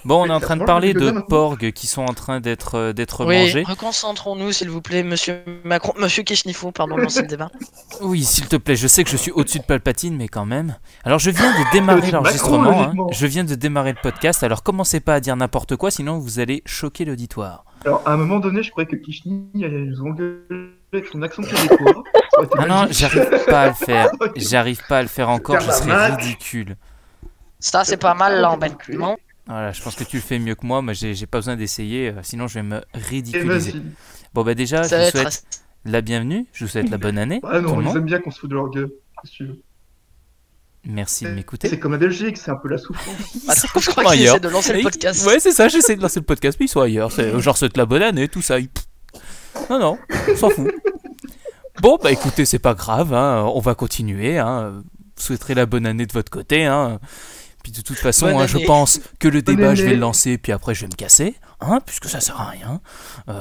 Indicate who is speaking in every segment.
Speaker 1: Bon, on est en
Speaker 2: Ça
Speaker 1: train de
Speaker 2: mange
Speaker 1: parler
Speaker 2: depuis
Speaker 1: de
Speaker 2: le temps, maintenant.
Speaker 1: porgs qui sont en train d'être
Speaker 3: Oui,
Speaker 1: mangés.
Speaker 3: reconcentrons-nous, s'il vous plaît, monsieur Macron, monsieur Kishnifo, pardon, lancer le débat.
Speaker 1: Oui, s'il te plaît, je sais que je suis au-dessus de Palpatine, mais quand même. Alors, je viens de démarrer
Speaker 2: au-dessus de Macron,
Speaker 1: l'enregistrement, hein.
Speaker 2: logiquement.
Speaker 1: Je viens de démarrer le podcast, alors commencez pas à dire n'importe quoi, sinon vous allez choquer l'auditoire.
Speaker 2: Alors, à un moment donné, je croyais que Kishni allait nous engueuler avec son accent québécois. Ça aurait été
Speaker 1: Ah non,
Speaker 2: magique.
Speaker 1: j'arrive pas à le faire.
Speaker 2: Ça aurait été-
Speaker 1: J'arrive pas à le faire encore, je serais
Speaker 2: Tabarnak.
Speaker 1: ridicule.
Speaker 3: Ça, c'est pas mal, l'embêtement.
Speaker 1: Voilà, je pense que tu le fais mieux que moi, mais j'ai pas besoin d'essayer, sinon je vais me
Speaker 2: Et
Speaker 1: ridiculiser.
Speaker 2: vas-y.
Speaker 1: Bon bah déjà,
Speaker 3: Ça
Speaker 1: je
Speaker 3: va
Speaker 1: vous
Speaker 3: être...
Speaker 1: souhaite la bienvenue, je vous souhaite la bonne année,
Speaker 2: Ah
Speaker 1: tout
Speaker 2: non,
Speaker 1: le
Speaker 2: ils
Speaker 1: monde.
Speaker 2: aiment bien qu'on se fout de leur gueule. Qu'est-ce que tu veux.
Speaker 1: Merci de
Speaker 2: C'est
Speaker 1: m'écouter.
Speaker 2: comme la Belgique, c'est un peu la souffrance.
Speaker 3: Attends, je crois qu'il essaie de lancer le podcast.
Speaker 1: Ouais, c'est ça, j'essaie de lancer le podcast, mais ils sont ailleurs. Genre, souhaite la bonne année, tout ça. Non, non, on s'en fout. Bon, bah écoutez, c'est pas grave, hein, on va continuer. Hein. Vous souhaiterez la bonne année de votre côté. Hein. Puis de toute façon,
Speaker 3: Bonne
Speaker 1: hein, je
Speaker 3: année.
Speaker 1: pense que le
Speaker 2: Bonne
Speaker 1: débat, je vais
Speaker 2: année.
Speaker 1: le lancer, puis après, je vais me casser, hein, puisque ça sert à rien. Euh,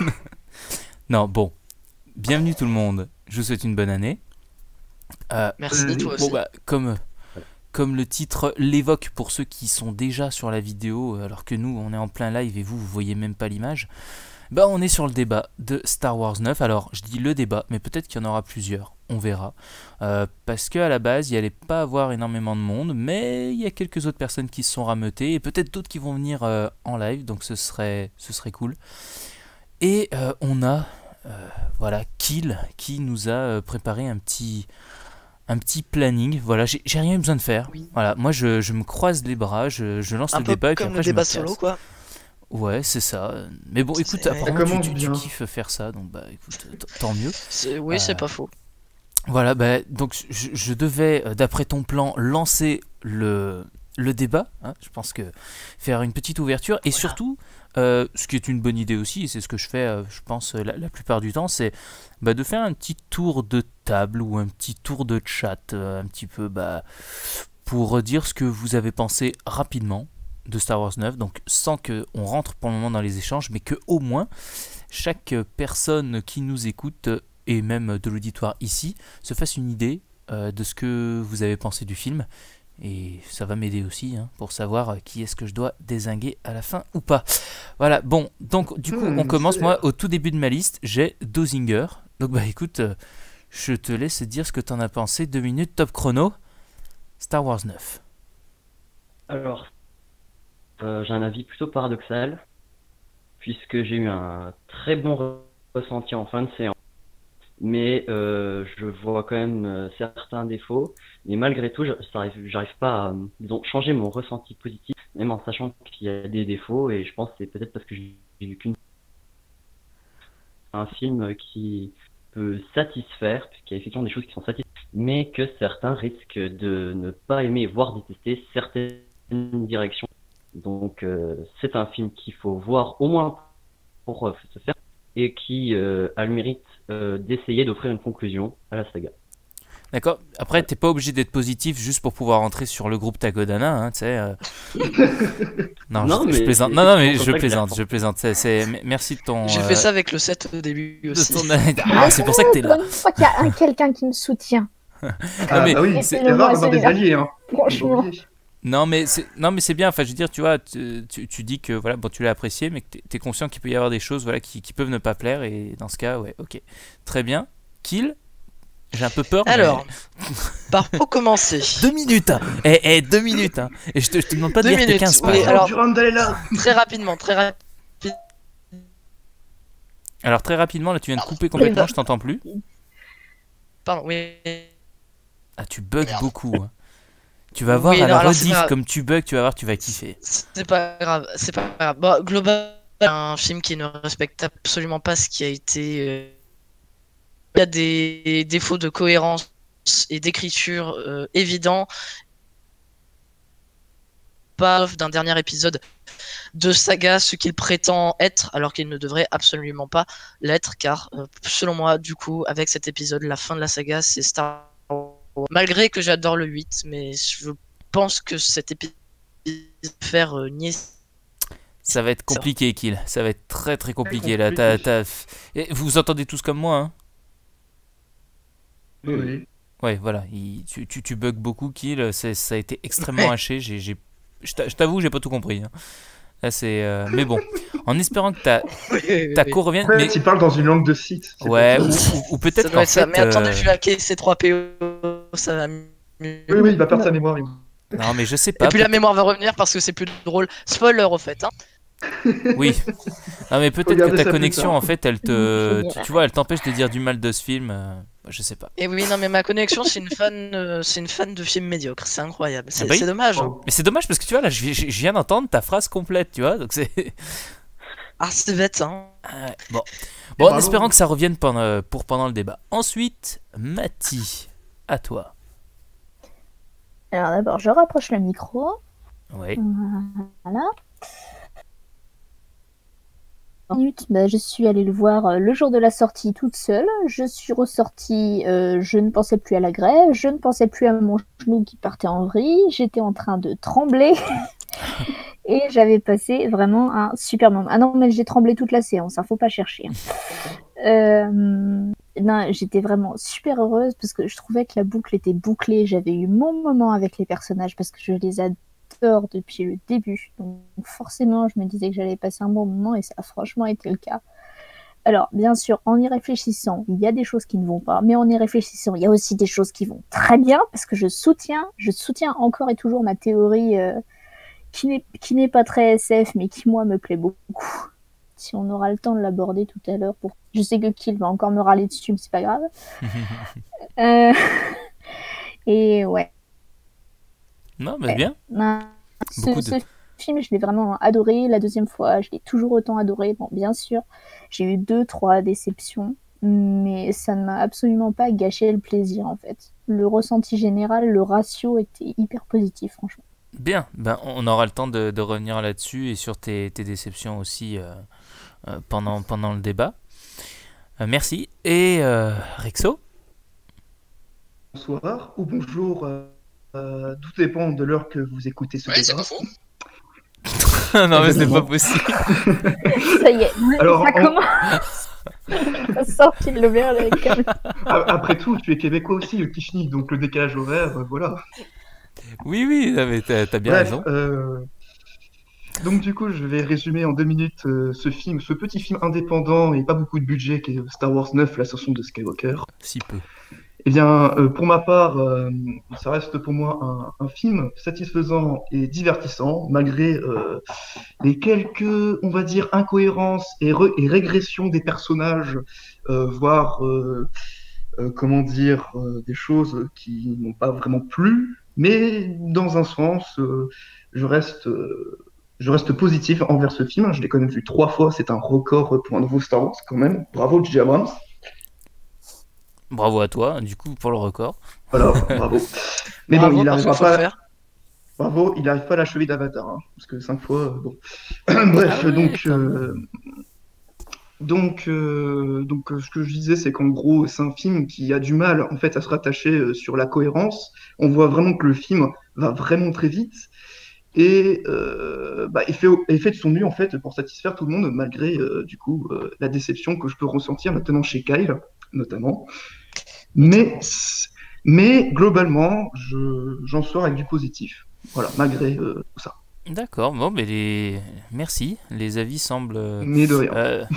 Speaker 1: Non, bon. Bienvenue tout le monde. Je vous souhaite une bonne année.
Speaker 3: Merci, toi aussi.
Speaker 1: Bon, bah, comme le titre l'évoque pour ceux qui sont déjà sur la vidéo, alors que nous, on est en plein live et vous voyez même pas l'image, bah, on est sur le débat de Star Wars 9. Alors, je dis le débat, mais peut-être qu'il y en aura plusieurs, on verra. Parce qu'à la base, il n'y allait pas avoir énormément de monde, mais il y a quelques autres personnes qui se sont rameutées, et peut-être d'autres qui vont venir en live, donc ce serait cool. Et on a, voilà, Kill, qui nous a préparé un petit planning. Voilà, j'ai rien eu besoin de faire.
Speaker 3: Oui.
Speaker 1: Voilà, moi je me croise les bras, je lance
Speaker 3: Un
Speaker 1: le
Speaker 3: peu
Speaker 1: débat et puis
Speaker 3: comme
Speaker 1: après
Speaker 3: le
Speaker 1: je me
Speaker 3: débat
Speaker 1: casse.
Speaker 3: solo, quoi.
Speaker 1: Ouais, c'est ça. Mais bon, écoute,
Speaker 3: C'est-
Speaker 1: apparemment
Speaker 2: Ça commence
Speaker 1: tu
Speaker 2: bien.
Speaker 1: kiffes faire ça, donc bah écoute, tant mieux.
Speaker 3: Oui, c'est
Speaker 1: Euh,
Speaker 3: pas faux.
Speaker 1: Voilà, bah, donc je devais, d'après ton plan, lancer le débat. Hein, je pense que faire une petite ouverture et surtout, ce qui est une bonne idée aussi, et c'est ce que je fais, je pense, la plupart du temps, c'est bah, de faire un petit tour de table ou un petit tour de chat, un petit peu bah, pour dire ce que vous avez pensé rapidement de Star Wars 9, donc sans qu'on rentre pour le moment dans les échanges, mais que au moins chaque personne qui nous écoute et même de l'auditoire ici se fasse une idée de ce que vous avez pensé du film. Et ça va m'aider aussi hein, pour savoir qui est-ce que je dois dézinguer à la fin ou pas. Voilà, bon, donc du coup on commence.
Speaker 2: c'est-
Speaker 1: Moi au tout début de ma liste, j'ai Dozinger. Donc bah écoute, je te laisse dire ce que t'en as pensé. 2 minutes, top chrono. Star Wars 9.
Speaker 4: Alors, j'ai un avis plutôt paradoxal, puisque j'ai eu un très bon ressenti en fin de séance, mais je vois quand même certains défauts, et malgré tout, j'arrive pas à, disons, changer mon ressenti positif, même en sachant qu'il y a des défauts, et je pense que c'est peut-être parce que j'ai vu un film qui peut satisfaire, puisqu'il y a effectivement des choses qui sont satisfaisantes, mais que certains risquent de ne pas aimer, voire détester certaines directions. Donc c'est un film qu'il faut voir au moins pour se faire et qui a le mérite d'essayer d'offrir une conclusion à la saga.
Speaker 1: D'accord. Après, t'es pas obligé d'être positif juste pour pouvoir entrer sur le groupe Tagodana, hein, tu sais. Non,
Speaker 4: Non,
Speaker 1: je
Speaker 4: mais
Speaker 1: plaisante.
Speaker 4: c'est
Speaker 1: Non, non, mais
Speaker 4: effectivement
Speaker 1: je
Speaker 4: comme ça que je
Speaker 1: plaisante,
Speaker 4: la
Speaker 1: je plaisante. Merci de ton.
Speaker 3: J'ai fait ça avec le 7 au début
Speaker 1: de
Speaker 3: aussi.
Speaker 1: ton- Ah, c'est pour ça que t'es là.
Speaker 5: Une fois qu'il y a quelqu'un qui me soutient,
Speaker 2: Ah,
Speaker 1: mais
Speaker 2: bah oui,
Speaker 5: c'est
Speaker 2: c'est
Speaker 5: le
Speaker 2: rare
Speaker 5: moi,
Speaker 2: d'avoir des
Speaker 5: celui-là.
Speaker 2: alliés. Hein.
Speaker 5: franchement.
Speaker 1: Non, mais c'est bien. Enfin, je veux dire, tu vois, tu dis que voilà, bon, tu l'as apprécié, mais que t'es conscient qu'il peut y avoir des choses, voilà, qui peuvent ne pas plaire. Et dans ce cas, ouais, ok, très bien. Kill. J'ai un peu peur. mais-
Speaker 3: Alors, par où commencer
Speaker 1: 2 minutes. 2 minutes. Hein. Et je te demande pas de
Speaker 3: 2
Speaker 1: lire tes
Speaker 3: minutes,
Speaker 1: 15
Speaker 3: oui,
Speaker 1: pages.
Speaker 3: alors-
Speaker 2: Durand d'aller là.
Speaker 3: Très rapidement,
Speaker 1: Alors très rapidement, là, tu viens de couper complètement. Je t'entends plus.
Speaker 3: Pardon, oui.
Speaker 1: Ah, tu bugs
Speaker 3: Merde.
Speaker 1: beaucoup. Hein. Tu vas voir
Speaker 3: Oui,
Speaker 1: à
Speaker 3: non,
Speaker 1: la
Speaker 3: alors, c'est
Speaker 1: rediff
Speaker 3: pas-
Speaker 1: comme tu bugs, tu vas voir, tu vas kiffer.
Speaker 3: C'est pas grave, c'est pas grave. Bon, globalement, un film qui ne respecte absolument pas ce qui a été. Il y a des défauts de cohérence et d'écriture évidents. Pas d'un dernier épisode de saga ce qu'il prétend être, alors qu'il ne devrait absolument pas l'être, car selon moi, du coup, avec cet épisode, la fin de la saga, c'est Star Wars. Malgré que j'adore le 8, mais je pense que cet épisode va faire nier.
Speaker 1: Ça va être compliqué, Kill. Ça va être très très compliqué là.
Speaker 2: compliqué.
Speaker 1: Et vous entendez tous comme moi, hein?
Speaker 2: Oui.
Speaker 1: Ouais, voilà. Tu bugs beaucoup, Kill. Ça a été extrêmement haché. J'ai je t'avoue, j'ai pas tout compris. Hein. Là, mais bon, en espérant que ta cour revienne.
Speaker 2: Ouais,
Speaker 1: Mais...
Speaker 2: tu parles dans une langue de site.
Speaker 1: Ouais,
Speaker 2: pas ça.
Speaker 1: ou peut-être
Speaker 3: Ça doit
Speaker 1: qu'en
Speaker 3: être ça.
Speaker 1: fait.
Speaker 3: Mais attendez, je vais hacker ces 3 PO, ça va mieux.
Speaker 2: Oui, il va perdre sa mémoire.
Speaker 1: Non, mais je sais pas.
Speaker 3: Et puis la mémoire va revenir parce que c'est plus drôle. Spoiler au fait. Hein.
Speaker 1: Oui. Non, mais peut-être que
Speaker 2: Regardez
Speaker 1: ta
Speaker 2: ça plus
Speaker 1: connexion,
Speaker 2: tard.
Speaker 1: en fait, tu vois, elle t'empêche de dire du mal de ce film. Je sais pas.
Speaker 3: Et oui, non, mais ma connexion, c'est une fan de films médiocres. C'est incroyable. C'est
Speaker 1: Ah bah oui.
Speaker 3: c'est dommage. Hein.
Speaker 1: Mais c'est dommage parce que tu vois, là, je viens d'entendre ta phrase complète, tu vois. Donc c'est.
Speaker 3: Ah, c'est bête, hein.
Speaker 1: Bon, en
Speaker 2: Bravo.
Speaker 1: espérant que ça revienne pendant le débat. Ensuite, Mathie, à toi.
Speaker 5: Alors d'abord, je rapproche le micro.
Speaker 1: Ouais.
Speaker 5: Voilà. Bah, je suis allée le voir le jour de la sortie toute seule. Je suis ressortie, je ne pensais plus à la grève, je ne pensais plus à mon genou qui partait en vrille, j'étais en train de trembler et j'avais passé vraiment un super moment. Ah non, mais j'ai tremblé toute la séance, faut pas chercher. Non, j'étais vraiment super heureuse parce que je trouvais que la boucle était bouclée. J'avais eu mon moment avec les personnages parce que je les adore depuis le début. Donc forcément, je me disais que j'allais passer un bon moment et ça a franchement été le cas. Alors, bien sûr, en y réfléchissant, il y a des choses qui ne vont pas, mais en y réfléchissant, il y a aussi des choses qui vont très bien parce que je soutiens encore et toujours ma théorie qui n'est pas très SF, mais qui, moi, me plaît beaucoup. Si on aura le temps de l'aborder tout à l'heure. Je sais que Kill va encore me râler dessus, mais c'est pas grave. Et ouais.
Speaker 1: Non, mais bien.
Speaker 5: Ce film, je l'ai vraiment adoré. La deuxième fois, je l'ai toujours autant adoré. Bon, bien sûr, j'ai eu 2-3 déceptions, mais ça ne m'a absolument pas gâché le plaisir, en fait. Le ressenti général, le ratio était hyper positif, franchement.
Speaker 1: Bien, ben, on aura le temps de revenir là-dessus et sur tes déceptions aussi pendant le débat. Merci. Et Rexo?
Speaker 2: Bonsoir ou bonjour, tout dépend de l'heure que vous écoutez ce
Speaker 3: Ouais, c'est
Speaker 2: débat.
Speaker 3: pas faux.
Speaker 1: Non, mais c'est pas possible.
Speaker 5: Ça y est,
Speaker 2: Alors,
Speaker 5: ça commence. Ça sorti le verre avec elle.
Speaker 2: Après tout, tu es québécois aussi, le Kishni, donc le décalage horaire, voilà.
Speaker 1: Oui, mais t'as bien
Speaker 2: Bref,
Speaker 1: raison.
Speaker 2: donc du coup, je vais résumer en 2 minutes ce petit film indépendant et pas beaucoup de budget qui est Star Wars 9, l'ascension de Skywalker.
Speaker 1: Si peu.
Speaker 2: Eh bien, pour ma part, ça reste pour moi un film satisfaisant et divertissant, malgré les quelques, on va dire, incohérences et régressions des personnages, voire, comment dire, des choses qui n'ont pas vraiment plu. Mais dans un sens, je reste positif envers ce film. Je l'ai quand même vu 3 fois, c'est un record pour un nouveau Star Wars quand même. Bravo, J.J. Abrams.
Speaker 1: Bravo à toi, du coup, pour le record.
Speaker 2: Voilà, bravo. Mais
Speaker 3: Bravo,
Speaker 2: bon, il
Speaker 3: parce
Speaker 2: n'arrivera
Speaker 3: qu'il faut le
Speaker 2: pas.
Speaker 3: faire.
Speaker 2: Bravo, il n'arrive pas à la cheville d'Avatar, hein, parce que 5 fois, bon. Bref,
Speaker 1: Ah ouais,
Speaker 2: donc, ce que je disais, c'est qu'en gros, c'est un film qui a du mal, en fait, à se rattacher sur la cohérence. On voit vraiment que le film va vraiment très vite et il fait de son mieux, en fait, pour satisfaire tout le monde, malgré, du coup, la déception que je peux ressentir maintenant chez Kyle, notamment. Mais globalement, j'en sors avec du positif. Voilà, malgré tout ça.
Speaker 1: D'accord, bon, mais merci. Les avis semblent
Speaker 2: Mais de rien.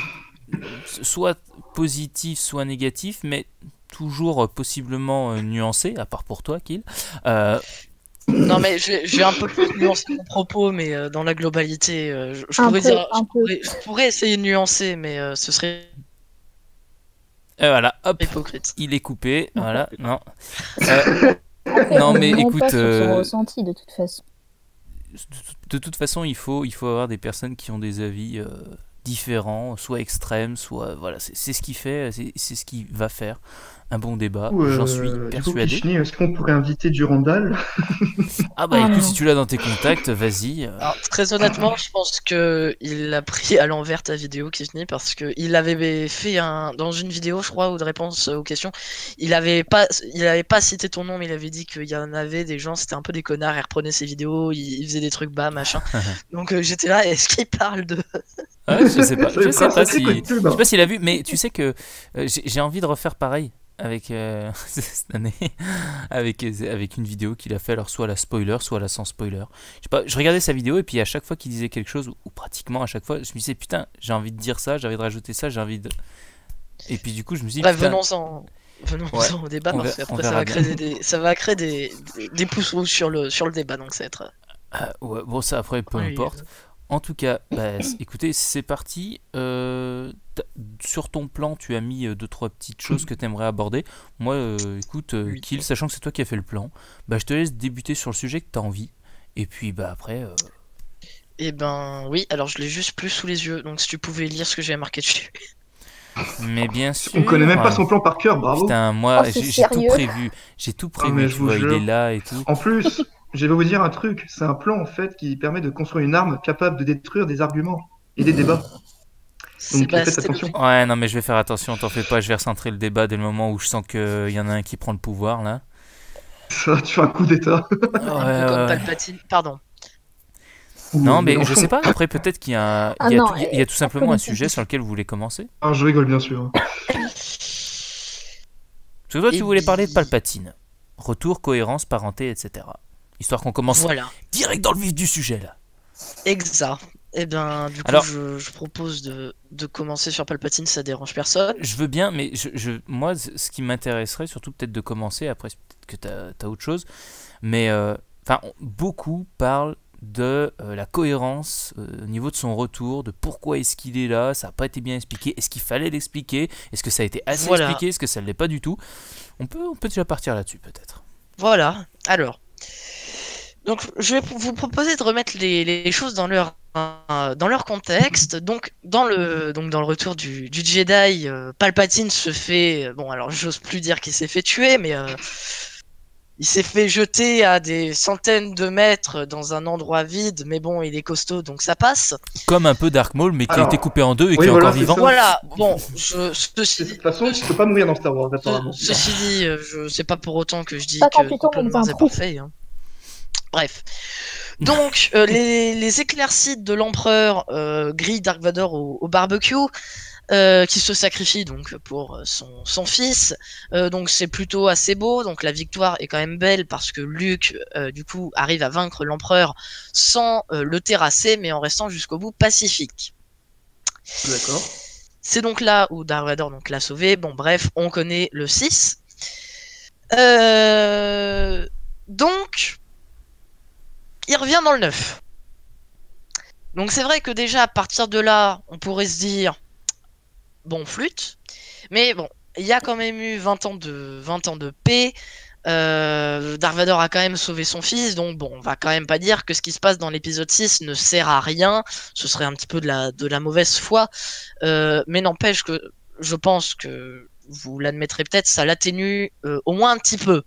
Speaker 1: soit positifs, soit négatifs, mais toujours possiblement nuancés, à part pour toi, Kill.
Speaker 3: Non, mais je vais un peu plus nuancer mon propos, mais dans la globalité, je pourrais essayer de nuancer, mais ce serait
Speaker 1: Voilà, hop,
Speaker 3: hypocrite.
Speaker 1: il est coupé. Voilà, non.
Speaker 5: Après,
Speaker 1: Non,
Speaker 5: on
Speaker 1: mais
Speaker 5: ment
Speaker 1: écoute,
Speaker 5: pas sur son ressenti de toute façon.
Speaker 1: de toute façon, il faut avoir des personnes qui ont des avis différents, soit extrêmes, soit voilà, c'est ce qui fait, c'est ce qui va faire un bon débat. J'en suis
Speaker 2: Du coup,
Speaker 1: persuadé.
Speaker 2: Kishni, est-ce qu'on pourrait inviter Durandal?
Speaker 1: Ah bah
Speaker 5: Ah
Speaker 1: écoute,
Speaker 5: non.
Speaker 1: si tu l'as dans tes contacts, vas-y.
Speaker 3: Alors, très honnêtement, je pense que il a pris à l'envers ta vidéo, Kishni, parce que il avait fait dans une vidéo, je crois, ou de réponse aux questions, il avait pas cité ton nom, mais il avait dit qu'il y en avait des gens, c'était un peu des connards, ils reprenaient ses vidéos, ils faisaient des trucs bas, machin. Donc j'étais là, est-ce qu'il parle de
Speaker 1: Ouais, je sais pas,
Speaker 2: Ça lui fera un sacré coup de pub,
Speaker 1: je sais pas s'il a vu, mais tu sais que j'ai envie de refaire pareil. avec cette année, avec une vidéo qu'il a fait, alors soit la spoiler, soit la sans spoiler. Je sais pas, je regardais sa vidéo et puis à chaque fois qu'il disait quelque chose, ou pratiquement à chaque fois, je me disais putain, j'ai envie de dire ça, j'ai envie de rajouter ça, j'ai envie de... Et puis du coup, je me dis
Speaker 3: Bref,
Speaker 1: putain,
Speaker 3: venons-en au débat,
Speaker 1: On
Speaker 3: parce
Speaker 1: verra- on
Speaker 3: qu'après ça
Speaker 1: verra
Speaker 3: va
Speaker 1: bien.
Speaker 3: créer des pouces rouges sur le débat, donc ça va être...
Speaker 1: ouais, bon ça après peu
Speaker 3: ennuyeux.
Speaker 1: importe. En tout cas, écoutez, c'est parti. Sur ton plan, tu as mis 2-3 petites choses que tu aimerais aborder. Moi, écoute,
Speaker 3: Oui.
Speaker 1: Kill, sachant que c'est toi qui as fait le plan, je te laisse débuter sur le sujet que tu as envie. Et puis après,
Speaker 3: Eh ben oui, alors je l'ai juste plus sous les yeux, donc si tu pouvais lire ce que j'avais marqué dessus.
Speaker 1: mais bien sûr.
Speaker 2: On connaît même pas son plan par cœur, bravo.
Speaker 1: Putain, moi,
Speaker 5: Oh, c'est
Speaker 1: j'ai tout
Speaker 5: sérieux
Speaker 1: prévu. J'ai tout prévu,
Speaker 2: mais
Speaker 1: tu
Speaker 2: je vous
Speaker 1: vois, il
Speaker 2: jure.
Speaker 1: est là et tout.
Speaker 2: En plus, je vais vous dire un truc, c'est un plan en fait qui permet de construire une arme capable de détruire des arguments et des débats. Donc faites
Speaker 3: C'était le
Speaker 2: attention.
Speaker 3: but.
Speaker 1: Ouais, non, mais je vais faire attention, t'en fais pas, je vais recentrer le débat dès le moment où je sens qu'il y en a un qui prend le pouvoir, là.
Speaker 2: Ça, tu fais un coup d'état.
Speaker 3: Un peu comme Palpatine, pardon.
Speaker 1: Non, mais je sais pas, après peut-être qu'il y a,
Speaker 5: Ah
Speaker 1: il y a
Speaker 5: non,
Speaker 1: tout, il y a tout simplement un
Speaker 5: politique.
Speaker 1: sujet sur lequel vous voulez commencer.
Speaker 2: Ah, je rigole bien sûr.
Speaker 1: Parce que toi, tu
Speaker 3: Et
Speaker 1: voulais
Speaker 3: puis-
Speaker 1: parler de Palpatine. Retour, cohérence, parenté, etc. Histoire qu'on commence
Speaker 3: Voilà,
Speaker 1: direct dans le vif du sujet, là.
Speaker 3: exact. Eh ben, du coup,
Speaker 1: Alors-
Speaker 3: je propose de commencer sur Palpatine, ça dérange personne.
Speaker 1: Je veux bien, mais moi, ce qui m'intéresserait, surtout peut-être de commencer, après peut-être que t'as autre chose, mais beaucoup parlent de la cohérence au niveau de son retour, de pourquoi est-ce qu'il est là, ça n'a pas été bien expliqué, est-ce qu'il fallait l'expliquer, est-ce que ça a été assez
Speaker 3: Voilà.
Speaker 1: expliqué, est-ce que ça ne l'est pas du tout. On peut déjà partir là-dessus peut-être.
Speaker 3: Voilà, alors. Donc, je vais vous proposer de remettre les choses dans leur contexte. Donc, dans le retour du Jedi, Palpatine se fait... Bon, alors, j'ose plus dire qu'il s'est fait tuer, mais il s'est fait jeter à des centaines de mètres dans un endroit vide. Mais bon, il est costaud, donc ça passe.
Speaker 1: Comme un peu Dark Maul, mais qui a
Speaker 2: Alors,
Speaker 1: été coupé en deux et
Speaker 2: oui,
Speaker 1: qui est
Speaker 2: voilà,
Speaker 1: encore
Speaker 2: c'est
Speaker 1: vivant.
Speaker 2: ça.
Speaker 3: Voilà, bon,
Speaker 2: De toute façon, tu peux pas mourir dans Star Wars, apparemment.
Speaker 3: Ceci dit, je sais pas pour autant que je dis
Speaker 5: Pas quand
Speaker 3: que
Speaker 5: tu tombes
Speaker 3: Clone
Speaker 5: dans un
Speaker 3: Wars est
Speaker 5: trou.
Speaker 3: parfait. Hein. Bref. Donc, les éclaircies de l'empereur grillent Dark Vador au barbecue, qui se sacrifie donc pour son fils. Donc, c'est plutôt assez beau. Donc, la victoire est quand même belle parce que Luke, du coup, arrive à vaincre l'empereur sans le terrasser, mais en restant jusqu'au bout pacifique.
Speaker 2: D'accord.
Speaker 3: C'est donc là où Dark Vador donc, l'a sauvé. Bon, bref, on connaît le 6. Donc, il revient dans le 9. Donc c'est vrai que déjà à partir de là, on pourrait se dire bon, flûte, mais bon, il y a quand même eu 20 ans de paix. Dark Vador a quand même sauvé son fils, donc bon, on va quand même pas dire que ce qui se passe dans l'épisode 6 ne sert à rien. Ce serait un petit peu de la mauvaise foi, mais n'empêche que je pense que vous l'admettrez peut-être, ça l'atténue au moins un petit peu.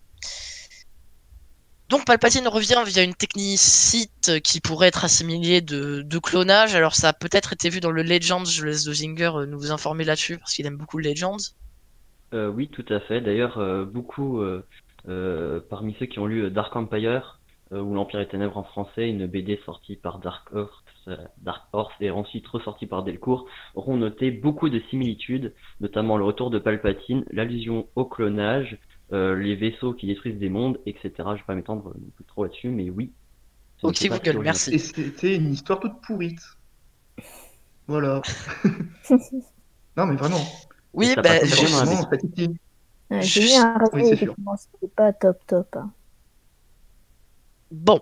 Speaker 3: Donc Palpatine revient via une technicite qui pourrait être assimilée de clonage. Alors ça a peut-être été vu dans le Legends, je laisse Dozinger nous vous informer là-dessus parce qu'il aime beaucoup le Legends.
Speaker 4: Oui, tout à fait. D'ailleurs, beaucoup parmi ceux qui ont lu Dark Empire ou l'Empire des Ténèbres en français, une BD sortie par Dark Horse et ensuite ressortie par Delcourt, auront noté beaucoup de similitudes, notamment le retour de Palpatine, l'allusion au clonage, les vaisseaux qui détruisent des mondes, etc. Je ne vais pas m'étendre non plus trop là-dessus, mais oui. ce
Speaker 3: Ok,
Speaker 4: n'était pas
Speaker 3: Google,
Speaker 4: très
Speaker 3: merci.
Speaker 2: Et c'était une histoire toute pourrite. Voilà. Non, mais vraiment.
Speaker 3: Oui,
Speaker 4: ça
Speaker 3: bah,
Speaker 4: passe
Speaker 2: C'est
Speaker 4: bien dans la
Speaker 2: vraiment
Speaker 4: BD.
Speaker 2: pathétique.
Speaker 5: J'ai vu un
Speaker 2: Oui,
Speaker 5: résumé,
Speaker 2: c'est sûr.
Speaker 5: effectivement, c'était pas top. Hein.
Speaker 3: bon.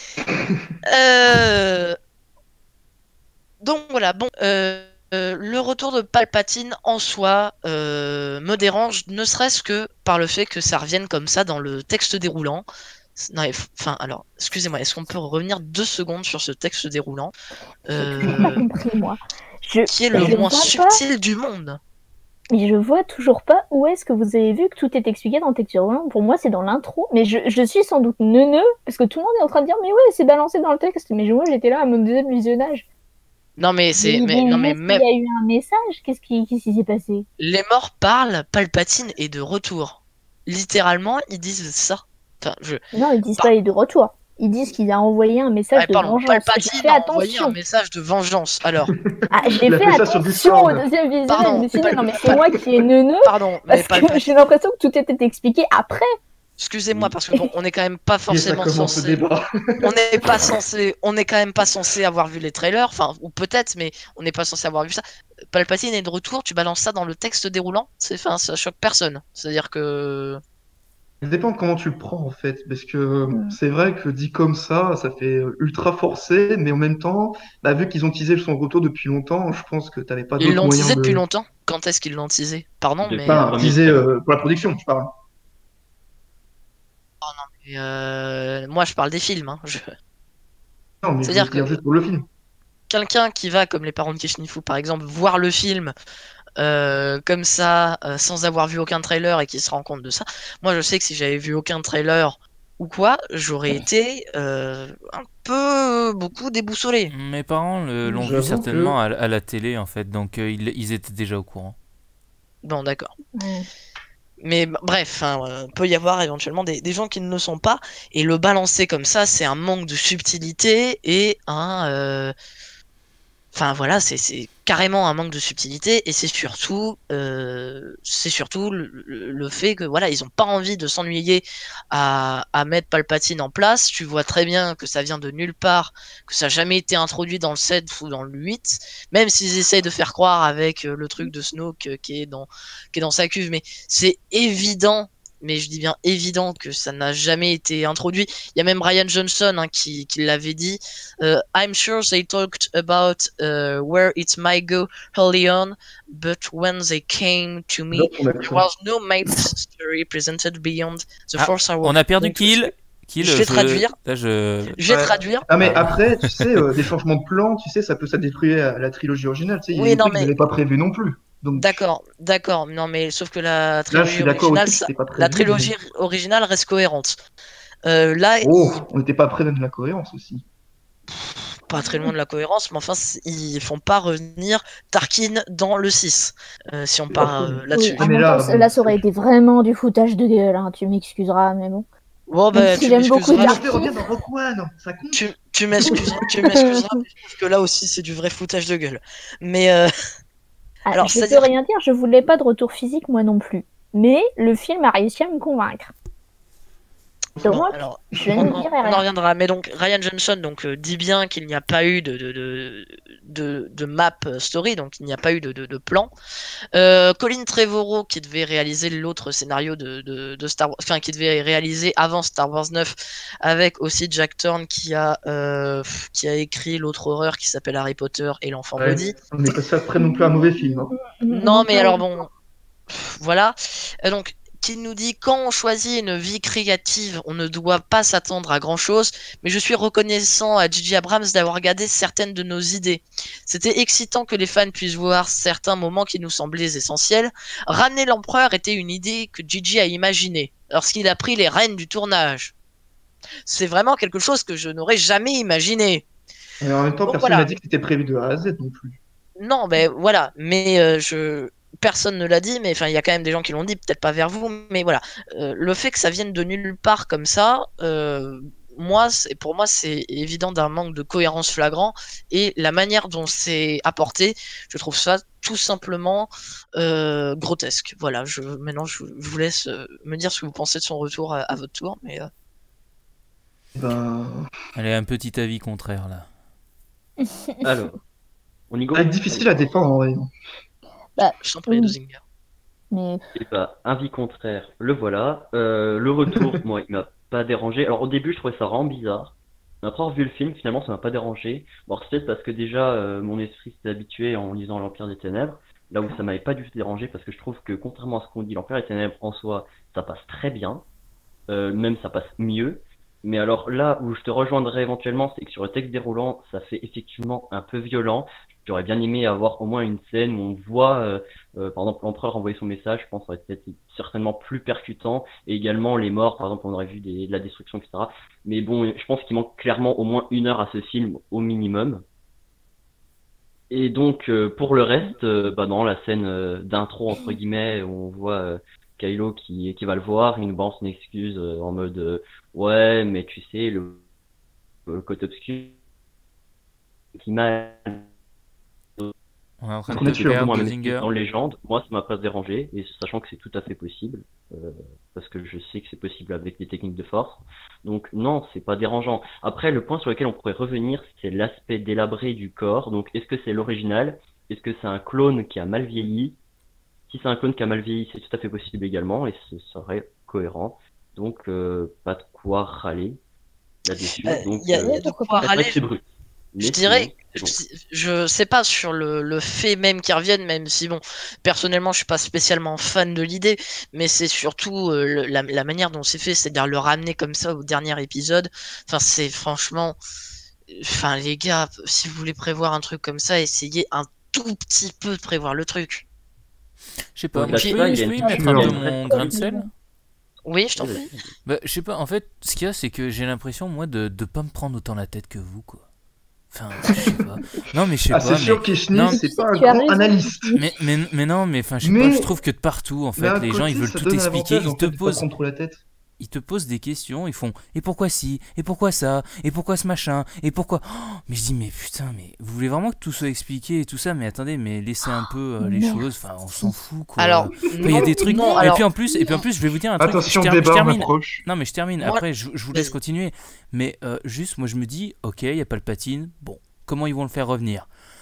Speaker 3: Donc voilà, bon. Le retour de Palpatine en soi me dérange, ne serait-ce que par le fait que ça revienne comme ça dans le texte déroulant. Non, enfin, alors, excusez-moi, est-ce qu'on peut revenir 2 secondes sur ce texte déroulant
Speaker 5: J'ai pas compris, moi.
Speaker 3: qui est le
Speaker 5: je
Speaker 3: moins
Speaker 5: vois
Speaker 3: subtil du monde?
Speaker 5: Mais je vois toujours pas où est-ce que vous avez vu que tout est expliqué dans le texte déroulant. Pour moi, c'est dans l'intro. Mais je suis sans doute neuneux, parce que tout le monde est en train de dire mais ouais, c'est balancé dans le texte. Mais moi, j'étais là à mon deuxième visionnage.
Speaker 3: Non, mais c'est.
Speaker 5: Mais
Speaker 3: Non, mais
Speaker 5: est-ce
Speaker 3: même.
Speaker 5: qu'il y a eu un message? Qu'est-ce qui s'est passé?
Speaker 3: Les morts parlent, Palpatine est de retour. Littéralement, ils disent ça. Enfin,
Speaker 5: Non, ils disent
Speaker 3: Bah.
Speaker 5: pas il est de retour. Ils disent qu'il a envoyé un message de
Speaker 3: pardon,
Speaker 5: vengeance. J'ai
Speaker 3: Palpatine
Speaker 5: fait
Speaker 3: a envoyé un
Speaker 5: attention.
Speaker 3: message de vengeance. Alors,
Speaker 5: J'ai
Speaker 2: Il a
Speaker 5: fait
Speaker 2: fait ça sur
Speaker 5: attention au
Speaker 2: Discord.
Speaker 5: deuxième visionnage.
Speaker 3: Pardon,
Speaker 5: Je me suis dit,
Speaker 3: Pal-
Speaker 5: non, mais c'est moi qui ai neuneux.
Speaker 3: pardon, mais
Speaker 5: Parce que
Speaker 3: Palpatine.
Speaker 5: j'ai l'impression que tout était expliqué après.
Speaker 3: Excusez-moi, parce que bon, on n'est quand même pas
Speaker 2: Et ça
Speaker 3: forcément
Speaker 2: commence ce
Speaker 3: censé.
Speaker 2: débat.
Speaker 3: On n'est quand même pas censé avoir vu les trailers, enfin, ou peut-être, mais on n'est pas censé avoir vu ça. Palpatine est de retour, tu balances ça dans le texte déroulant, enfin, ça choque personne. C'est-à-dire que.
Speaker 2: Ça dépend de comment tu le prends en fait, parce que c'est vrai que dit comme ça fait ultra forcé, mais en même temps, bah, vu qu'ils ont teasé son retour depuis longtemps, je pense que t'avais pas
Speaker 3: Ils
Speaker 2: d'autre
Speaker 3: l'ont
Speaker 2: moyen
Speaker 3: teasé depuis
Speaker 2: de.
Speaker 3: longtemps. Quand est-ce qu'ils l'ont teasé? Pardon,
Speaker 4: Depuis
Speaker 3: mais.
Speaker 4: le
Speaker 2: Enfin,
Speaker 4: premier
Speaker 2: teaser
Speaker 4: trailer.
Speaker 2: pour la production, je parle.
Speaker 3: Moi, je parle des films. Hein.
Speaker 2: Non, mais je
Speaker 3: C'est-à-dire
Speaker 2: veux dire
Speaker 3: que
Speaker 2: juste pour le film.
Speaker 3: quelqu'un qui va, comme les parents de Kishnifu par exemple, voir le film comme ça, sans avoir vu aucun trailer et qui se rend compte de ça, moi je sais que si j'avais vu aucun trailer ou quoi, j'aurais été un peu beaucoup déboussolé.
Speaker 1: Mes parents l'ont vu
Speaker 2: J'avoue
Speaker 1: certainement
Speaker 2: que
Speaker 1: à la télé en fait, donc ils étaient déjà au courant.
Speaker 3: Bon, d'accord.
Speaker 5: Ouais.
Speaker 3: Mais bref, hein, peut y avoir éventuellement des gens qui ne le sont pas, et le balancer comme ça, c'est un manque de subtilité et un. Enfin voilà, c'est carrément un manque de subtilité et c'est surtout le fait que voilà, ils ont pas envie de s'ennuyer à mettre Palpatine en place. Tu vois très bien que ça vient de nulle part, que ça n'a jamais été introduit dans le 7 ou dans le 8, même s'ils essayent de faire croire avec le truc de Snoke qui est dans sa cuve, mais c'est évident. Mais je dis bien évident que ça n'a jamais été introduit. Il y a même Ryan Johnson hein, qui l'avait dit. I'm sure they talked about where it might go early on, but when they came to me,
Speaker 2: j'adore ton
Speaker 3: there
Speaker 2: accent.
Speaker 3: was no main story presented beyond the
Speaker 1: Ah,
Speaker 3: Force Awakens.
Speaker 1: on a perdu
Speaker 3: Donc,
Speaker 1: Kill. Kill,
Speaker 3: je vais traduire.
Speaker 1: Là,
Speaker 3: Je vais
Speaker 2: Ouais.
Speaker 3: traduire.
Speaker 2: Ah mais
Speaker 1: Ah.
Speaker 2: après, tu sais, des changements de plan, tu sais, ça peut ça détruire la trilogie originale. Tu sais, il y a
Speaker 3: Oui,
Speaker 2: des
Speaker 3: non,
Speaker 2: trucs qu'ils
Speaker 3: mais
Speaker 2: n'avaient pas prévu non plus. Donc
Speaker 3: d'accord. Non, mais sauf que la
Speaker 2: là, je
Speaker 3: trilogie
Speaker 2: suis d'accord
Speaker 3: originale,
Speaker 2: aussi que c'était pas
Speaker 3: la
Speaker 2: prévu.
Speaker 3: trilogie originale reste cohérente. Là,
Speaker 2: Oh, on n'était pas près de la cohérence aussi.
Speaker 3: pas très loin de la cohérence, mais enfin, ils font pas revenir Tarkin dans le 6, si on
Speaker 2: C'est
Speaker 3: part
Speaker 2: pas faux.
Speaker 3: là-dessus.
Speaker 5: Oui, en
Speaker 2: mais
Speaker 5: même
Speaker 2: là,
Speaker 5: temps,
Speaker 2: bon,
Speaker 5: là, ça aurait été vraiment du foutage de gueule, hein, tu m'excuseras, mais bon.
Speaker 3: Bon,
Speaker 5: Même
Speaker 3: bah,
Speaker 5: si
Speaker 3: tu
Speaker 5: j'aime beaucoup
Speaker 3: m'excuseras.
Speaker 2: il a
Speaker 5: Darky.
Speaker 2: fait revenir dans Rock One, ça compte.
Speaker 3: Tu m'excuseras, mais je trouve que là aussi c'est du vrai foutage de gueule. Mais
Speaker 5: Ah,
Speaker 3: alors,
Speaker 5: je peux
Speaker 3: c'est-à-dire
Speaker 5: rien dire, je voulais pas de retour physique, moi non plus. Mais le film a réussi à me convaincre.
Speaker 3: bon,
Speaker 5: Donc,
Speaker 3: alors,
Speaker 5: je
Speaker 3: on,
Speaker 5: ne
Speaker 3: on-
Speaker 5: dirai
Speaker 3: on en
Speaker 5: rien.
Speaker 3: reviendra. Mais donc, Ryan Johnson dit bien qu'il n'y a pas eu de map story, donc il n'y a pas eu de plan. Colin Trevorrow, qui devait réaliser l'autre scénario de Star Wars, enfin, qui devait réaliser avant Star Wars 9, avec aussi Jack Thorne qui a écrit l'autre horreur qui s'appelle Harry Potter et l'enfant
Speaker 2: Ouais,
Speaker 3: maudit.
Speaker 2: on n'est pas ça après non plus un mauvais film. Hein.
Speaker 3: Non, mais alors bon, voilà. Donc, qui nous dit quand on choisit une vie créative, on ne doit pas s'attendre à grand chose, mais je suis reconnaissant à J.J. Abrams d'avoir gardé certaines de nos idées. C'était excitant que les fans puissent voir certains moments qui nous semblaient essentiels. Ramener l'empereur était une idée que J.J. a imaginée lorsqu'il a pris les rênes du tournage. C'est vraiment quelque chose que je n'aurais jamais imaginé.
Speaker 2: Et en même temps,
Speaker 3: Donc
Speaker 2: personne
Speaker 3: voilà.
Speaker 2: n'a dit que c'était prévu de A à Z non plus.
Speaker 3: Non, ben voilà, mais personne ne l'a dit, mais enfin il y a quand même des gens qui l'ont dit, peut-être pas vers vous, mais voilà. Le fait que ça vienne de nulle part comme ça, pour moi c'est évident d'un manque de cohérence flagrant et la manière dont c'est apporté, je trouve ça tout simplement grotesque. Voilà, maintenant je vous laisse me dire ce que vous pensez de son retour à votre tour, mais
Speaker 2: Ben,
Speaker 1: Allez, un petit avis contraire là.
Speaker 4: Alors, on y go?
Speaker 2: ça va être difficile à défendre en vrai.
Speaker 3: je t'en prie,
Speaker 5: oui.
Speaker 3: Dozinger.
Speaker 5: Mais
Speaker 4: Eh bah, avis contraire, le voilà. Le retour, moi, il m'a pas dérangé. Alors, au début, je trouvais ça vraiment bizarre. Mais après avoir vu le film, finalement, ça m'a pas dérangé. Bon, c'est peut-être parce que déjà, mon esprit s'était habitué en lisant l'Empire des Ténèbres. Là où ça m'avait pas du tout dérangé, parce que je trouve que, contrairement à ce qu'on dit, l'Empire des Ténèbres, en soi, ça passe très bien. Même ça passe mieux. Mais alors là où je te rejoindrais éventuellement, c'est que sur le texte déroulant, ça fait effectivement un peu violent. J'aurais bien aimé avoir au moins une scène où on voit, par exemple, l'empereur envoyer son message. Je pense que ça aurait peut-être été certainement plus percutant. Et également les morts, par exemple, on aurait vu de la destruction, etc. Mais bon, je pense qu'il manque clairement au moins 1 heure à ce film, au minimum. Et donc, pour le reste, dans la scène d'intro, entre guillemets, où on voit Kylo qui va le voir, il nous balance une excuse en mode ouais, mais tu sais, le le côté obscur qui m'a
Speaker 1: On est en train
Speaker 2: On
Speaker 1: de
Speaker 2: est
Speaker 1: te
Speaker 2: sûr,
Speaker 1: perdre,
Speaker 4: moins
Speaker 1: Dozinger.
Speaker 4: en légende, moi ça m'a pas dérangé, et sachant que c'est tout à fait possible, parce que je sais que c'est possible avec les techniques de force. Donc non, c'est pas dérangeant. Après, le point sur lequel on pourrait revenir, c'est l'aspect délabré du corps. Donc est-ce que c'est l'original? Est-ce que c'est un clone qui a mal vieilli? Si c'est un clone qui a mal vieilli, c'est tout à fait possible également, et ce serait cohérent. Donc pas de quoi râler là-dessus. Donc
Speaker 3: Il y a
Speaker 5: Ouais,
Speaker 3: de
Speaker 5: pourquoi
Speaker 3: quoi
Speaker 5: pas.
Speaker 4: c'est vrai
Speaker 3: râler.
Speaker 4: que c'est brut.
Speaker 3: Je
Speaker 4: Mais
Speaker 3: dirais,
Speaker 4: sinon, c'est bon.
Speaker 3: je sais pas sur le fait même qu'ils reviennent, même si bon, personnellement, je suis pas spécialement fan de l'idée, mais c'est surtout la manière dont c'est fait, c'est-à-dire le ramener comme ça au dernier épisode. Enfin, c'est franchement, enfin, les gars, si vous voulez prévoir un truc comme ça, essayez un tout petit peu de prévoir le truc.
Speaker 1: Je sais pas, moi
Speaker 4: Au-delà de ça, il y
Speaker 1: je
Speaker 4: a
Speaker 1: peux y
Speaker 4: une
Speaker 1: mettre
Speaker 2: culture,
Speaker 1: un
Speaker 2: il y
Speaker 1: peu
Speaker 2: a une
Speaker 4: vraie
Speaker 1: mon grain de sel.
Speaker 3: Oui, je t'en
Speaker 4: Ouais,
Speaker 3: prie.
Speaker 4: vas-y.
Speaker 1: Bah, je sais pas, en fait, ce qu'il y a, c'est que j'ai l'impression, moi, de pas me prendre autant la tête que vous, quoi. Enfin, je sais pas. Non, mais je sais
Speaker 2: Ah, c'est
Speaker 1: pas,
Speaker 2: sûr
Speaker 1: mais.
Speaker 2: qu'Eshni,
Speaker 1: Non,
Speaker 2: c'est pas un
Speaker 5: Tu as
Speaker 2: grand
Speaker 5: raison.
Speaker 2: analyste.
Speaker 1: mais non, mais enfin, je sais pas, je
Speaker 2: Mais
Speaker 1: trouve que de partout, en fait,
Speaker 2: d'un
Speaker 1: les gens, ils
Speaker 2: côté,
Speaker 1: veulent
Speaker 2: ça
Speaker 1: tout
Speaker 2: donne un
Speaker 1: expliquer,
Speaker 2: avantage en fait de pas se prendre trop la tête.
Speaker 1: ils te posent des questions, ils font et pourquoi ci, et pourquoi ça, et pourquoi ce machin, et pourquoi. Oh, mais je dis, mais putain, mais vous voulez vraiment que tout soit expliqué et tout ça, mais attendez, mais laissez un peu les
Speaker 5: Merde.
Speaker 1: choses, enfin, on s'en fout, quoi.
Speaker 3: Alors,
Speaker 1: Enfin, il y a
Speaker 3: non,
Speaker 1: des trucs.
Speaker 3: non,
Speaker 1: Et
Speaker 3: alors,
Speaker 1: puis en plus, je vais vous dire un truc.
Speaker 2: Attention,
Speaker 1: je
Speaker 2: débat, on
Speaker 1: termine.
Speaker 2: approche.
Speaker 1: Non, mais je termine.
Speaker 3: Moi-
Speaker 1: Après, je vous laisse
Speaker 3: Vas-y.
Speaker 1: continuer. Mais juste, moi, je me dis, ok, il y a Palpatine. Bon, comment ils vont le faire revenir?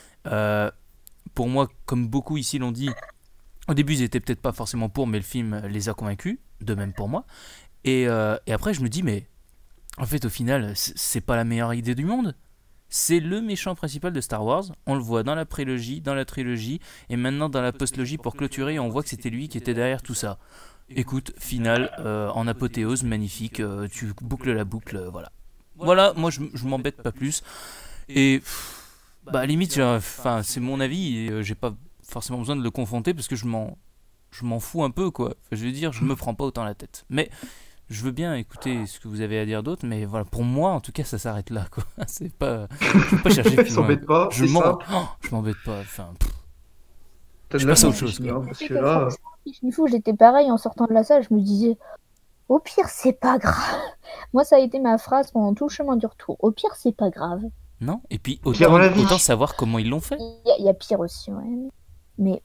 Speaker 1: Pour moi, comme beaucoup ici l'ont dit, au début, ils étaient peut-être pas forcément pour, mais le film les a convaincus. De même pour moi. Et après, je me dis, mais en fait, au final, c'est pas la meilleure idée du monde. C'est le méchant principal de Star Wars. On le voit dans la prélogie, dans la trilogie, et maintenant dans la postlogie pour clôturer. On voit que c'était lui qui était derrière tout ça. Écoute, finale en apothéose, magnifique. Tu boucles la boucle, voilà. Voilà, moi je m'embête pas plus. Et bah à la limite, enfin c'est mon avis et j'ai pas forcément besoin de le confronter parce que je m'en fous un peu quoi. Enfin, je veux dire, je me prends pas autant la tête. Mais je veux bien écouter ce que vous avez à dire d'autre, mais voilà, pour moi en tout cas ça s'arrête là quoi. C'est pas, je vais pas chercher
Speaker 2: Il
Speaker 1: plus loin.
Speaker 2: s'embête pas,
Speaker 1: Je
Speaker 2: c'est
Speaker 1: m'en,
Speaker 2: simple.
Speaker 1: je m'embête pas. Enfin,
Speaker 2: T'as
Speaker 1: je
Speaker 2: de la
Speaker 1: passe à
Speaker 2: chance,
Speaker 1: autre chose,
Speaker 2: Ishni,
Speaker 1: quoi.
Speaker 2: hein, parce
Speaker 5: Tu
Speaker 2: que
Speaker 5: sais que
Speaker 2: là,
Speaker 5: franchement, Kishnifu, j'étais pareil en sortant de la salle, je me disais, au pire, c'est pas grave. Moi, ça a été ma phrase pendant tout le chemin du retour. Au pire, c'est pas grave.
Speaker 1: non. Et puis
Speaker 2: Pire dans la vie.
Speaker 1: autant savoir comment ils l'ont fait.
Speaker 5: Il y a pire aussi, ouais. Mais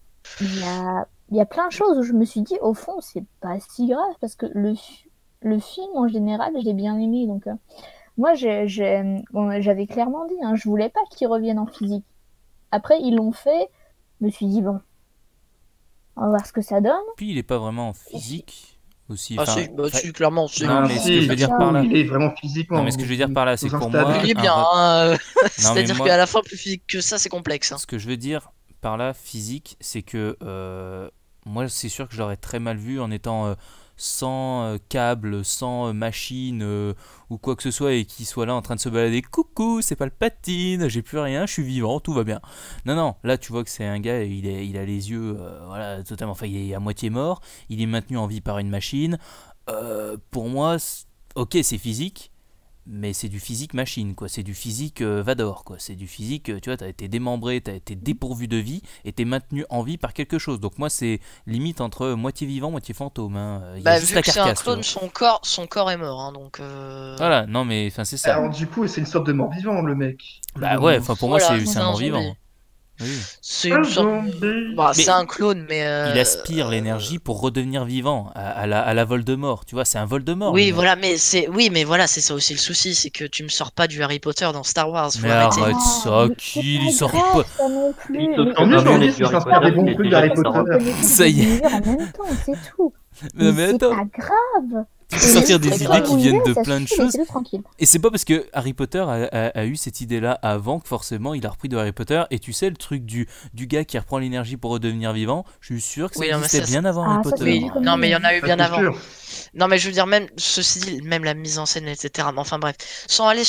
Speaker 5: il y a plein de choses où je me suis dit, au fond, c'est pas si grave, parce que le film, en général, je l'ai bien aimé. Donc, moi, bon, j'avais clairement dit, hein, je voulais pas qu'ils reviennent en physique. Après, ils l'ont fait, je me suis dit, bon, on va voir ce que ça donne.
Speaker 1: Puis il est pas vraiment en physique aussi.
Speaker 3: Ah
Speaker 1: Enfin,
Speaker 3: si, bah, si, clairement, si.
Speaker 1: non, mais ce que je veux dire par là.
Speaker 2: il est vraiment physiquement.
Speaker 1: Non, mais ce que je veux dire par là, c'est que pour moi,
Speaker 3: Il est bien,
Speaker 1: un
Speaker 3: hein,
Speaker 1: mais
Speaker 3: c'est-à-dire
Speaker 1: moi-
Speaker 3: qu'à la fin, plus physique que ça, c'est complexe. Hein.
Speaker 1: Ce que je veux dire par là, physique, c'est que moi, c'est sûr que je l'aurais très mal vu en étant sans câble, sans machine ou quoi que ce soit et qu'il soit là en train de se balader. Coucou, c'est pas le patine, j'ai plus rien, je suis vivant, tout va bien. Non, non, là tu vois que c'est un gars, il a les yeux, voilà, totalement, enfin, il est à moitié mort, il est maintenu en vie par une machine. Pour moi, ok, c'est physique. Mais c'est du physique machine, quoi. C'est du physique Vador, quoi. C'est du physique, tu vois, t'as été démembré, t'as été dépourvu de vie et t'es maintenu en vie par quelque chose. Donc moi, c'est limite entre moitié vivant, moitié fantôme. Hein. Il y a
Speaker 3: Bah,
Speaker 1: juste
Speaker 3: vu
Speaker 1: la
Speaker 3: que c'est un
Speaker 1: carcasse.
Speaker 3: clone,
Speaker 1: tu vois.
Speaker 3: son corps est mort, hein, donc.
Speaker 1: Voilà, non mais enfin c'est ça.
Speaker 2: Alors, du coup, c'est une sorte de mort-vivant, le mec.
Speaker 1: Bah ouais, enfin pour moi
Speaker 3: Voilà,
Speaker 1: c'est
Speaker 3: c'est
Speaker 1: un
Speaker 3: un
Speaker 1: mort-vivant.
Speaker 3: zombie.
Speaker 1: Oui.
Speaker 3: C'est
Speaker 2: Un
Speaker 3: une sorte.
Speaker 2: zombie.
Speaker 3: Bah,
Speaker 1: Mais
Speaker 3: c'est un clone, mais.
Speaker 1: Il aspire l'énergie pour redevenir vivant à la Voldemort. Tu vois, c'est un Voldemort.
Speaker 3: Oui,
Speaker 1: le mec.
Speaker 3: voilà, mais oui, mais voilà, c'est ça aussi le souci, c'est que tu me sors pas du Harry Potter dans Star Wars. Faut
Speaker 1: Mais
Speaker 3: arrêter.
Speaker 1: arrête ça,
Speaker 5: mais
Speaker 1: qui
Speaker 5: c'est pas
Speaker 1: sort
Speaker 5: grave,
Speaker 1: pas.
Speaker 5: ça non plus.
Speaker 4: Sauf
Speaker 5: Mais-
Speaker 4: que
Speaker 2: Tant mieux,
Speaker 4: comme
Speaker 2: j'ai
Speaker 4: on
Speaker 2: envie
Speaker 4: est
Speaker 2: qu'il
Speaker 4: sur Harry
Speaker 2: s'inspire des
Speaker 4: Potter,
Speaker 2: bons
Speaker 4: il est
Speaker 2: trucs
Speaker 4: déjà
Speaker 2: d'Harry
Speaker 4: fait Star Wars.
Speaker 2: Potter.
Speaker 1: Ça y est.
Speaker 5: l'univers en même temps, c'est tout.
Speaker 1: Non mais
Speaker 5: c'est
Speaker 1: attends,
Speaker 5: pas grave.
Speaker 1: tu peux sortir
Speaker 3: c'est
Speaker 1: des
Speaker 3: très
Speaker 1: idées
Speaker 3: grave.
Speaker 1: qui viennent de
Speaker 5: Ça
Speaker 1: plein de
Speaker 5: suffit,
Speaker 1: choses.
Speaker 5: laissez-le tranquille.
Speaker 1: Et c'est pas parce que Harry Potter a eu cette idée-là avant que forcément il a repris de Harry Potter. Et tu sais, le truc du gars qui reprend l'énergie pour redevenir vivant, je suis sûr que ça
Speaker 3: Oui, non, mais
Speaker 1: existait
Speaker 3: ça,
Speaker 1: bien avant
Speaker 5: Ah,
Speaker 1: Harry
Speaker 5: ça,
Speaker 1: Potter.
Speaker 5: c'est
Speaker 3: Oui,
Speaker 5: vrai.
Speaker 3: non, mais il y en a eu
Speaker 2: Ça,
Speaker 3: bien
Speaker 2: c'est
Speaker 3: avant.
Speaker 2: sûr.
Speaker 3: Non, mais je veux dire, même, ceci dit, même la mise en scène, etc. Mais enfin, bref, sans aller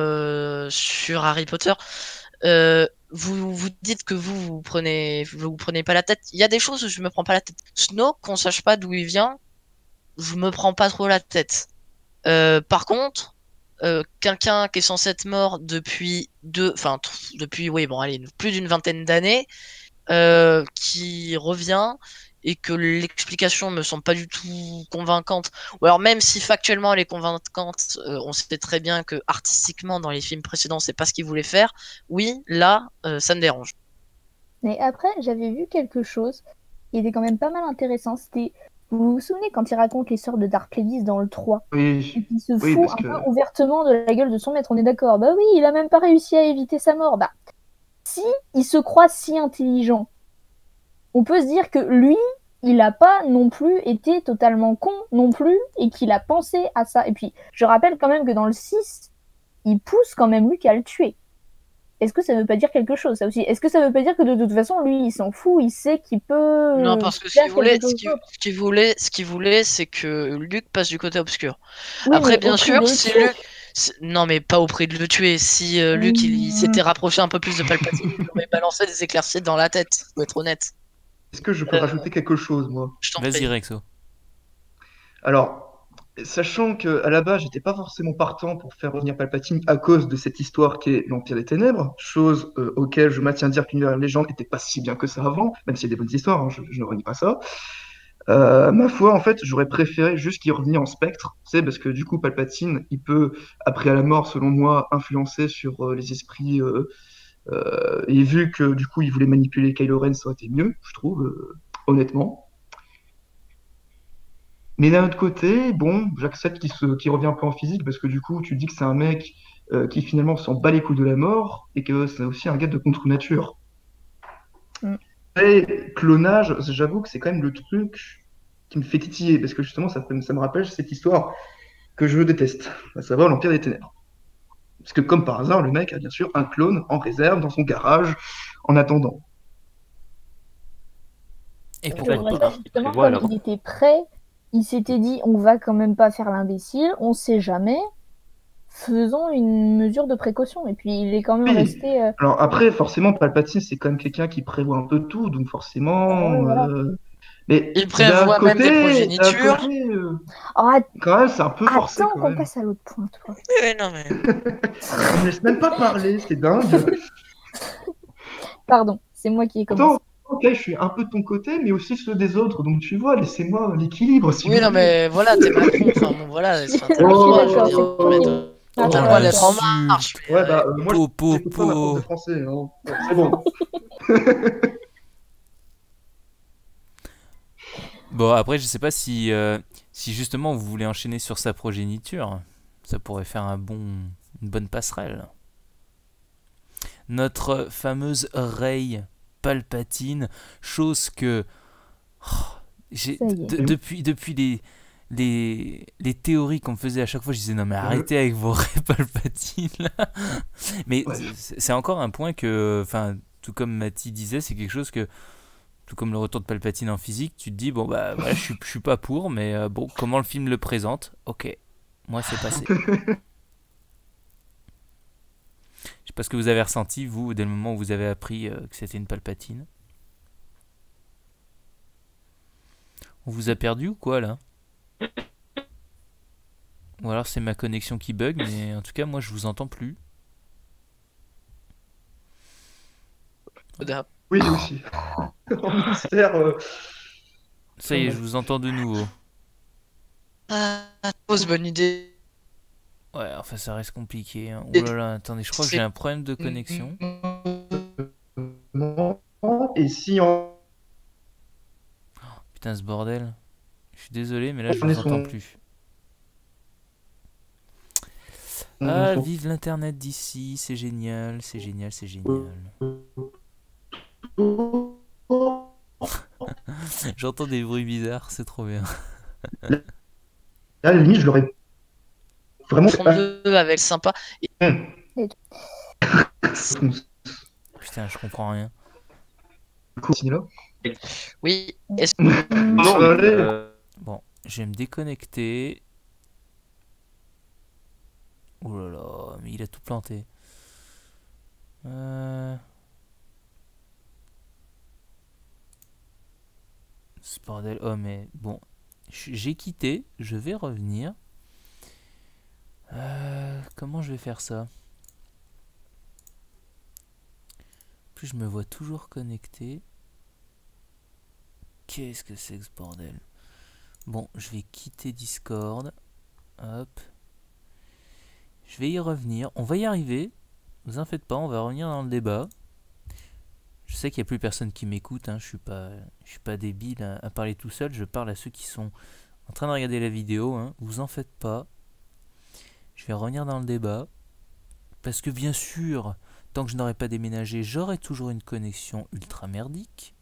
Speaker 3: sur Harry Potter, vous dites que vous prenez pas la tête. Il y a des choses où je me prends pas la tête. Snow, qu'on sache pas d'où il vient, je me prends pas trop la tête. Par contre, quelqu'un qui est censé être mort depuis depuis, oui, bon, allez, plus d'une vingtaine d'années, qui revient et que l'explication me semble pas du tout convaincante, ou alors même si factuellement elle est convaincante, on sait très bien que artistiquement dans les films précédents c'est pas ce qu'ils voulaient faire, oui, là, ça me dérange.
Speaker 5: Mais après, j'avais vu quelque chose qui était quand même pas mal intéressant. C'était, vous vous souvenez quand il raconte l'histoire de Dark Levis dans le 3 et
Speaker 2: Oui,
Speaker 5: qu'il se
Speaker 2: oui,
Speaker 5: fout
Speaker 2: parce
Speaker 5: un
Speaker 2: que
Speaker 5: peu ouvertement de la gueule de son maître, on est d'accord. Bah oui, il a même pas réussi à éviter sa mort. Bah, si il se croit si intelligent, on peut se dire que lui, il n'a pas non plus été totalement con non plus et qu'il a pensé à ça. Et puis, je rappelle quand même que dans le 6, il pousse quand même Luke à le tuer. Est-ce que ça veut pas dire quelque chose, ça aussi? Est-ce que ça veut pas dire que de toute façon, lui, il s'en fout, il sait qu'il peut
Speaker 3: Non, parce que
Speaker 5: faire quelque chose d'autre?
Speaker 3: ce qu'il voulait, c'est que Luke passe du côté obscur.
Speaker 5: Oui,
Speaker 3: Après,
Speaker 5: mais
Speaker 3: bien
Speaker 5: au prix
Speaker 3: sûr,
Speaker 5: de le
Speaker 3: si
Speaker 5: tuer.
Speaker 3: Luke, non, mais pas au prix de le tuer. Si Luke il s'était rapproché un peu plus de Palpatine, il aurait balancé des éclaircies dans la tête. Faut être honnête.
Speaker 2: est-ce que je peux rajouter quelque chose, moi?
Speaker 3: Je t'en
Speaker 1: Vas-y,
Speaker 3: prie.
Speaker 1: Rexo.
Speaker 2: Alors, sachant que à la base, j'étais pas forcément partant pour faire revenir Palpatine à cause de cette histoire qui est l'Empire des Ténèbres, chose auquel je maintiens de dire qu'Univers Légende n'était pas si bien que ça avant, même s'il y a des bonnes histoires, hein, je ne renie pas ça. Ma foi, en fait, j'aurais préféré juste qu'il revienne en spectre, c'est parce que du coup, Palpatine, il peut, après la mort, selon moi, influencer sur les esprits. Et vu que du coup, il voulait manipuler Kylo Ren, ça aurait été mieux, je trouve, honnêtement. Mais d'un autre côté, bon, j'accepte qu'il revient un peu en physique parce que du coup, tu dis que c'est un mec qui finalement s'en bat les couilles de la mort et que c'est aussi un gars de contre-nature.
Speaker 5: Mm.
Speaker 2: Et clonage, j'avoue que c'est quand même le truc qui me fait titiller parce que justement, ça me rappelle cette histoire que je déteste, à savoir l'Empire des Ténèbres. Parce que comme par hasard, le mec a bien sûr un clone en réserve dans son garage en attendant.
Speaker 1: Et
Speaker 5: Je
Speaker 1: pourquoi
Speaker 5: voudrais
Speaker 1: pas?
Speaker 5: pas, justement,
Speaker 4: prévoit
Speaker 5: comme
Speaker 4: alors.
Speaker 5: il était prêt, il s'était dit, on va quand même pas faire l'imbécile, on sait jamais, faisons une mesure de précaution. Et puis, il est quand même
Speaker 2: Oui,
Speaker 5: resté...
Speaker 2: alors après, forcément, Palpatine, c'est quand même quelqu'un qui prévoit un peu tout, donc
Speaker 5: ouais,
Speaker 2: forcément.
Speaker 5: voilà.
Speaker 2: Mais
Speaker 3: Il prévoit même des
Speaker 2: d'un
Speaker 3: progénitures.
Speaker 2: côté,
Speaker 5: Oh,
Speaker 2: quand même, c'est un peu forcé
Speaker 5: attends
Speaker 2: quand
Speaker 5: qu'on
Speaker 2: même.
Speaker 5: passe à l'autre point, toi.
Speaker 3: Oui, non, mais.
Speaker 2: Il me laisse même pas parler, c'est dingue.
Speaker 5: Pardon, c'est moi qui ai commencé.
Speaker 2: Pourtant, ok, je suis un peu de ton côté, mais aussi ceux des autres, donc tu vois, laissez-moi l'équilibre, s'il
Speaker 3: Oui,
Speaker 2: vous
Speaker 3: non,
Speaker 2: plaît.
Speaker 3: mais voilà, t'es Macron. Enfin, bon, voilà,
Speaker 5: Je suis,
Speaker 3: enfin, t'as
Speaker 5: je
Speaker 3: le
Speaker 5: suis
Speaker 3: droit, je veux
Speaker 5: d'accord,
Speaker 3: dire.
Speaker 5: c'est
Speaker 2: Oh,
Speaker 5: toi qui
Speaker 3: T'as
Speaker 5: marche
Speaker 3: le
Speaker 1: Oh,
Speaker 3: droit
Speaker 5: avec
Speaker 3: d'être en
Speaker 5: toi.
Speaker 3: marche.
Speaker 1: l'insulte!
Speaker 3: Mais,
Speaker 2: ouais, bah, moi,
Speaker 1: Po,
Speaker 2: j'écoute pas ma prof de
Speaker 1: po.
Speaker 2: français, hein. Bon, c'est bon.
Speaker 1: Bon, après, je sais pas si justement vous voulez enchaîner sur sa progéniture. Ça pourrait faire une bonne passerelle. Notre fameuse Rey Palpatine, chose que
Speaker 5: Ça y est.
Speaker 1: depuis les théories qu'on me faisait à chaque fois, je disais non mais arrêtez avec vos Rey Palpatine là. Mais
Speaker 2: Ouais.
Speaker 1: c'est encore un point que, enfin, tout comme Mathis disait, c'est quelque chose que, tout comme le retour de Palpatine en physique, tu te dis bon bah voilà, je suis pas pour, mais bon, comment le film le présente, ok, moi c'est passé. Je sais pas ce que vous avez ressenti, vous, dès le moment où vous avez appris que c'était une Palpatine. On vous a perdu ou quoi, là? Ou alors c'est ma connexion qui bug, mais en tout cas, moi, je vous entends plus.
Speaker 2: Oui, aussi. En mystère,
Speaker 1: Ça y est, je vous entends de nouveau.
Speaker 3: Ah, pose bonne idée.
Speaker 1: Ouais, enfin, ça reste compliqué, hein. Ouh là là, attendez, je crois que j'ai un problème de
Speaker 3: Mm,
Speaker 1: connexion.
Speaker 2: et si on
Speaker 1: Putain, ce bordel. Je suis désolé, mais là, je
Speaker 2: prenait
Speaker 1: vous entends
Speaker 2: son,
Speaker 1: plus. Ah,
Speaker 2: son-
Speaker 1: vive l'internet d'ici, c'est génial, c'est génial, c'est génial. J'entends des bruits bizarres, c'est trop bien.
Speaker 2: là, à la limite, je l'aurais vraiment fait.
Speaker 3: 32 avec sympa.
Speaker 1: Putain, je comprends rien.
Speaker 2: Continue là.
Speaker 3: Oui, est-ce
Speaker 4: Non,
Speaker 2: Allez.
Speaker 1: Bon, je vais me déconnecter. Oh là là, mais il a tout planté. Ce bordel. Oh, mais bon. J'ai quitté, je vais revenir. Comment je vais faire ça? Plus je me vois toujours connecté. Qu'est-ce que c'est que ce bordel? Bon, je vais quitter Discord. Hop. Je vais y revenir. On va y arriver. Vous en faites pas, on va revenir dans le débat. Je sais qu'il n'y a plus personne qui m'écoute. Hein. Je suis pas débile à parler tout seul. Je parle à ceux qui sont en train de regarder la vidéo. Hein. Vous en faites pas. Je vais revenir dans le débat. Parce que bien sûr, tant que je n'aurai pas déménagé, j'aurai toujours une connexion ultra merdique.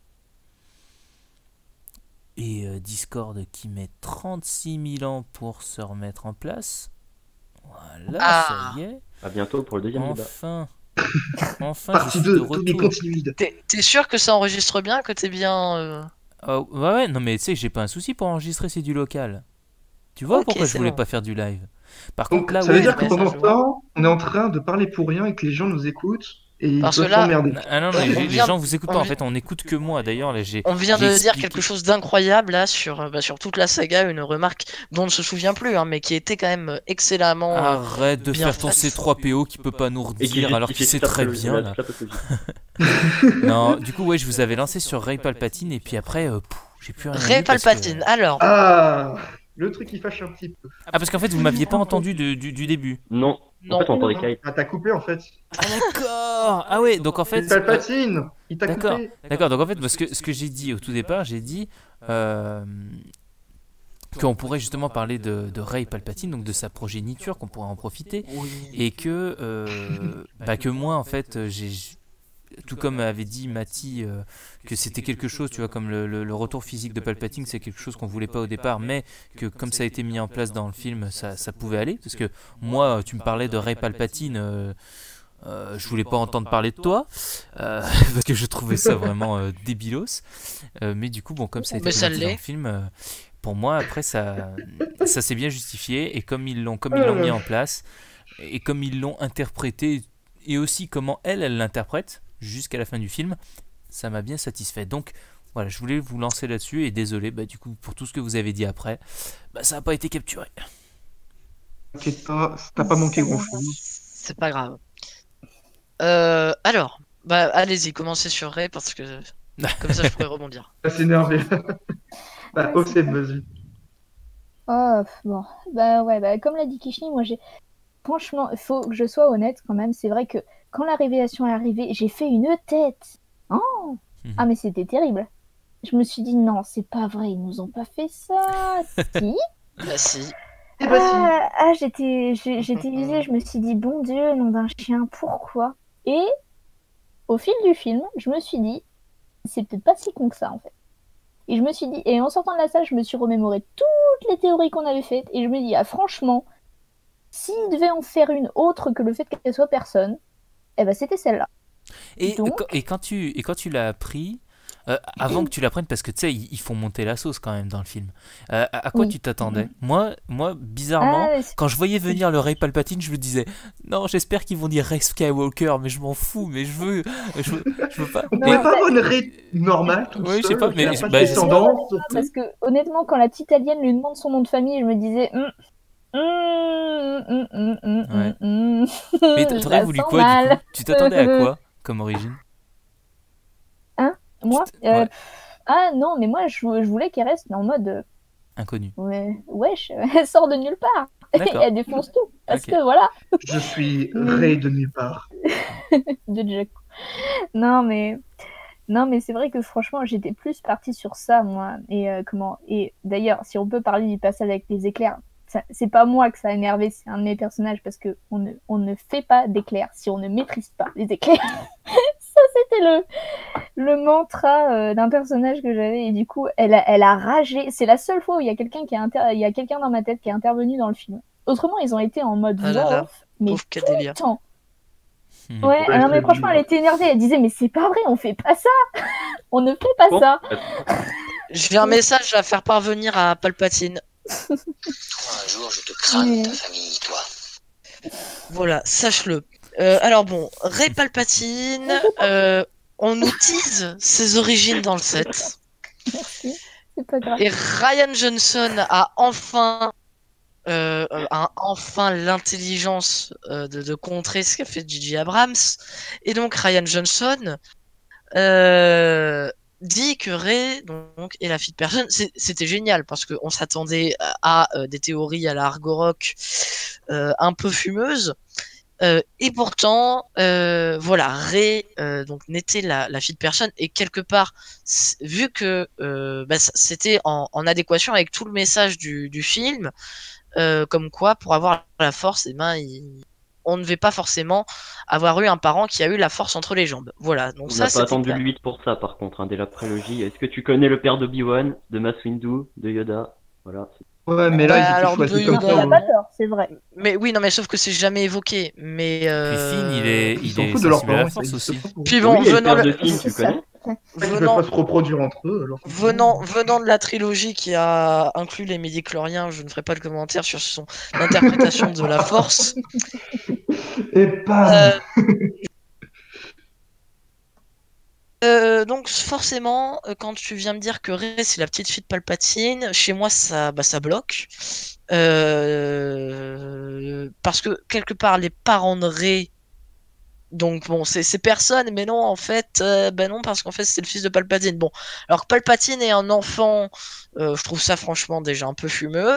Speaker 1: Et Discord qui met 36 000 ans pour se remettre en place. Voilà, ça y est.
Speaker 4: À bientôt pour le deuxième débat.
Speaker 1: Enfin, je
Speaker 2: Partie
Speaker 1: suis
Speaker 2: 2,
Speaker 1: de
Speaker 2: tous les
Speaker 1: retour.
Speaker 2: continuides.
Speaker 3: T'es sûr que ça enregistre bien, que t'es bien...
Speaker 1: Ouais, non mais tu sais, j'ai pas un souci pour enregistrer, c'est du local. Tu vois
Speaker 3: Ok,
Speaker 1: pourquoi je
Speaker 3: c'est
Speaker 1: voulais
Speaker 3: bon.
Speaker 1: pas faire du live. Par
Speaker 2: Donc,
Speaker 1: contre là,
Speaker 2: ça veut
Speaker 1: ouais,
Speaker 2: dire que
Speaker 3: mais
Speaker 2: pendant
Speaker 3: ça,
Speaker 2: ce
Speaker 3: je
Speaker 2: temps, on est en train de parler pour rien et que les gens nous écoutent et ils
Speaker 3: Parce que
Speaker 2: peuvent
Speaker 3: là-
Speaker 2: s'emmerder.
Speaker 1: Ah non,
Speaker 3: On
Speaker 1: les
Speaker 3: vient-
Speaker 1: gens vous écoutent
Speaker 3: on
Speaker 1: pas en
Speaker 3: vient-
Speaker 1: fait, on écoute que moi. D'ailleurs, là j'ai.
Speaker 3: On vient
Speaker 1: j'ai
Speaker 3: de dire
Speaker 1: expliqué-
Speaker 3: quelque chose d'incroyable là sur toute la saga, une remarque dont on ne se souvient plus, hein, mais qui était quand même excellemment...
Speaker 1: Arrête de
Speaker 3: bien
Speaker 1: faire ton
Speaker 3: fait.
Speaker 1: C3PO qui peut pas nous
Speaker 4: Et qui
Speaker 1: redire alors qu'il
Speaker 4: justifie
Speaker 1: sait
Speaker 4: toute la
Speaker 1: très
Speaker 4: pathologie-
Speaker 1: bien là.
Speaker 4: toute la pathologie.
Speaker 1: Non, du coup ouais, je vous avais lancé sur Ray Palpatine et puis après, j'ai plus rien
Speaker 3: Ray
Speaker 1: dit parce que-
Speaker 3: Palpatine, alors...
Speaker 2: Ah, le truc qui fâche un petit peu.
Speaker 1: Ah parce qu'en fait vous m'aviez pas entendu du début.
Speaker 4: Non.
Speaker 3: Non.
Speaker 4: En fait, on entendait Kyle.
Speaker 2: Ah, t'as coupé en fait.
Speaker 1: Ah d'accord. Ah ouais, donc en fait.
Speaker 2: Palpatine, il t'a
Speaker 1: D'accord.
Speaker 2: coupé.
Speaker 1: D'accord, donc en fait, parce que ce que j'ai dit au tout départ, j'ai dit qu'on pourrait justement parler de Rey Palpatine, donc de sa progéniture, qu'on pourrait en profiter, et que, que moi, en fait, tout comme avait dit Mati, que c'était quelque chose, tu vois, comme le retour physique de Palpatine, c'est quelque chose qu'on voulait pas au départ, mais que comme ça a été mis en place dans le film, ça pouvait aller, parce que moi, tu me parlais de Rey Palpatine. Je voulais pas entendre parler de toi parce que je trouvais ça vraiment débilos, mais du coup bon, comme ça a été
Speaker 3: Mais ça
Speaker 1: présenté dans
Speaker 3: l'est.
Speaker 1: le film, pour moi après ça s'est bien justifié, et comme ils l'ont mis en place et comme ils l'ont interprété, et aussi comment elle l'interprète jusqu'à la fin du film, ça m'a bien satisfait. Donc voilà, je voulais vous lancer là-dessus, et désolé du coup pour tout ce que vous avez dit après, ça n'a pas été capturé.
Speaker 2: T'inquiète pas, t'as pas manqué grand chose.
Speaker 3: C'est pas grave. Alors, allez-y, commencez sur Ray parce que comme ça je pourrais rebondir.
Speaker 2: Ça s'est énervé. Bah,
Speaker 5: Ouais,
Speaker 2: Oxem, vas-y.
Speaker 5: Oh, bon. Bah ouais, comme l'a dit Kishni, moi j'ai. Franchement, il faut que je sois honnête quand même. C'est vrai que quand la révélation est arrivée, j'ai fait une tête. Oh Ah, mais c'était terrible. Je me suis dit, non, c'est pas vrai, ils nous ont pas fait ça. Si.
Speaker 3: Bah si.
Speaker 2: Eh bah si.
Speaker 5: J'étais visée, je me suis dit, bon Dieu, nom d'un chien, pourquoi? Et au fil du film, je me suis dit, c'est peut-être pas si con que ça en fait. Et je me suis dit, et en sortant de la salle, je me suis remémoré toutes les théories qu'on avait faites, et je me dis, ah franchement, s'il devait en faire une autre que le fait qu'elle soit personne, eh ben c'était celle-là.
Speaker 1: Et,
Speaker 5: Donc-
Speaker 1: quand tu l'as appris, avant que tu l'apprennes, parce que tu sais, ils font monter la sauce quand même dans le film, à quoi
Speaker 5: Oui.
Speaker 1: tu t'attendais? Moi, bizarrement,
Speaker 5: Ah, c'est-
Speaker 1: quand je voyais venir le Rey Palpatine, je me disais, non, j'espère qu'ils vont dire Rey Skywalker, mais je m'en fous, mais je veux pas.
Speaker 2: On
Speaker 5: Non,
Speaker 2: pourrait pas
Speaker 5: ça-
Speaker 2: avoir une raid normale tout
Speaker 1: Ouais, je sais
Speaker 2: seul,
Speaker 1: pas,
Speaker 2: qui a
Speaker 1: mais
Speaker 2: pas de
Speaker 1: je sais pas.
Speaker 2: descendance.
Speaker 5: Parce que honnêtement, quand la petite alien lui demande son nom de famille, je me disais.
Speaker 1: Mais t'aurais
Speaker 5: Ça
Speaker 1: voulu
Speaker 5: sent
Speaker 1: quoi du
Speaker 5: mal.
Speaker 1: coup? Tu t'attendais à quoi comme origine?
Speaker 5: Moi,
Speaker 1: Ouais.
Speaker 5: ah non, mais moi je voulais qu'elle reste en mode
Speaker 1: Inconnu.
Speaker 5: wesh, elle sort de nulle part et
Speaker 1: D'accord.
Speaker 5: elle défonce tout parce
Speaker 1: Ok.
Speaker 5: que voilà,
Speaker 2: Je suis raid de nulle part.
Speaker 5: de Jack. Non mais c'est vrai que franchement j'étais plus partie sur ça moi et d'ailleurs si on peut parler du passage avec les éclairs, c'est pas moi que ça a énervé, c'est un de mes personnages parce que on ne fait pas d'éclairs si on ne maîtrise pas les éclairs. Ça c'était le mantra d'un personnage que j'avais, et du coup elle a ragé. C'est la seule fois où il y a quelqu'un il y a quelqu'un dans ma tête qui est intervenu dans le film. Autrement ils ont été en mode
Speaker 3: Ah là
Speaker 5: voix
Speaker 3: là,
Speaker 5: off, mais
Speaker 3: pauvre
Speaker 5: tout
Speaker 3: Cadelia.
Speaker 5: le temps.
Speaker 1: Mhm.
Speaker 5: Ouais,
Speaker 2: Ouais,
Speaker 5: non mais
Speaker 2: c'est
Speaker 5: franchement
Speaker 2: bien.
Speaker 5: elle était énervée, elle disait mais c'est pas vrai, on fait pas ça. On ne fait pas
Speaker 4: Bon.
Speaker 5: ça.
Speaker 3: J'ai un message à faire parvenir à Palpatine.
Speaker 6: Un jour, je te crame
Speaker 5: Mais-
Speaker 6: ta famille, toi.
Speaker 3: Voilà, sache-le. Alors bon, Ray Palpatine, on nous tease ses origines dans le set.
Speaker 5: Merci, c'est pas grave.
Speaker 3: Et Ryan Johnson a enfin l'intelligence de contrer ce qu'a fait J.J. Abrams. Et donc Ryan Johnson dit que Rey donc est la fille de personne. C'était génial parce qu'on s'attendait à des théories à la Argorok un peu fumeuses. Et pourtant, voilà, Rey donc n'était la fille de personne et quelque part, vu que c'était en adéquation avec tout le message du film, comme quoi pour avoir la force, eh ben, on ne devait pas forcément avoir eu un parent qui a eu la force entre les jambes. Voilà, donc
Speaker 4: On
Speaker 3: ça
Speaker 4: n'a pas
Speaker 3: c'était
Speaker 4: attendu
Speaker 3: clair.
Speaker 4: le 8 pour ça, par contre, hein, dès la prélogie. Est-ce que tu connais le père d'Obi-Wan, de Mace Windu, de Yoda? Voilà.
Speaker 2: Ouais, mais là,
Speaker 3: Bah,
Speaker 2: ils étaient
Speaker 3: alors,
Speaker 2: choisis
Speaker 3: de
Speaker 2: comme
Speaker 3: Yoda,
Speaker 2: ça.
Speaker 5: Il a
Speaker 2: hein.
Speaker 5: pas tort, c'est vrai.
Speaker 3: Mais oui, non, mais sauf que c'est jamais évoqué. Mais
Speaker 1: Puis Finn,
Speaker 2: Ils
Speaker 1: il
Speaker 2: s'en
Speaker 1: est
Speaker 2: foutent de leurs
Speaker 1: sensible à la
Speaker 2: parents, ça
Speaker 1: force
Speaker 2: existe
Speaker 1: aussi.
Speaker 2: pas pour eux.
Speaker 3: puis bon,
Speaker 4: Oui, et le
Speaker 3: venant
Speaker 4: père de
Speaker 3: le-
Speaker 4: Finn, tu
Speaker 5: C'est ça.
Speaker 4: connais?
Speaker 2: Ils peuvent
Speaker 3: venant
Speaker 2: pas se reproduire entre eux. Alors
Speaker 3: venant de la trilogie qui a inclus les midi-chloriens, je ne ferai pas de commentaire sur son interprétation de la Force.
Speaker 2: Et bam!
Speaker 3: Donc forcément, quand tu viens me dire que Rey c'est la petite fille de Palpatine, chez moi ça bloque. Parce que quelque part les parents de Rey, donc bon c'est personne, mais non en fait, ben non parce qu'en fait c'est le fils de Palpatine. Bon, alors que Palpatine est un enfant, je trouve ça franchement déjà un peu fumeux.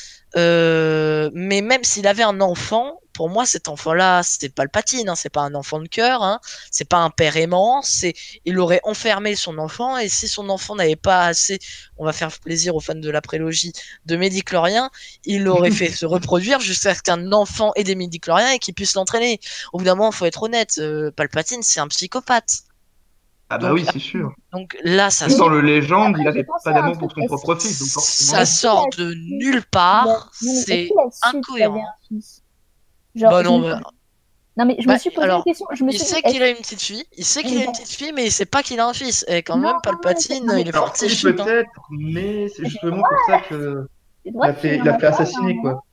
Speaker 3: Mais même s'il avait un enfant, pour moi, cet enfant-là, c'était Palpatine, hein, c'est pas un enfant de cœur, hein, c'est pas un père aimant, il aurait enfermé son enfant, et si son enfant n'avait pas assez, on va faire plaisir aux fans de la prélogie, de midi-chloriens, il l'aurait fait se reproduire jusqu'à ce qu'un enfant ait des midi-chloriens et qu'il puisse l'entraîner. Au bout d'un moment, faut être honnête, Palpatine, c'est un psychopathe.
Speaker 2: Ah bah
Speaker 3: Donc,
Speaker 2: oui, c'est sûr.
Speaker 3: donc là, ça
Speaker 2: Même
Speaker 3: sort,
Speaker 2: dans le légende, il
Speaker 5: Après, j'ai
Speaker 2: avait
Speaker 5: pensé
Speaker 2: pas
Speaker 5: à un
Speaker 2: d'amour
Speaker 5: truc.
Speaker 2: pour son propre fils. Donc
Speaker 3: ça
Speaker 2: forcément,
Speaker 3: sort
Speaker 5: Est-ce qu'il a
Speaker 3: de
Speaker 5: su-
Speaker 3: nulle part,
Speaker 5: Non, mais est-ce
Speaker 3: c'est
Speaker 5: qu'il a su qu'il avait
Speaker 3: incohérent.
Speaker 5: un fils? Genre,
Speaker 3: Bah
Speaker 5: je
Speaker 3: non,
Speaker 5: me
Speaker 3: mais
Speaker 5: suis- Non, mais je me
Speaker 3: bah,
Speaker 5: suis posé la
Speaker 3: alors,
Speaker 5: question. Je me
Speaker 3: il
Speaker 5: suis dit,
Speaker 3: sait qu'il a une petite fille, il sait qu'il a une petite fille, mais il sait pas qu'il a un fils. Et quand
Speaker 5: Non,
Speaker 3: même,
Speaker 5: non,
Speaker 3: Palpatine,
Speaker 5: non, mais
Speaker 3: il est
Speaker 2: alors
Speaker 3: fort de ses
Speaker 2: si
Speaker 3: chips, hein.
Speaker 2: peut-être, mais c'est
Speaker 5: j'ai
Speaker 2: justement pour ça que
Speaker 5: le droit de
Speaker 2: il
Speaker 5: finir
Speaker 2: a
Speaker 5: ma
Speaker 2: fait
Speaker 5: phrase,
Speaker 2: assassiner
Speaker 5: hein.
Speaker 2: quoi.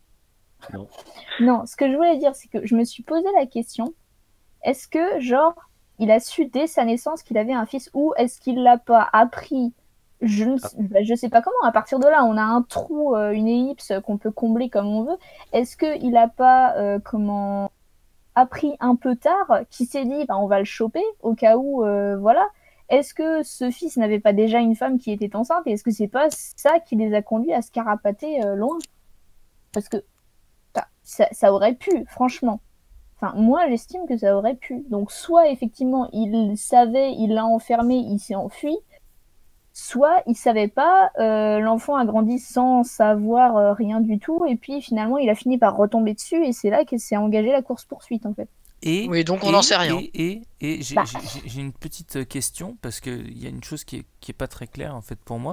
Speaker 5: Non, ce que je voulais dire, c'est que je me suis posé la question, est-ce que, genre, il a su dès sa naissance qu'il avait un fils ou est-ce qu'il l'a pas appris? Je sais pas comment, à partir de là, on a un trou, une ellipse qu'on peut combler comme on veut. Est-ce qu'il a pas, appris un peu tard, qui s'est dit, bah, on va le choper au cas où, voilà. Est-ce que ce fils n'avait pas déjà une femme qui était enceinte et est-ce que c'est pas ça qui les a conduits à se carapater loin? Parce que ça aurait pu, franchement. Enfin, moi, j'estime que ça aurait pu. Donc, soit effectivement, il savait, il l'a enfermé, il s'est enfui, soit il savait pas, l'enfant a grandi sans savoir rien du tout, et puis finalement, il a fini par retomber dessus, et c'est là que s'est engagée la course-poursuite, en fait.
Speaker 3: Oui, donc on n'en sait rien.
Speaker 1: Et
Speaker 5: Bah.
Speaker 1: j'ai une petite question, parce qu'il y a une chose qui est pas très claire, en fait, pour moi.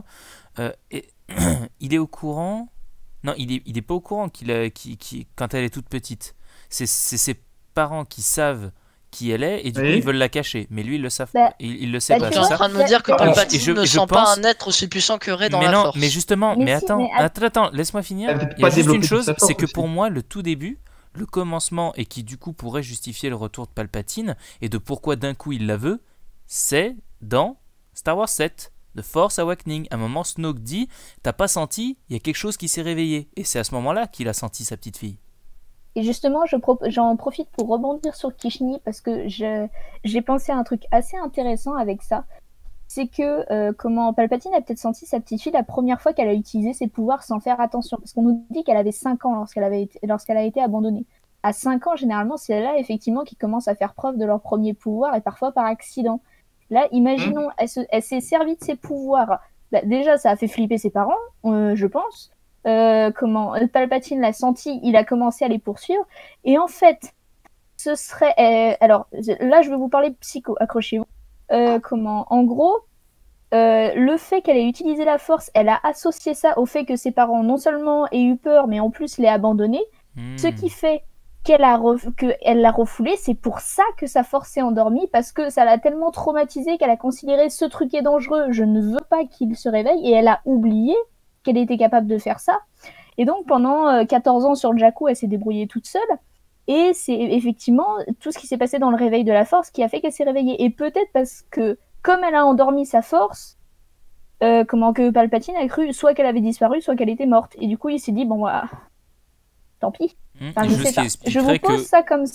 Speaker 1: Il est au courant... Non, il est pas au courant quand elle est toute petite. C'est ses parents qui savent qui elle est, et du coup, ils veulent la cacher. Mais lui, il le savent
Speaker 5: Bah,
Speaker 1: pas. Il le sait
Speaker 5: bah,
Speaker 1: pas,
Speaker 3: Tu
Speaker 5: tu
Speaker 3: es
Speaker 1: c'est
Speaker 3: en
Speaker 1: ça?
Speaker 3: train de me dire que
Speaker 2: Et
Speaker 3: Palpatine
Speaker 1: je
Speaker 3: ne sent
Speaker 1: pense-
Speaker 3: pas un être aussi puissant que Rey dans
Speaker 1: Mais
Speaker 3: la
Speaker 1: non,
Speaker 3: Force.
Speaker 1: mais justement,
Speaker 5: Mais
Speaker 1: mais
Speaker 5: si,
Speaker 1: attends,
Speaker 5: mais
Speaker 1: attends, laisse-moi finir.
Speaker 2: Elle avait
Speaker 1: Il y a
Speaker 2: pas
Speaker 1: juste une
Speaker 2: développé toute
Speaker 1: chose,
Speaker 2: sa force
Speaker 1: c'est que
Speaker 2: aussi.
Speaker 1: pour moi, le tout début, le commencement, et qui du coup pourrait justifier le retour de Palpatine, et de pourquoi d'un coup il la veut, c'est dans Star Wars 7, The Force Awakening. À un moment, Snoke dit, t'as pas senti, il y a quelque chose qui s'est réveillé. Et c'est à ce moment-là qu'il a senti sa petite fille.
Speaker 5: Et justement, j'en profite pour rebondir sur Kishni, parce que j'ai pensé à un truc assez intéressant avec ça. C'est que comment Palpatine a peut-être senti sa petite fille la première fois qu'elle a utilisé ses pouvoirs sans faire attention. Parce qu'on nous dit qu'elle avait 5 ans lorsqu'elle a été abandonnée. À 5 ans, généralement, c'est là, effectivement, qu'ils commencent à faire preuve de leur premier pouvoir, et parfois par accident. Là, imaginons, elle s'est servie de ses pouvoirs. Bah, déjà, ça a fait flipper ses parents, je pense. Palpatine l'a senti, il a commencé à les poursuivre. Et en fait, ce serait... alors, là, je vais vous parler psycho, accrochez-vous. En gros, le fait qu'elle ait utilisé la force, elle a associé ça au fait que ses parents non seulement aient eu peur, mais en plus l'aient abandonnée. Ce qui fait qu'elle l'a refoulée, c'est pour ça que sa force s'est endormie, parce que ça l'a tellement traumatisée qu'elle a considéré ce truc est dangereux, je ne veux pas qu'il se réveille, et elle a oublié qu'elle était capable de faire ça. Et donc pendant 14 ans sur Jakku, elle s'est débrouillée toute seule. Et c'est effectivement tout ce qui s'est passé dans le réveil de la force qui a fait qu'elle s'est réveillée. Et peut-être parce que, comme elle a endormi sa force, que Palpatine a cru soit qu'elle avait disparu, soit qu'elle était morte. Et du coup, il s'est dit, bon, bah, tant pis. Enfin, je sais pas. Je vous pose ça comme ça.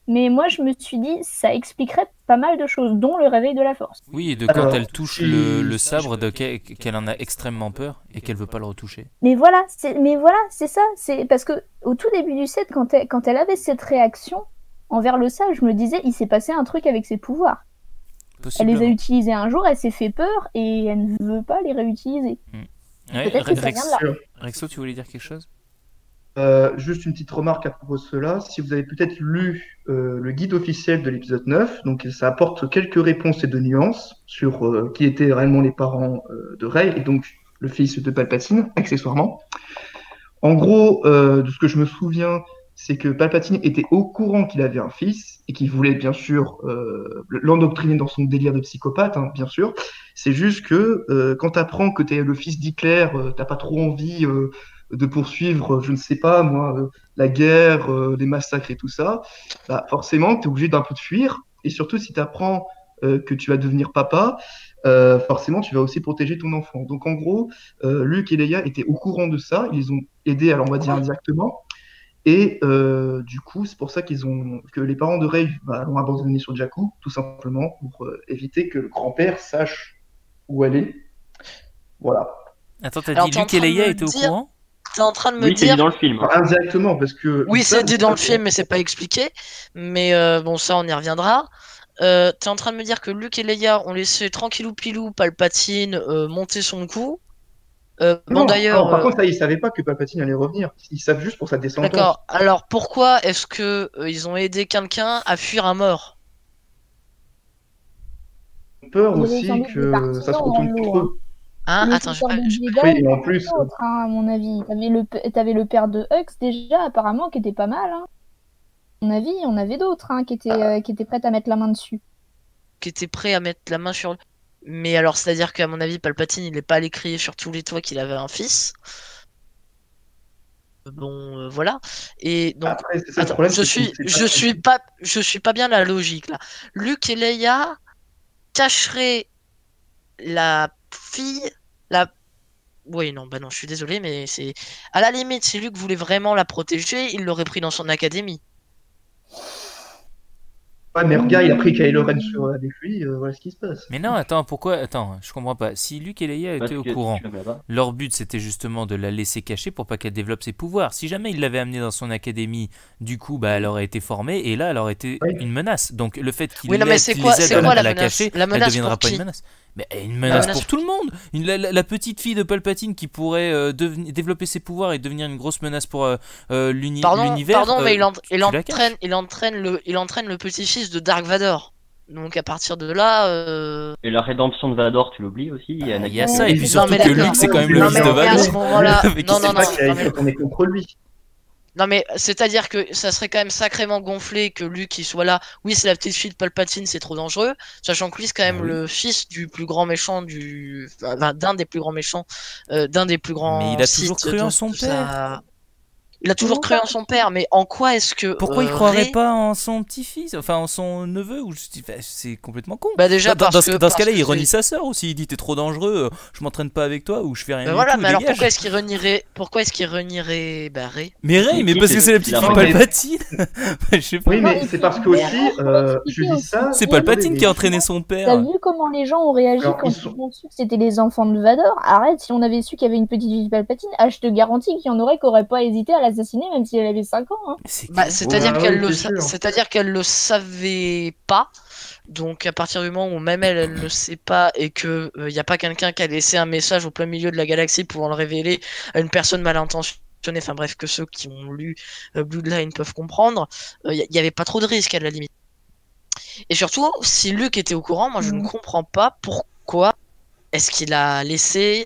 Speaker 5: mais moi je me suis dit ça expliquerait pas mal de choses, dont le réveil de la force.
Speaker 1: Oui, et de quand
Speaker 2: Alors,
Speaker 1: elle touche
Speaker 2: si-
Speaker 1: le
Speaker 2: si
Speaker 1: sabre, qu'elle en a extrêmement peur et qu'elle veut pas le retoucher.
Speaker 5: Mais voilà, c'est ça. C'est parce que au tout début du set, quand elle avait cette réaction envers le sable, je me disais, il s'est passé un truc avec ses pouvoirs. Elle les a
Speaker 1: Possiblement.
Speaker 5: utilisés un jour, elle s'est fait peur et elle ne veut pas les réutiliser.
Speaker 1: Ouais,
Speaker 5: Peut-être que ça vient de là.
Speaker 1: Rexo, tu voulais dire quelque chose?
Speaker 2: Juste une petite remarque à propos de cela. Si vous avez peut-être lu le guide officiel de l'épisode 9, donc ça apporte quelques réponses et de nuances sur qui étaient réellement les parents de Rey et donc le fils de Palpatine, accessoirement. En gros, de ce que je me souviens, c'est que Palpatine était au courant qu'il avait un fils et qu'il voulait bien sûr l'endoctriner dans son délire de psychopathe, hein, bien sûr. C'est juste que quand tu apprends que tu es le fils d'Hitler, t'as pas trop envie de poursuivre, je ne sais pas moi, la guerre, les massacres et tout ça. Bah, forcément, tu es obligé d'un peu de fuir. Et surtout, si tu apprends que tu vas devenir papa, forcément, tu vas aussi protéger ton enfant. Donc en gros, Luke et Leia étaient au courant de ça. Ils les ont aidés, alors on va dire indirectement. Et du coup, c'est pour ça que les parents de Rey l'ont abandonné sur Jakku, tout simplement, pour éviter que le grand-père sache où elle est. Voilà.
Speaker 1: Attends, t'as
Speaker 3: Alors,
Speaker 1: dit
Speaker 3: t'es en
Speaker 1: Luke et
Speaker 3: train de
Speaker 1: Leia
Speaker 3: me
Speaker 1: étaient au
Speaker 3: dire-
Speaker 1: courant?
Speaker 3: T'es en train de me
Speaker 4: Oui, c'est dit
Speaker 3: dire.
Speaker 4: dans le film.
Speaker 2: Enfin, indirectement, parce que.
Speaker 3: Oui, c'est dit dans le
Speaker 2: ça,
Speaker 3: film, mais c'est pas expliqué. Mais bon, ça, on y reviendra. T'es en train de me dire que Luke et Leia ont laissé tranquillou pilou Palpatine monter son coup. Bon,
Speaker 2: Non,
Speaker 3: d'ailleurs,
Speaker 2: non, par contre, ça, ils savaient pas que Palpatine allait revenir. Ils savent juste pour sa descendance.
Speaker 3: d'accord. Alors, pourquoi est-ce que ils ont aidé quelqu'un à fuir un mort?
Speaker 2: Ils ont peur
Speaker 5: Il y avait
Speaker 2: aussi
Speaker 5: sans doute des
Speaker 2: que
Speaker 5: partisans
Speaker 2: ça se
Speaker 5: dans
Speaker 2: retourne
Speaker 5: le lot,
Speaker 2: contre eux.
Speaker 3: Hein,
Speaker 5: Les
Speaker 3: attends,
Speaker 5: chasseurs de Jedi,
Speaker 2: Oui,
Speaker 5: il y
Speaker 2: et
Speaker 5: en
Speaker 2: en
Speaker 5: avait
Speaker 2: plus,
Speaker 5: d'autres, hein, à mon avis. T'avais le père de Hux déjà, apparemment, qui était pas mal. Hein. À mon avis, il y en avait d'autres hein, qui étaient prêts à mettre la main dessus.
Speaker 3: qui était prêt à mettre la main sur. Mais alors, c'est-à-dire qu'à mon avis, Palpatine, il est pas allé crier sur tous les toits qu'il avait un fils. Bon, voilà. Et donc,
Speaker 2: après, c'est ça le
Speaker 3: attends,
Speaker 2: problème.
Speaker 3: je
Speaker 2: c'est qu'on
Speaker 3: suis,
Speaker 2: sait pas
Speaker 3: je suis pas bien la logique là. Luke et Leia cacheraient la fille, la. Oui, non, bah non, je suis désolé, mais c'est. À la limite, si Luke voulait vraiment la protéger, il l'aurait pris dans son académie.
Speaker 2: Ouais, mais regarde, il a pris Kylo Ren avec lui, voilà ce qui se passe.
Speaker 1: Mais non, attends, pourquoi? Attends, je comprends pas. Si Luke et Leia
Speaker 4: Parce
Speaker 1: étaient au
Speaker 4: que
Speaker 1: courant,
Speaker 4: tu l'avais pas.
Speaker 1: leur but c'était justement de la laisser cacher pour pas qu'elle développe ses pouvoirs. Si jamais il l'avait amenée dans son académie, du coup, bah, elle aurait été formée et là, elle aurait été
Speaker 2: Oui.
Speaker 1: une menace. Donc le fait qu'il
Speaker 3: Oui, non, mais c'est
Speaker 1: qu'il
Speaker 3: quoi,
Speaker 1: les aide
Speaker 3: c'est
Speaker 1: à
Speaker 3: quoi la
Speaker 1: la
Speaker 3: menace?
Speaker 1: cacher,
Speaker 3: La
Speaker 1: elle
Speaker 3: menace
Speaker 1: deviendra
Speaker 3: pour
Speaker 1: pas
Speaker 3: qui?
Speaker 1: une menace. Mais une menace
Speaker 3: menace
Speaker 1: pour tout le monde. La petite fille de Palpatine qui pourrait développer ses pouvoirs et devenir une grosse menace pour l'univers.
Speaker 3: Pardon, mais
Speaker 1: tu la caches.
Speaker 3: il entraîne le petit-fils de Dark Vador. Donc à partir de là,
Speaker 4: Et la rédemption de Vador, tu l'oublies aussi. Il y a
Speaker 1: Il y
Speaker 4: Anakin.
Speaker 1: a ça, et puis
Speaker 3: Non,
Speaker 1: surtout
Speaker 3: mais
Speaker 1: que
Speaker 3: d'accord.
Speaker 1: Luke c'est quand même le
Speaker 2: Non,
Speaker 1: fils
Speaker 2: mais
Speaker 1: de
Speaker 2: à
Speaker 3: à ce
Speaker 1: Vador.
Speaker 3: moment-là,
Speaker 1: Avec
Speaker 3: non,
Speaker 1: qui
Speaker 3: non,
Speaker 2: C'est
Speaker 3: non,
Speaker 2: pas qu'il
Speaker 3: non, mais,
Speaker 2: faut qu'on est contre lui.
Speaker 3: non, mais c'est-à-dire que ça serait quand même sacrément gonflé que Luke il soit là. Oui, c'est la petite fille de Palpatine, c'est trop dangereux. Sachant que lui c'est quand même
Speaker 1: Ah oui.
Speaker 3: le fils du plus grand méchant enfin, d'un des plus grands méchants, d'un des plus grands.
Speaker 1: Mais il a toujours
Speaker 3: Sith
Speaker 1: cru
Speaker 3: de-
Speaker 1: en son
Speaker 3: de
Speaker 1: père.
Speaker 3: sa- Il a toujours cru en son père, mais en quoi est-ce que
Speaker 1: Pourquoi il croirait
Speaker 3: Rey-
Speaker 1: pas en son petit-fils, enfin en son neveu ou c'est complètement con.
Speaker 3: Bah déjà
Speaker 1: Dans
Speaker 3: parce
Speaker 1: ce
Speaker 3: que
Speaker 1: dans ce cas-là,
Speaker 3: parce
Speaker 1: il
Speaker 3: que
Speaker 1: renie sa sœur aussi. Il dit t'es trop dangereux, je m'entraîne pas avec toi ou je fais rien
Speaker 3: Bah
Speaker 1: du
Speaker 3: voilà,
Speaker 1: tout.
Speaker 3: mais alors
Speaker 1: dégage.
Speaker 3: pourquoi est-ce qu'il renierait Rey?
Speaker 1: Mais Ray, mais
Speaker 4: Qui
Speaker 1: parce
Speaker 4: c'est
Speaker 1: que c'est la petite
Speaker 4: qui
Speaker 1: fille
Speaker 2: l'a fait
Speaker 1: Palpatine. Je sais pas.
Speaker 2: Oui,
Speaker 5: Non,
Speaker 2: mais
Speaker 5: et
Speaker 2: c'est
Speaker 5: puis-
Speaker 2: parce que
Speaker 5: mais
Speaker 2: aussi,
Speaker 5: alors, faut
Speaker 2: je
Speaker 5: expliquer
Speaker 2: dis ça.
Speaker 1: C'est
Speaker 5: aussi.
Speaker 1: Palpatine
Speaker 2: mais
Speaker 1: qui a entraîné son
Speaker 5: T'as
Speaker 1: père.
Speaker 5: vu comment les gens ont réagi
Speaker 2: Alors,
Speaker 5: quand
Speaker 2: ils
Speaker 5: ils
Speaker 2: sont-
Speaker 5: ont su que c'était les enfants de Vador? Arrête, si on avait su qu'il y avait une petite fille de Palpatine, je te garantis qu'il y en aurait qui n'auraient pas hésité à l'assassiner même si elle avait 5 ans. Hein.
Speaker 1: Mais c'est
Speaker 3: Bah,
Speaker 1: clair.
Speaker 3: c'est-à-dire
Speaker 2: Ouais,
Speaker 3: qu'elle
Speaker 2: oui, c'est sûr.
Speaker 3: c'est-à-dire qu'elle le savait pas. Donc à partir du moment où même elle le sait pas et que y a pas quelqu'un qui a laissé un message au plein milieu de la galaxie pour le révéler à une personne mal intentionnée, enfin bref, que ceux qui ont lu Bloodline peuvent comprendre, y avait pas trop de risques à la limite. Et surtout, si Luke était au courant, moi je ne comprends pas pourquoi est-ce qu'il a laissé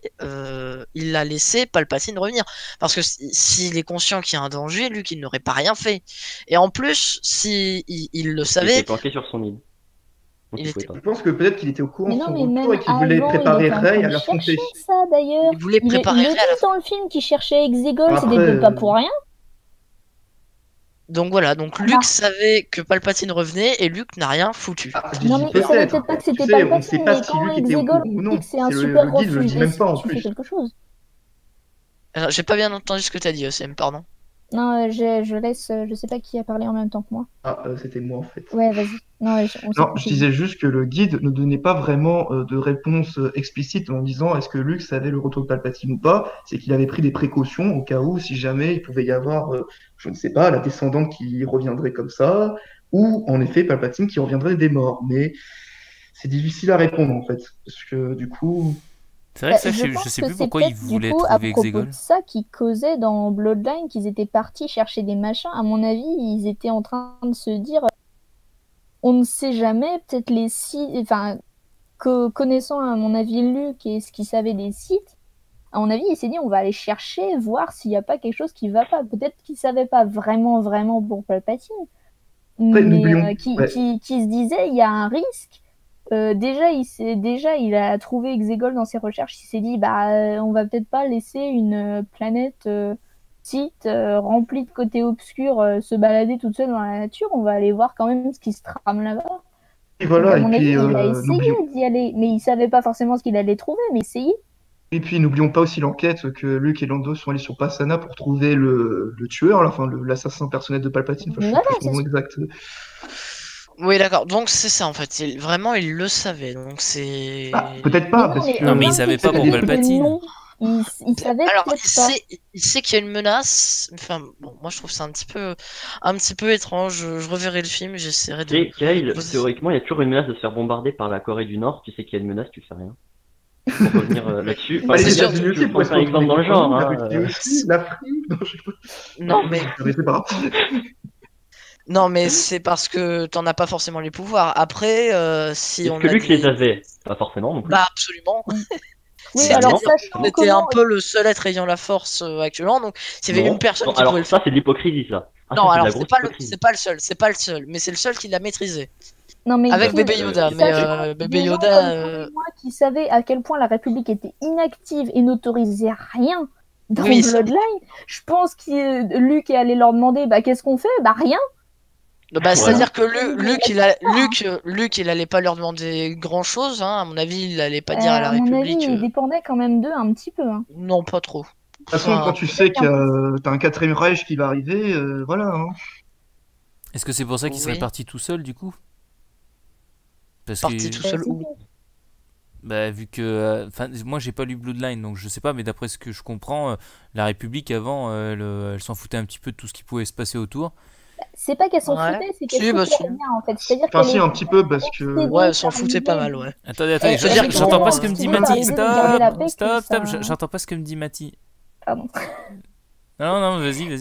Speaker 3: Palpatine revenir. Parce que s'il est conscient qu'il y a un danger, Luke il n'aurait pas rien fait. Et en plus, si il le
Speaker 4: Il était
Speaker 3: savait,
Speaker 4: planqué sur son île. Donc
Speaker 3: Il
Speaker 4: il pouvait
Speaker 3: était-
Speaker 4: pas.
Speaker 2: Je pense que peut-être qu'il était au courant
Speaker 5: Mais
Speaker 2: de
Speaker 5: non,
Speaker 2: son
Speaker 5: mais
Speaker 2: retour
Speaker 5: même
Speaker 2: et qu'il voulait
Speaker 5: avant,
Speaker 2: préparer
Speaker 5: il était en
Speaker 2: Rey
Speaker 5: train
Speaker 2: à
Speaker 5: de
Speaker 2: l'affronter.
Speaker 5: chercher ça d'ailleurs.
Speaker 3: il voulait
Speaker 5: Il
Speaker 3: préparer
Speaker 5: le
Speaker 3: Rey
Speaker 5: dit
Speaker 3: à la
Speaker 5: dans le film qu'il cherchait Exegol,
Speaker 2: Après,
Speaker 5: c'était pas pour rien.
Speaker 3: Donc voilà, donc
Speaker 5: Ah.
Speaker 3: Luke savait que Palpatine revenait et Luke n'a rien foutu.
Speaker 2: Ah, je
Speaker 5: Non
Speaker 2: dis
Speaker 5: mais il savait
Speaker 2: peut-être.
Speaker 5: peut-être pas que
Speaker 2: Tu
Speaker 5: c'était
Speaker 2: sais, on
Speaker 5: Palpatine,
Speaker 2: sait pas
Speaker 5: mais
Speaker 2: si
Speaker 5: quand
Speaker 2: Luke était au
Speaker 5: Exegol
Speaker 2: courant ou
Speaker 5: dit
Speaker 2: non.
Speaker 5: que c'est un
Speaker 2: Le
Speaker 5: super
Speaker 2: guide le dit
Speaker 5: refugé,
Speaker 2: même pas en
Speaker 5: tu fais
Speaker 2: plus.
Speaker 5: quelque chose.
Speaker 3: Alors, j'ai pas bien entendu ce que t'as dit, OCM, pardon.
Speaker 5: Non, je laisse. Je sais pas qui a parlé en même temps que moi.
Speaker 2: Ah, c'était moi en fait.
Speaker 5: Ouais, vas-y. Non, on s'est
Speaker 2: Non, je
Speaker 5: coupé.
Speaker 2: disais juste que le guide ne donnait pas vraiment de réponse explicite en disant est-ce que Luke savait le retour de Palpatine ou pas. C'est qu'il avait pris des précautions au cas où, si jamais il pouvait y avoir, je ne sais pas, la descendante qui reviendrait comme ça, ou en effet Palpatine qui reviendrait des morts. Mais c'est difficile à répondre en fait, parce que du coup,
Speaker 1: C'est vrai que ça,
Speaker 5: Je
Speaker 1: je
Speaker 5: pense
Speaker 1: sais
Speaker 5: que
Speaker 1: plus
Speaker 5: c'est
Speaker 1: pourquoi ils
Speaker 5: peut-être du
Speaker 1: voulaient
Speaker 5: coup à
Speaker 1: trouver
Speaker 5: propos
Speaker 1: Exegol.
Speaker 5: de ça qu'ils causaient dans Bloodline, qu'ils étaient partis chercher des machins. À mon avis, ils étaient en train de se dire, on ne sait jamais, peut-être les sites, enfin, connaissant à mon avis Luke et ce qu'il savait des sites, à mon avis, il s'est dit, on va aller chercher, voir s'il n'y a pas quelque chose qui va pas. Peut-être qu'il savait pas vraiment pour Palpatine,
Speaker 2: après,
Speaker 5: mais
Speaker 2: n'oublions, ouais,
Speaker 5: qui se disait, il y a un risque. Déjà, il a trouvé Exegol dans ses recherches. Il s'est dit, bah, on va peut-être pas laisser une planète site remplie de côtés obscurs se balader toute seule dans la nature. On va aller voir quand même ce qui se trame là-bas.
Speaker 2: et
Speaker 5: Donc, à
Speaker 2: voilà,
Speaker 5: mon avis, il a essayé
Speaker 2: n'oublions.
Speaker 5: d'y aller, mais il savait pas forcément ce qu'il allait trouver, mais essayé.
Speaker 2: Et puis n'oublions pas aussi l'enquête que Luke et Lando sont allés sur Pasaana pour trouver le tueur, là, enfin l'assassin personnel de Palpatine, enfin, je sais
Speaker 5: Voilà,
Speaker 2: plus son
Speaker 5: c'est
Speaker 2: nom
Speaker 5: ça.
Speaker 2: exact.
Speaker 3: Oui, d'accord. Donc c'est ça en fait. Vraiment, il le savait. Donc c'est.
Speaker 2: Ah, peut-être
Speaker 5: Mais
Speaker 2: pas,
Speaker 5: non,
Speaker 2: parce
Speaker 5: mais
Speaker 2: que
Speaker 1: Non,
Speaker 5: au
Speaker 1: mais ils
Speaker 5: même
Speaker 1: savaient
Speaker 5: titre
Speaker 1: pas
Speaker 2: peut-être
Speaker 1: pour
Speaker 2: qu'il y
Speaker 5: que
Speaker 2: a des
Speaker 1: Palpatine.
Speaker 5: non, il savait
Speaker 3: Alors,
Speaker 5: peut-être pas.
Speaker 3: il sait qu'il y a une menace. Enfin, bon, moi je trouve ça un petit peu étrange. Je reverrai le film, j'essaierai de.
Speaker 4: Et Kyle, théoriquement, il y a toujours une menace de se faire bombarder par la Corée du Nord. Tu sais qu'il y a une menace, tu fais rien. Pour revenir là-dessus.
Speaker 2: Bah,
Speaker 4: Enfin,
Speaker 2: les
Speaker 3: C'est sûr.
Speaker 2: États-Unis
Speaker 4: tu
Speaker 2: aussi
Speaker 4: prends
Speaker 2: pourraient se
Speaker 4: un exemple
Speaker 2: retrouver
Speaker 4: dans le
Speaker 2: contre
Speaker 4: genre.
Speaker 2: nous, la
Speaker 4: Hein,
Speaker 2: Russie aussi, l'Afrique, non, je sais pas.
Speaker 3: Non, mais.
Speaker 2: C'est pas grave.
Speaker 3: Non, mais c'est parce que t'en as pas forcément les pouvoirs. Après, si
Speaker 4: Est-ce
Speaker 3: on
Speaker 4: que
Speaker 3: a
Speaker 4: Luke les
Speaker 3: des.
Speaker 4: avait? Pas forcément non plus.
Speaker 3: Bah, absolument.
Speaker 5: Oui,
Speaker 3: C'était
Speaker 5: alors
Speaker 4: Finalement, pas
Speaker 5: sachant
Speaker 3: on
Speaker 4: forcément.
Speaker 3: était un
Speaker 5: comment.
Speaker 3: peu le seul être ayant la force actuellement. Donc, s'il y avait une
Speaker 4: Non.
Speaker 3: personne
Speaker 4: Non,
Speaker 3: qui pouvait
Speaker 4: alors
Speaker 3: le
Speaker 4: ça,
Speaker 3: faire.
Speaker 4: c'est de l'hypocrisie, ça. Ah,
Speaker 3: Non,
Speaker 4: ça, c'est de
Speaker 3: alors
Speaker 4: la grosse hypocrisie.
Speaker 3: c'est pas le seul, mais c'est le seul qui l'a maîtrisé.
Speaker 5: Non, mais
Speaker 3: Avec
Speaker 5: que,
Speaker 3: bébé Yoda, mais
Speaker 5: sachant
Speaker 3: bébé
Speaker 5: des gens
Speaker 3: Yoda.
Speaker 5: comme toi et moi qui savaient à quel point la République était inactive et n'autorisait rien dans
Speaker 3: Oui, ça.
Speaker 5: Bloodline, je pense que Luke est allé leur demander bah, qu'est-ce qu'on fait? Bah rien.
Speaker 3: Bah,
Speaker 4: Voilà.
Speaker 3: c'est-à-dire que Luke, il allait pas leur demander grand-chose, hein. À mon avis, il allait pas dire à la
Speaker 5: À mon avis,
Speaker 3: République.
Speaker 5: il dépendait quand même d'eux un petit peu. Hein.
Speaker 3: Non, pas trop.
Speaker 2: De toute façon, quand
Speaker 3: Enfin,
Speaker 2: tu sais
Speaker 5: qu'un
Speaker 2: que t'as un quatrième Reich qui va arriver, voilà. Hein.
Speaker 1: Est-ce que c'est pour ça qu'il serait
Speaker 3: oui.
Speaker 1: parti tout seul du coup? Parce
Speaker 3: Parti
Speaker 1: que
Speaker 3: tout seul où?
Speaker 1: bah, vu que enfin moi j'ai pas lu Bloodline donc je sais pas mais d'après ce que je comprends la République avant elle s'en foutait un petit peu de tout ce qui pouvait se passer autour.
Speaker 5: C'est pas qu'elle s'en
Speaker 3: Ouais.
Speaker 5: foutait, c'est qu'elle
Speaker 3: Si, bah,
Speaker 5: foutait
Speaker 3: si.
Speaker 5: rien en fait. C'est-à-dire
Speaker 2: Enfin,
Speaker 5: qu'elle
Speaker 2: si, un
Speaker 5: était
Speaker 2: petit peu, parce que.
Speaker 5: obsédée
Speaker 3: Ouais, elle s'en
Speaker 5: par
Speaker 3: foutait pas
Speaker 5: l'idée
Speaker 3: mal,
Speaker 5: de-
Speaker 3: ouais.
Speaker 1: Attendez,
Speaker 5: Elle-
Speaker 3: Je veux dire
Speaker 5: elle
Speaker 3: que
Speaker 1: j'entends
Speaker 5: était
Speaker 1: pas ce que me dit
Speaker 5: obsédée par
Speaker 1: Mati.
Speaker 5: l'idée de garder la paix, que
Speaker 1: Stop,
Speaker 5: ça-
Speaker 1: j'entends pas ce que me dit Mati.
Speaker 5: Pardon.
Speaker 1: Non, vas-y.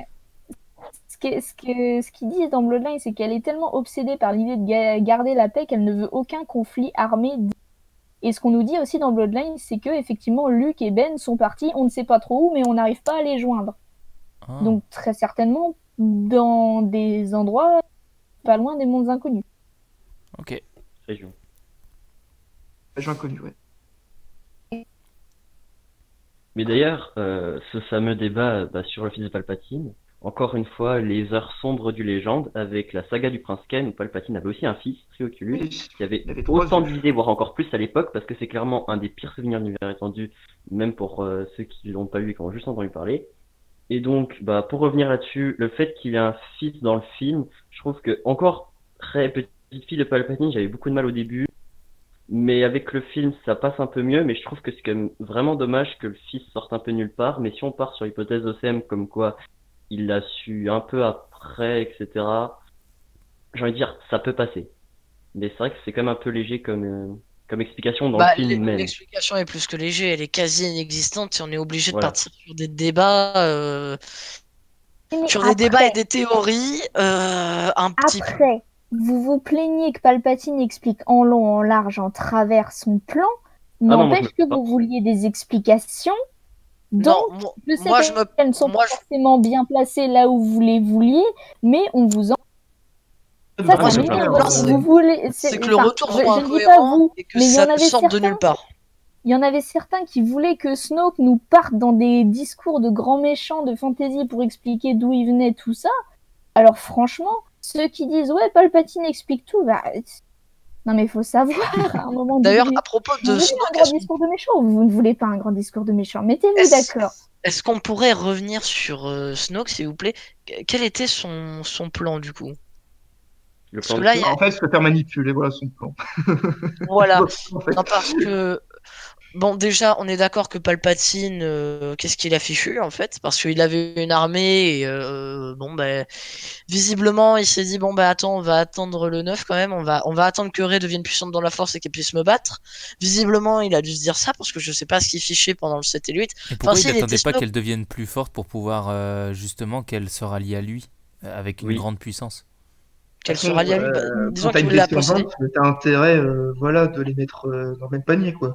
Speaker 5: Ce qu'ils disent dans Bloodline, c'est qu'elle est tellement obsédée par l'idée de garder la paix qu'elle ne veut aucun conflit armé. Et ce qu'on nous dit aussi dans Bloodline, c'est que effectivement Luke et Ben sont partis, on ne sait pas trop où, mais on n'arrive pas à les joindre.
Speaker 1: Ah.
Speaker 5: Donc très certainement dans des endroits pas loin des mondes inconnus.
Speaker 1: Ok.
Speaker 4: Région.
Speaker 2: J'ai inconnu, ouais.
Speaker 4: Mais d'ailleurs, ce fameux débat sur le fils de Palpatine, encore une fois, les heures sombres du légende avec la saga du prince Ken où Palpatine avait aussi un fils, Trioculus,
Speaker 2: Oui,
Speaker 4: qui avait
Speaker 2: il avait 3
Speaker 4: autant
Speaker 2: yeux.
Speaker 4: d'idées, voire encore plus à l'époque, parce que c'est clairement un des pires souvenirs de l'univers étendu, même pour ceux qui l'ont pas lu et qui ont juste entendu parler. Et donc, pour revenir là-dessus, le fait qu'il ait un fils dans le film, je trouve que, encore très petite fille de Palpatine, j'avais beaucoup de mal au début. Mais avec le film, ça passe un peu mieux, mais je trouve que c'est quand même vraiment dommage que le fils sorte un peu nulle part. Mais si on part sur l'hypothèse d'OCM comme quoi il l'a su un peu après, etc., j'ai envie de dire, ça peut passer. Mais c'est vrai que c'est quand même un peu léger comme explication dans le film même.
Speaker 3: L'explication est plus que léger, elle est quasi inexistante et on est obligé de
Speaker 4: Voilà.
Speaker 3: partir sur des débats,
Speaker 5: Mais
Speaker 3: sur des débats et des théories, un petit peu.
Speaker 5: Après, vous vous plaignez que Palpatine explique en long, en large, en travers son plan,
Speaker 4: non, moi, je
Speaker 5: n'empêche
Speaker 4: me
Speaker 5: que
Speaker 4: plains pas.
Speaker 5: vous vouliez des explications.
Speaker 3: Non,
Speaker 5: Donc, je sais
Speaker 3: moi je me,
Speaker 5: qu'elles ne sont
Speaker 3: moi
Speaker 5: pas forcément bien placées là où vous les vouliez, mais on vous en... Ça,
Speaker 3: moi,
Speaker 5: ça
Speaker 3: je me
Speaker 5: m'énerve
Speaker 3: plains
Speaker 5: aussi.
Speaker 3: pas,
Speaker 5: Vous voulez...
Speaker 3: c'est que le
Speaker 5: enfin,
Speaker 3: retour
Speaker 5: je
Speaker 3: soit
Speaker 5: ne dis pas
Speaker 3: incohérent
Speaker 5: vous,
Speaker 3: et que
Speaker 5: mais il y
Speaker 3: ça
Speaker 5: en
Speaker 3: ne
Speaker 5: avait
Speaker 3: sorte de
Speaker 5: certains.
Speaker 3: nulle part.
Speaker 5: Il y en avait certains qui voulaient que Snoke nous parte dans des discours de grands méchants de fantasy pour expliquer d'où il venait, tout ça. Alors franchement, ceux qui disent « Ouais, Palpatine explique tout », bah... Non mais il faut savoir, à un moment donné...
Speaker 3: D'ailleurs, à propos
Speaker 5: Vous
Speaker 3: de
Speaker 5: voulez un
Speaker 3: Snoke,
Speaker 5: grand discours de méchant ou vous ne voulez pas un grand discours de méchant? Mettez-vous
Speaker 3: Est-ce-
Speaker 5: d'accord.
Speaker 3: Est-ce qu'on pourrait revenir sur Snoke, s'il vous plaît? Quel était son plan, du coup?
Speaker 4: Le
Speaker 3: Parce
Speaker 4: plan
Speaker 3: que
Speaker 4: de
Speaker 3: là,
Speaker 4: Snoke,
Speaker 2: En fait, se faire manipuler, voilà son plan.
Speaker 3: voilà.
Speaker 2: En fait.
Speaker 3: Non, parce que bon, déjà, on est d'accord que Palpatine, qu'est-ce qu'il a fichu en fait? Parce qu'il avait une armée et bon, ben, visiblement, il s'est dit bon, bah attends, on va attendre le 9 quand même, on va attendre que Rey devienne puissante dans la force et qu'elle puisse me battre. Visiblement, il a dû se dire ça parce que je sais pas ce qu'il fichait pendant le 7 et le 8.
Speaker 1: Et
Speaker 3: Enfin,
Speaker 1: pourquoi il
Speaker 3: s'il était
Speaker 1: n'attendait pas
Speaker 3: Snoke,
Speaker 1: qu'elle devienne plus forte pour pouvoir justement qu'elle se rallie à lui avec une
Speaker 4: Oui.
Speaker 1: grande puissance?
Speaker 3: qu'elle se
Speaker 2: De toute
Speaker 3: rallie à lui,
Speaker 2: façon,
Speaker 3: bah,
Speaker 2: quand
Speaker 3: disons
Speaker 2: t'as une
Speaker 3: qu'il l'a possédé.
Speaker 2: descendante, t'as intérêt voilà, de les mettre dans le même panier, quoi.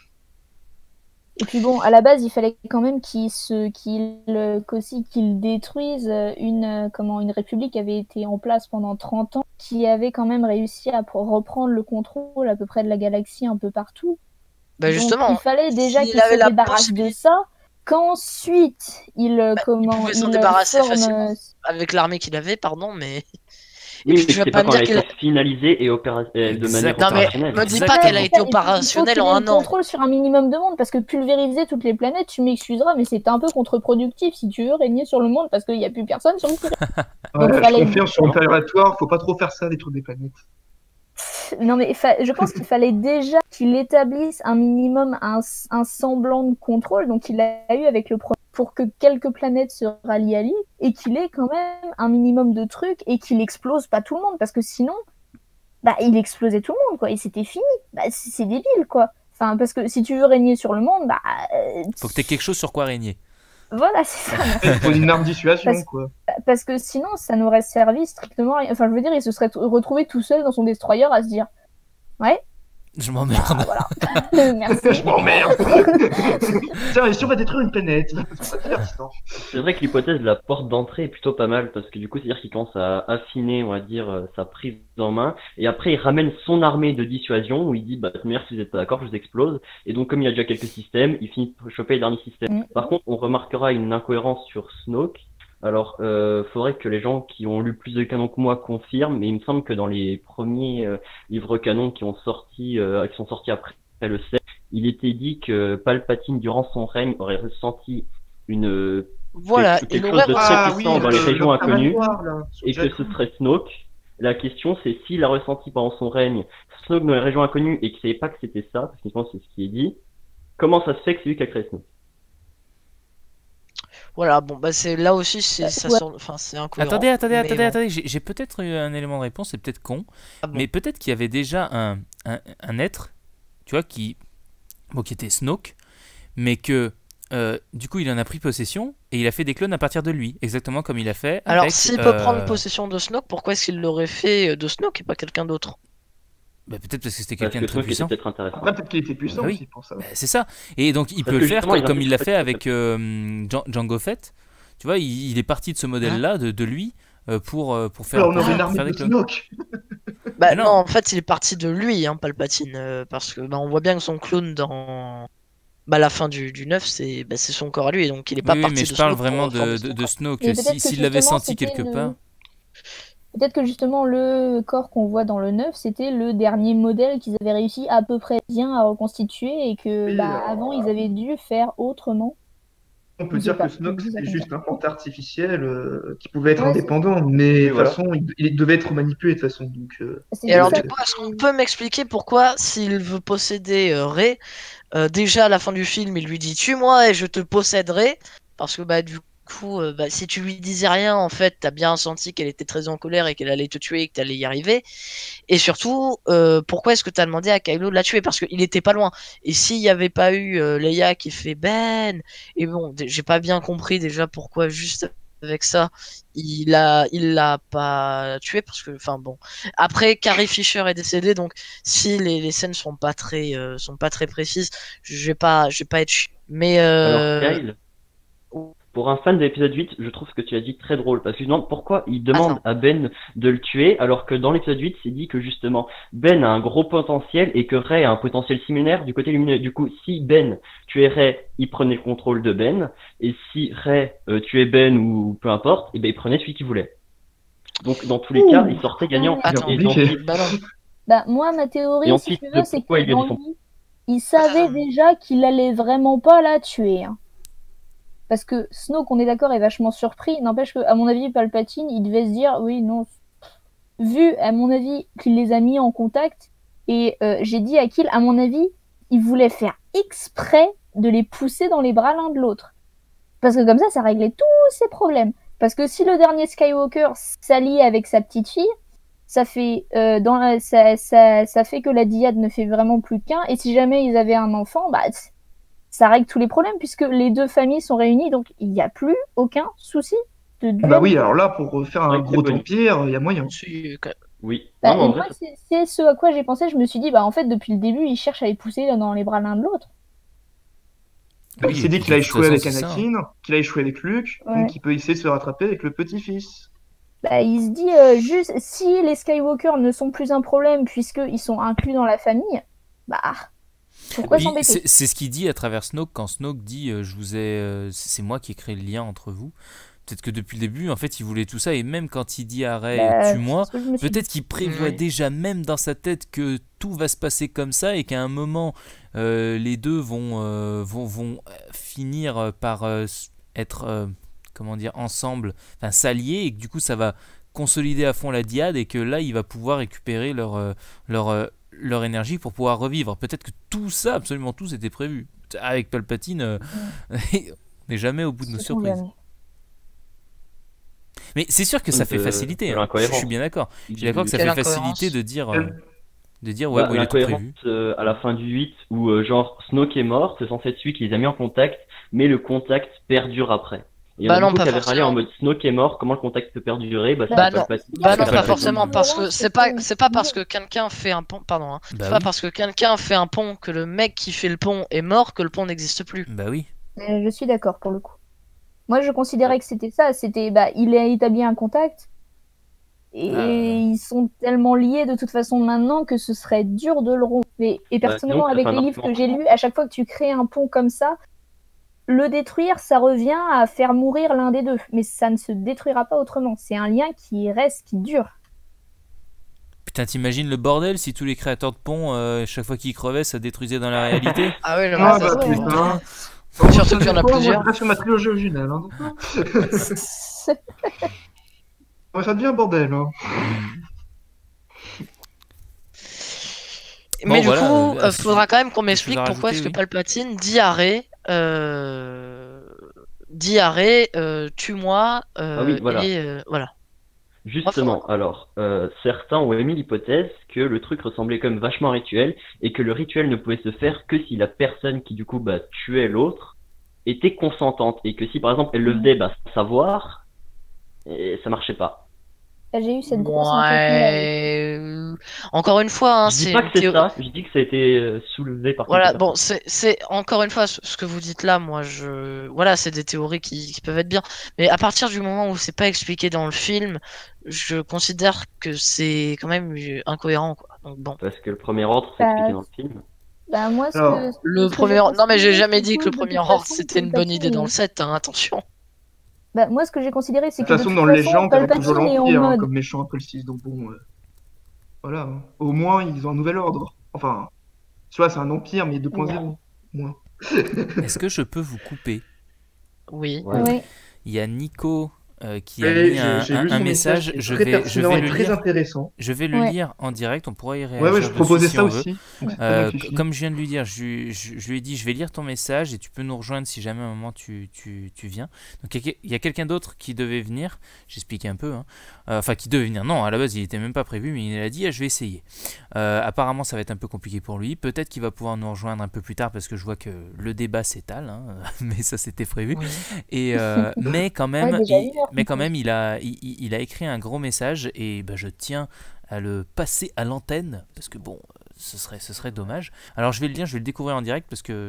Speaker 5: Et puis bon, à la base, il fallait quand même qu'aussi qu'ils détruisent une république qui avait été en place pendant 30 ans, qui avait quand même réussi à reprendre le contrôle à peu près de la galaxie un peu partout.
Speaker 3: Bah
Speaker 5: Donc
Speaker 3: justement,
Speaker 5: il fallait déjà
Speaker 3: s'il
Speaker 5: qu'ils
Speaker 3: avait
Speaker 5: se
Speaker 3: la
Speaker 5: débarrassent de
Speaker 3: possibilité,
Speaker 5: ça, qu'ensuite
Speaker 3: il pouvait s'en débarrasser facilement
Speaker 5: forment...
Speaker 3: avec l'armée qu'il avait, pardon, mais. Et
Speaker 4: Oui,
Speaker 3: puis
Speaker 4: mais
Speaker 3: tu vas
Speaker 4: c'est
Speaker 3: pas
Speaker 4: pas
Speaker 3: me
Speaker 4: quand
Speaker 3: dire
Speaker 4: elle a
Speaker 3: qu'il.
Speaker 4: été finalisée et de manière
Speaker 3: Non mais
Speaker 4: opérationnelle.
Speaker 3: me dis pas
Speaker 1: Exactement.
Speaker 3: qu'elle a été
Speaker 5: Il faut
Speaker 3: opérationnelle
Speaker 5: qu'il
Speaker 3: en
Speaker 5: ait
Speaker 3: un
Speaker 5: le
Speaker 3: an.
Speaker 5: contrôle sur un minimum de monde, parce que pulvériser toutes les planètes, tu m'excuseras, mais c'est un peu contre-productif si tu veux régner sur le monde, parce qu'il n'y a plus personne sur le coup.
Speaker 2: Ouais,
Speaker 5: Donc,
Speaker 2: je
Speaker 5: fallait-
Speaker 2: confirme sur Imperatoire, faut pas trop faire ça, détruire des planètes.
Speaker 5: Non, mais je pense qu'il fallait déjà qu'il établisse un minimum, un semblant de contrôle, donc il l'a eu avec le premier, pour que quelques planètes se rallient à lui, et qu'il ait quand même un minimum de trucs, et qu'il explose pas tout le monde, parce que sinon, bah, il explosait tout le monde, quoi, et c'était fini. Bah, c'est débile, quoi. Enfin, parce que si tu veux régner sur le monde, bah.
Speaker 1: Faut que tu aies quelque chose sur quoi régner.
Speaker 5: Voilà, c'est ça.
Speaker 2: Il faut une arme dissuasion,
Speaker 5: Parce-
Speaker 2: quoi.
Speaker 5: Parce que sinon, ça n'aurait servi strictement à rien. Enfin, je veux dire, il se serait retrouvé tout seul dans son destroyer à se dire ouais,
Speaker 1: Je m'emmerde.
Speaker 5: voilà. Merci.
Speaker 2: Je m'emmerde. Tiens, et si on va détruire une planète? C'est divertissant.
Speaker 4: C'est vrai que l'hypothèse de la porte d'entrée est plutôt pas mal parce que du coup, c'est-à-dire qu'il commence à affiner, on va dire, sa prise en main et après il ramène son armée de dissuasion où il dit, bah, de toute manière, si vous êtes pas d'accord, je vous explose. Et donc, comme il y a déjà quelques systèmes, il finit de choper les derniers systèmes.
Speaker 5: Mm.
Speaker 4: Par contre, on remarquera une incohérence sur Snoke. Alors, faudrait que les gens qui ont lu plus de canons que moi confirment, mais il me semble que dans les premiers livres canons qui sont sortis après le 7, il était dit que Palpatine, durant son règne, aurait ressenti
Speaker 3: Voilà,
Speaker 4: quelque
Speaker 3: il
Speaker 4: chose
Speaker 3: aurait
Speaker 4: de
Speaker 3: reçu.
Speaker 4: très puissant dans les régions inconnues,
Speaker 2: là, sur
Speaker 4: et que
Speaker 2: Jakku.
Speaker 4: ce serait Snoke. La question, c'est s'il a ressenti pendant son règne Snoke dans les régions inconnues et qu'il savait pas que c'était ça, parce qu'il pense que c'est ce qui est dit, comment ça se fait que c'est lui qui a créé Snoke?
Speaker 3: Voilà, bon, bah c'est là aussi, c'est ça
Speaker 5: Ouais.
Speaker 3: enfin, c'est incohérent.
Speaker 1: Attendez. J'ai peut-être eu un élément de réponse, c'est peut-être con.
Speaker 3: Ah bon.
Speaker 1: Mais peut-être qu'il y avait déjà un être, tu vois, qui était Snoke, mais que du coup il en a pris possession et il a fait des clones à partir de lui, exactement comme il a fait
Speaker 3: Alors,
Speaker 1: avec,
Speaker 3: s'il peut prendre possession de Snoke, pourquoi est-ce qu'il l'aurait fait de Snoke et pas quelqu'un d'autre?
Speaker 1: bah, peut-être parce que c'était
Speaker 4: Parce
Speaker 1: quelqu'un
Speaker 4: que
Speaker 1: de très
Speaker 4: Snoke était
Speaker 1: puissant.
Speaker 4: peut-être intéressant.
Speaker 2: Après, peut-être qu'il était puissant
Speaker 1: Bah oui.
Speaker 2: aussi pour ça.
Speaker 1: Bah, c'est ça. Et donc il
Speaker 4: Parce
Speaker 1: peut
Speaker 4: que
Speaker 1: le faire
Speaker 4: justement,
Speaker 1: comme il l'a
Speaker 4: ils
Speaker 1: fait avec Jango Fett. Tu vois, il est parti de ce modèle-là, de lui, pour faire,
Speaker 2: Alors, on aurait une
Speaker 1: pour
Speaker 2: armée
Speaker 1: faire
Speaker 2: de
Speaker 1: des clones.
Speaker 2: Snoke.
Speaker 3: Bah
Speaker 1: Mais
Speaker 3: non.
Speaker 1: non.
Speaker 3: En fait, il est parti de lui, hein, Palpatine, parce que bah, on voit bien que son clone dans la fin du 9, c'est son corps à lui, donc il est pas
Speaker 1: Oui,
Speaker 3: parti
Speaker 1: mais
Speaker 3: de
Speaker 1: je parle
Speaker 3: Snoke
Speaker 1: vraiment
Speaker 3: pour former
Speaker 1: de
Speaker 3: son corps.
Speaker 1: Snoke.
Speaker 5: Et peut-être que
Speaker 1: S'il l'avait
Speaker 5: justement,
Speaker 1: senti
Speaker 5: c'était
Speaker 1: quelque part.
Speaker 5: Peut-être que justement le corps qu'on voit dans le 9, c'était le dernier modèle qu'ils avaient réussi à peu près bien à reconstituer et que
Speaker 2: Oui, alors,
Speaker 5: avant ils avaient dû faire autrement.
Speaker 2: On peut
Speaker 5: Je sais
Speaker 2: dire
Speaker 5: pas,
Speaker 2: que Snoke,
Speaker 5: je dis ça
Speaker 2: c'était
Speaker 5: comme
Speaker 2: juste
Speaker 5: ça.
Speaker 2: un pantin artificiel qui pouvait être
Speaker 5: Ouais,
Speaker 2: indépendant, mais de
Speaker 4: Oui,
Speaker 2: toute
Speaker 4: voilà.
Speaker 2: façon, il devait être manipulé de toute façon. Donc,
Speaker 5: C'est
Speaker 3: Et alors,
Speaker 5: ça
Speaker 3: du coup, est-ce qu'on peut m'expliquer pourquoi, s'il veut posséder Rey, déjà à la fin du film, il lui dit tue-moi et je te posséderai, parce que bah du coup, bah, si tu lui disais rien, en fait, t'as bien senti qu'elle était très en colère et qu'elle allait te tuer et que t'allais y arriver. Et surtout, pourquoi est-ce que t'as demandé à Kylo de la tuer? Parce qu'il était pas loin. Et s'il y avait pas eu Leia qui fait Ben, et bon, j'ai pas bien compris déjà pourquoi juste avec ça, il l'a pas tué parce que, enfin bon. Après, Carrie Fisher est décédée, donc si les scènes sont pas très précises, je vais pas être chiant. Mais
Speaker 4: Alors, Kyle, pour un fan de l'épisode 8, je trouve ce que tu as dit très drôle, parce qu'il demande pourquoi il demande
Speaker 3: Attends.
Speaker 4: à Ben de le tuer, alors que dans l'épisode 8, c'est dit que justement, Ben a un gros potentiel et que Rey a un potentiel similaire du côté lumineux. Du coup, si Ben tuait Rey, il prenait le contrôle de Ben, et si Rey tuait Ben ou peu importe, et ben il prenait celui qu'il voulait. Donc, dans tous les cas, il sortait gagnant.
Speaker 3: Attends.
Speaker 4: Et
Speaker 2: compliqué.
Speaker 4: ensuite,
Speaker 3: bah non.
Speaker 5: Bah, moi, ma théorie,
Speaker 4: Et
Speaker 5: si
Speaker 4: ensuite,
Speaker 5: tu veux, c'est
Speaker 4: pourquoi
Speaker 5: que
Speaker 4: il lui a dit
Speaker 5: dans
Speaker 4: son-
Speaker 5: lui, il savait déjà qu'il allait vraiment pas la tuer. Hein. Parce que Snoke, on est d'accord, est vachement surpris. N'empêche que, à mon avis, Palpatine, il devait se dire, oui, non, vu, à mon avis, qu'il les a mis en contact, et j'ai dit à Kill, à mon avis, il voulait faire exprès de les pousser dans les bras l'un de l'autre. Parce que comme ça réglait tous ses problèmes. Parce que si le dernier Skywalker s'allie avec sa petite fille, ça fait, ça fait que la dyade ne fait vraiment plus qu'un, et si jamais ils avaient un enfant, bah, ça règle tous les problèmes, puisque les deux familles sont réunies, donc il n'y a plus aucun souci de duel.
Speaker 2: Bah oui, alors là, pour faire un
Speaker 4: Ouais,
Speaker 2: gros
Speaker 4: c'est bon.
Speaker 2: empire, il y a moyen.
Speaker 4: Oui.
Speaker 5: Bah,
Speaker 4: Non, mais en
Speaker 5: moi,
Speaker 4: vrai,
Speaker 5: c'est ce à quoi j'ai pensé. Je me suis dit, bah en fait, depuis le début, ils cherchent à les pousser dans les bras l'un de l'autre.
Speaker 2: Bah, il
Speaker 1: Oui,
Speaker 2: s'est
Speaker 1: et
Speaker 2: dit
Speaker 1: puis
Speaker 2: qu'il a
Speaker 1: de toute
Speaker 2: échoué
Speaker 1: façon,
Speaker 2: avec
Speaker 1: c'est ça.
Speaker 2: Anakin, qu'il a échoué avec Luke,
Speaker 5: Ouais.
Speaker 2: donc il peut essayer de se rattraper avec le petit-fils.
Speaker 5: Bah, il se dit, juste, si les Skywalker ne sont plus un problème, puisqu'ils sont inclus dans la famille, bah, pourquoi
Speaker 1: Oui,
Speaker 5: s'embêter?
Speaker 1: c'est ce qu'il dit à travers Snoke quand Snoke dit c'est moi qui ai créé le lien entre vous. Peut-être que depuis le début, en fait, il voulait tout ça, et même quand il dit à Rey
Speaker 5: Bah,
Speaker 1: tue-moi,
Speaker 5: c'est ce que je me suis dit.
Speaker 1: peut-être qu'il prévoit
Speaker 3: Oui.
Speaker 1: déjà même dans sa tête que tout va se passer comme ça et qu'à un moment, les deux vont finir par être comment dire, ensemble, enfin s'allier, et que du coup ça va consolider à fond la dyade, et que là il va pouvoir récupérer leur énergie pour pouvoir revivre. Peut-être que tout ça, absolument tout, c'était prévu. Avec Palpatine, on n'est jamais au bout de nos
Speaker 5: Sait-on
Speaker 1: surprises.
Speaker 5: jamais.
Speaker 1: Mais c'est sûr que ça fait faciliter,
Speaker 4: de
Speaker 1: hein. Je
Speaker 4: l'incohérence.
Speaker 1: suis bien d'accord. Je suis d'accord que ça
Speaker 3: Quelle
Speaker 1: fait faciliter
Speaker 3: incohérence.
Speaker 1: de dire ouais, bon, il est tout
Speaker 4: L'incohérence
Speaker 1: prévu.
Speaker 4: à la fin du 8 où genre Snoke est mort, c'est censé être celui qui les a mis en contact, mais le contact perdure après. Et il y en
Speaker 3: Bah
Speaker 4: a
Speaker 3: non,
Speaker 4: beaucoup
Speaker 3: pas
Speaker 4: qui avaient râlé
Speaker 3: forcément.
Speaker 4: en mode Snoke est mort, comment le contact peut perdurer? Bah, c'est
Speaker 3: Bah
Speaker 4: pas
Speaker 3: non.
Speaker 4: Palpatine.
Speaker 3: Bah
Speaker 1: C'est
Speaker 3: non,
Speaker 1: pas
Speaker 3: pas
Speaker 1: Palpatine.
Speaker 3: forcément, parce que c'est pas parce que quelqu'un fait un pont, pardon, hein.
Speaker 1: Bah
Speaker 3: C'est pas
Speaker 1: oui.
Speaker 3: parce que quelqu'un fait un pont que le mec qui fait le pont est mort que le pont n'existe plus.
Speaker 1: Bah oui.
Speaker 5: Je suis d'accord pour le coup. Moi, je considérais que c'était ça. C'était, bah, il a établi un contact. Et ils sont tellement liés de toute façon maintenant que ce serait dur de le rompre. Et personnellement,
Speaker 4: disons que ça
Speaker 5: avec
Speaker 4: fait
Speaker 5: les
Speaker 4: un
Speaker 5: livres que
Speaker 4: argument.
Speaker 5: j'ai lus, à chaque fois que tu crées un pont comme ça, le détruire, ça revient à faire mourir l'un des deux. Mais ça ne se détruira pas autrement. C'est un lien qui reste, qui dure.
Speaker 1: Putain, t'imagines le bordel si tous les créateurs de ponts, chaque fois qu'ils crevaient, ça détruisait dans la réalité.
Speaker 3: Ah oui, le
Speaker 2: Ah
Speaker 3: ça,
Speaker 2: bah
Speaker 5: ouais,
Speaker 2: putain.
Speaker 3: Surtout qu'il y en a plusieurs.
Speaker 2: Moi, je reste sur ma trilogie originale. Hein. Ouais, ça devient un bordel. Hein.
Speaker 3: Mais du
Speaker 1: voilà,
Speaker 3: coup,
Speaker 1: là,
Speaker 3: faudra quand même qu'on
Speaker 1: quelque chose
Speaker 3: m'explique
Speaker 1: à
Speaker 3: pourquoi est-ce
Speaker 1: rajouter,
Speaker 3: que
Speaker 1: oui.
Speaker 3: Palpatine dit à Rey, tue-moi,
Speaker 4: Ah oui, voilà.
Speaker 3: et voilà.
Speaker 4: Justement, alors, certains ont émis l'hypothèse que le truc ressemblait quand même vachement à un rituel et que le rituel ne pouvait se faire que si la personne qui du coup tuait l'autre était consentante et que si par exemple elle le faisait sans savoir, et ça marchait pas.
Speaker 5: J'ai eu cette grosse impression-là.
Speaker 3: Ouais. Encore une fois, hein,
Speaker 4: Je dis
Speaker 3: c'est
Speaker 4: pas
Speaker 3: une
Speaker 4: que c'est
Speaker 3: théorie.
Speaker 4: ça, je dis que ça a été soulevé par
Speaker 3: Voilà,
Speaker 4: quelques
Speaker 3: bon,
Speaker 4: personnes.
Speaker 3: c'est encore une fois ce que vous dites là, moi voilà, c'est des théories qui peuvent être bien, mais à partir du moment où c'est pas expliqué dans le film, je considère que c'est quand même incohérent, quoi. Donc bon.
Speaker 4: Parce que le premier ordre c'est expliqué dans le film.
Speaker 5: Bah, moi,
Speaker 2: Alors,
Speaker 3: Le premier non mais j'ai jamais dit que le premier ordre c'était une bonne idée dans le set, hein, attention.
Speaker 5: Bah, moi, ce que j'ai considéré, c'est
Speaker 2: De
Speaker 5: que
Speaker 2: toute
Speaker 5: de
Speaker 2: façon,
Speaker 5: toute
Speaker 2: dans
Speaker 5: façon,
Speaker 2: Légende, t'avais toujours
Speaker 5: Palpatine est en
Speaker 2: l'Empire hein,
Speaker 5: mode.
Speaker 2: comme méchant après le 6. Donc bon, voilà. Hein. Au moins, ils ont un nouvel ordre. Enfin, tu vois, c'est un empire, mais 2.0. Moins.
Speaker 1: Est-ce que je peux vous couper?
Speaker 3: Oui.
Speaker 4: Ouais.
Speaker 5: Oui.
Speaker 1: Il y a Nico qui a
Speaker 2: Et
Speaker 1: mis
Speaker 2: j'ai lu
Speaker 1: un
Speaker 2: son
Speaker 1: message.
Speaker 2: qui est
Speaker 1: Je
Speaker 2: très
Speaker 1: vais
Speaker 2: pertinent et
Speaker 1: le
Speaker 2: très
Speaker 1: lire.
Speaker 2: intéressant.
Speaker 1: Je vais le
Speaker 5: Ouais.
Speaker 1: lire en direct, on pourra y réagir
Speaker 2: Ouais, je
Speaker 1: dessus
Speaker 2: proposais
Speaker 1: si
Speaker 2: ça
Speaker 1: on veut.
Speaker 2: aussi. Donc c'est très bien fichu.
Speaker 1: Comme je viens de lui dire, je lui ai dit je vais lire ton message et tu peux nous rejoindre si jamais à un moment tu viens. Donc il y a quelqu'un d'autre qui devait venir, j'expliquais un peu, hein. Enfin qui devait venir, non à la base il était même pas prévu mais il a dit je vais essayer. Apparemment ça va être un peu compliqué pour lui, peut-être qu'il va pouvoir nous rejoindre un peu plus tard parce que je vois que le débat s'étale, hein, mais ça c'était prévu.
Speaker 3: Oui.
Speaker 1: Et, mais quand même,
Speaker 5: Ouais, déjà une heure,
Speaker 1: il a écrit un gros message et je tiens à le passer à l'antenne parce que bon, ce serait dommage. Alors je vais le lire, je vais le découvrir en direct parce que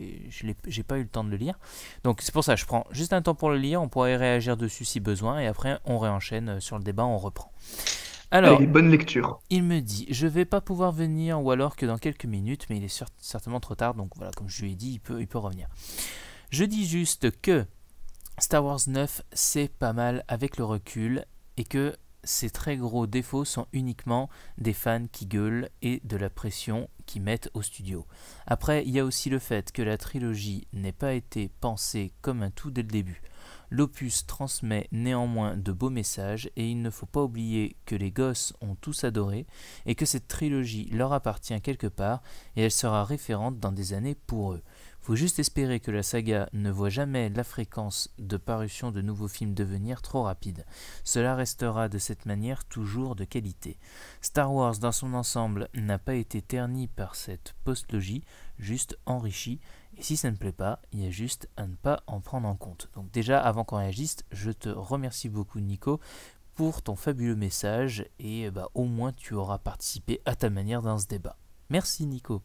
Speaker 1: j'ai pas eu le temps de le lire. Donc c'est pour ça, je prends juste un temps pour le lire, on pourra y réagir dessus si besoin et après on réenchaîne sur le débat, on reprend. Alors,
Speaker 2: Allez, bonne lecture.
Speaker 1: il me dit, je vais pas pouvoir venir ou alors que dans quelques minutes, mais il est certainement trop tard, donc voilà, comme je lui ai dit, il peut revenir. Je dis juste que Star Wars 9, c'est pas mal avec le recul et que ses très gros défauts sont uniquement des fans qui gueulent et de la pression qu'ils mettent au studio. Après, il y a aussi le fait que la trilogie n'ait pas été pensée comme un tout dès le début. L'opus transmet néanmoins de beaux messages et il ne faut pas oublier que les gosses ont tous adoré et que cette trilogie leur appartient quelque part et elle sera référente dans des années pour eux. Faut juste espérer que la saga ne voit jamais la fréquence de parution de nouveaux films devenir trop rapide. Cela restera de cette manière toujours de qualité. Star Wars dans son ensemble n'a pas été terni par cette postlogie, juste enrichi. Et si ça ne plaît pas, il y a juste à ne pas en prendre en compte. Donc déjà, avant qu'on réagisse, je te remercie beaucoup Nico pour ton fabuleux message et au moins tu auras participé à ta manière dans ce débat. Merci Nico.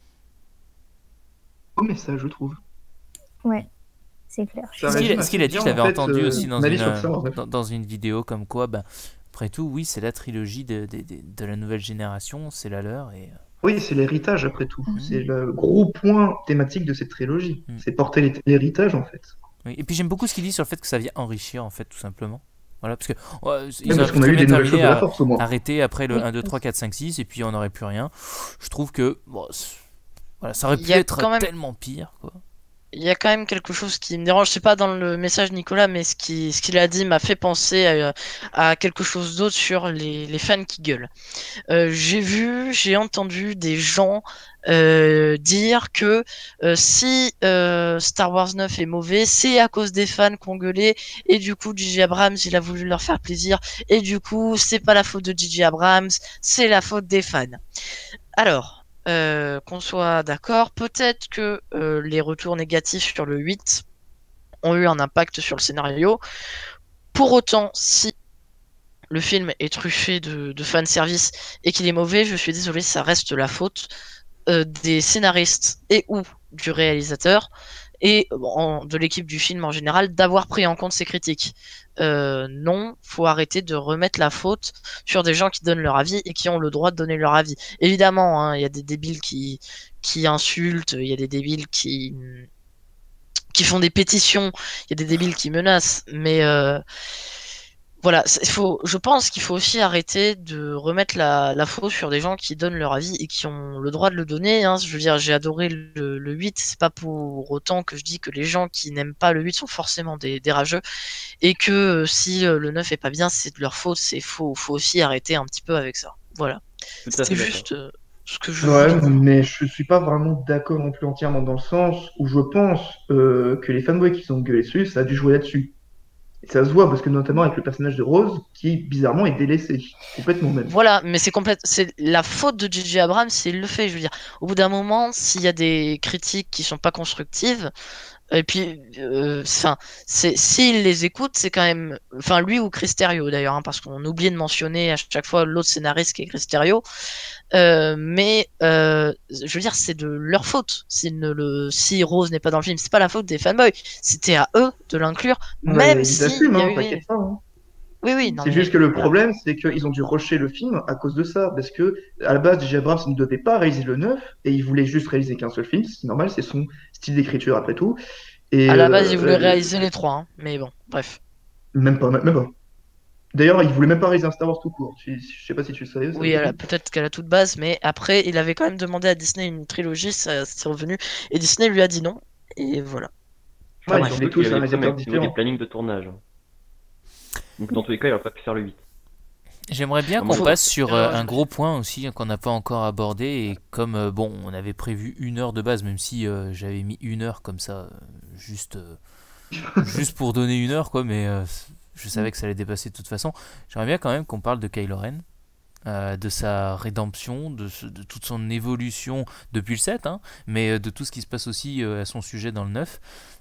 Speaker 2: Beau message, je trouve.
Speaker 5: Ouais, c'est clair.
Speaker 2: Ça
Speaker 1: Ce
Speaker 2: résume
Speaker 1: qu'il a
Speaker 2: assez
Speaker 1: dit, je
Speaker 2: bien,
Speaker 1: l'avais
Speaker 2: en fait,
Speaker 1: entendu aussi
Speaker 2: mon avis sur Star Wars 9.
Speaker 1: dans une vidéo comme quoi, après tout, oui, c'est la trilogie de la nouvelle génération, c'est la leur. Et...
Speaker 2: Oui, c'est l'héritage après tout.
Speaker 1: Mhm.
Speaker 2: C'est le gros point thématique de cette trilogie.
Speaker 1: Mhm.
Speaker 2: C'est porter l'héritage en fait.
Speaker 1: Oui. Et puis j'aime beaucoup ce qu'il dit sur le fait que ça vient enrichir, en fait, tout simplement. Voilà, parce que ils
Speaker 2: Même
Speaker 1: auraient
Speaker 2: parce qu'on a
Speaker 1: très
Speaker 2: eu
Speaker 1: bien
Speaker 2: des nouvelles choses
Speaker 1: terminé
Speaker 2: de la
Speaker 1: à
Speaker 2: force au moins.
Speaker 1: arrêter après le
Speaker 5: Oui.
Speaker 1: 1, 2, 3, 4, 5, 6 et puis on n'aurait plus rien. Je trouve que voilà, ça aurait
Speaker 3: Il
Speaker 1: pu
Speaker 3: y a
Speaker 1: être
Speaker 3: quand même-
Speaker 1: tellement pire, quoi.
Speaker 3: Il y a quand même quelque chose qui me dérange, c'est pas dans le message Nicolas, mais ce qu'il a dit m'a fait penser à quelque chose d'autre sur les fans qui gueulent. J'ai entendu des gens dire que si Star Wars 9 est mauvais, c'est à cause des fans qui ont gueulé, et du coup J.J. Abrams il a voulu leur faire plaisir, et du coup c'est pas la faute de J.J. Abrams, c'est la faute des fans. Alors, qu'on soit d'accord, peut-être que les retours négatifs sur le 8 ont eu un impact sur le scénario. Pour autant, si le film est truffé de fanservice et qu'il est mauvais, je suis désolé, ça reste la faute des scénaristes et ou du réalisateur et de l'équipe du film en général d'avoir pris en compte ces critiques. Non, faut arrêter de remettre la faute sur des gens qui donnent leur avis et qui ont le droit de donner leur avis. Évidemment, hein, il y a des débiles qui insultent, il y a des débiles qui font des pétitions, il y a des débiles qui menacent, mais voilà, je pense qu'il faut aussi arrêter de remettre la faute sur des gens qui donnent leur avis et qui ont le droit de le donner. Hein. Je veux dire, j'ai adoré le 8, c'est pas pour autant que je dis que les gens qui n'aiment pas le 8 sont forcément des rageux et que si le 9 est pas bien, c'est de leur faute. Faut aussi arrêter un petit peu avec ça. Voilà.
Speaker 4: Tout à
Speaker 3: C'était
Speaker 4: fait d'accord.
Speaker 3: juste ce que je
Speaker 2: Ouais,
Speaker 3: voulais.
Speaker 2: mais je suis pas vraiment d'accord non plus entièrement dans le sens où je pense que les fanboys qui ont gueulé dessus, ça a dû jouer là-dessus. Et ça se voit parce que notamment avec le personnage de Rose, qui bizarrement est délaissé, complètement même.
Speaker 3: Voilà, mais c'est la faute de J.J. Abrams s'il le fait. Je veux dire, au bout d'un moment, s'il y a des critiques qui sont pas constructives, et puis, s'il les écoute, c'est quand même, enfin lui ou Chris Terrio d'ailleurs, hein, parce qu'on oublie de mentionner à chaque fois l'autre scénariste qui est Chris Terrio. Mais je veux dire, c'est de leur faute. Si Rose n'est pas dans le film, c'est pas la faute des fanboys. C'était à eux de l'inclure, même
Speaker 2: Ils
Speaker 3: si
Speaker 2: assument,
Speaker 3: il y a
Speaker 2: hein,
Speaker 3: eu.
Speaker 2: t'inquiète pas. Hein.
Speaker 3: Oui, non,
Speaker 2: C'est
Speaker 3: mais
Speaker 2: juste que le problème, c'est qu'ils ont dû rusher le film à cause de ça. Parce que, à la base, J.J. Abrams ne devait pas réaliser le 9 et il voulait juste réaliser qu'un seul film. C'est normal, c'est son style d'écriture après tout. Et
Speaker 3: à la base, ils voulaient réaliser les trois, hein, mais bon, bref.
Speaker 2: même pas, même pas. D'ailleurs, il voulait même pas réaliser un Star Wars tout court. Je sais pas si tu le savais. Ça
Speaker 3: Oui,
Speaker 2: aussi.
Speaker 3: peut-être qu'à la toute base, mais après, il avait quand même demandé à Disney une trilogie, ça c'est revenu, et Disney lui a dit non, et voilà.
Speaker 2: Ouais,
Speaker 3: Enfin,
Speaker 2: ils
Speaker 3: bref.
Speaker 2: voulaient
Speaker 4: Surtout qu'il
Speaker 2: tous un
Speaker 4: avait des problèmes
Speaker 2: réalisateur
Speaker 4: avec au niveau des
Speaker 2: différent.
Speaker 4: plannings de tournage. Donc dans tous les cas, il aurait pas pu faire le 8.
Speaker 1: J'aimerais bien
Speaker 4: Ah,
Speaker 1: qu'on
Speaker 4: bon.
Speaker 1: passe sur
Speaker 3: Euh,
Speaker 1: un gros point aussi qu'on n'a pas encore abordé et comme on avait prévu 1 heure de base, même si j'avais mis 1 heure comme ça, juste pour donner 1 heure quoi, mais je savais que ça allait dépasser de toute façon. J'aimerais bien quand même qu'on parle de Kylo Ren, de sa rédemption, de toute son évolution depuis le 7, hein, mais de tout ce qui se passe aussi à son sujet dans le 9.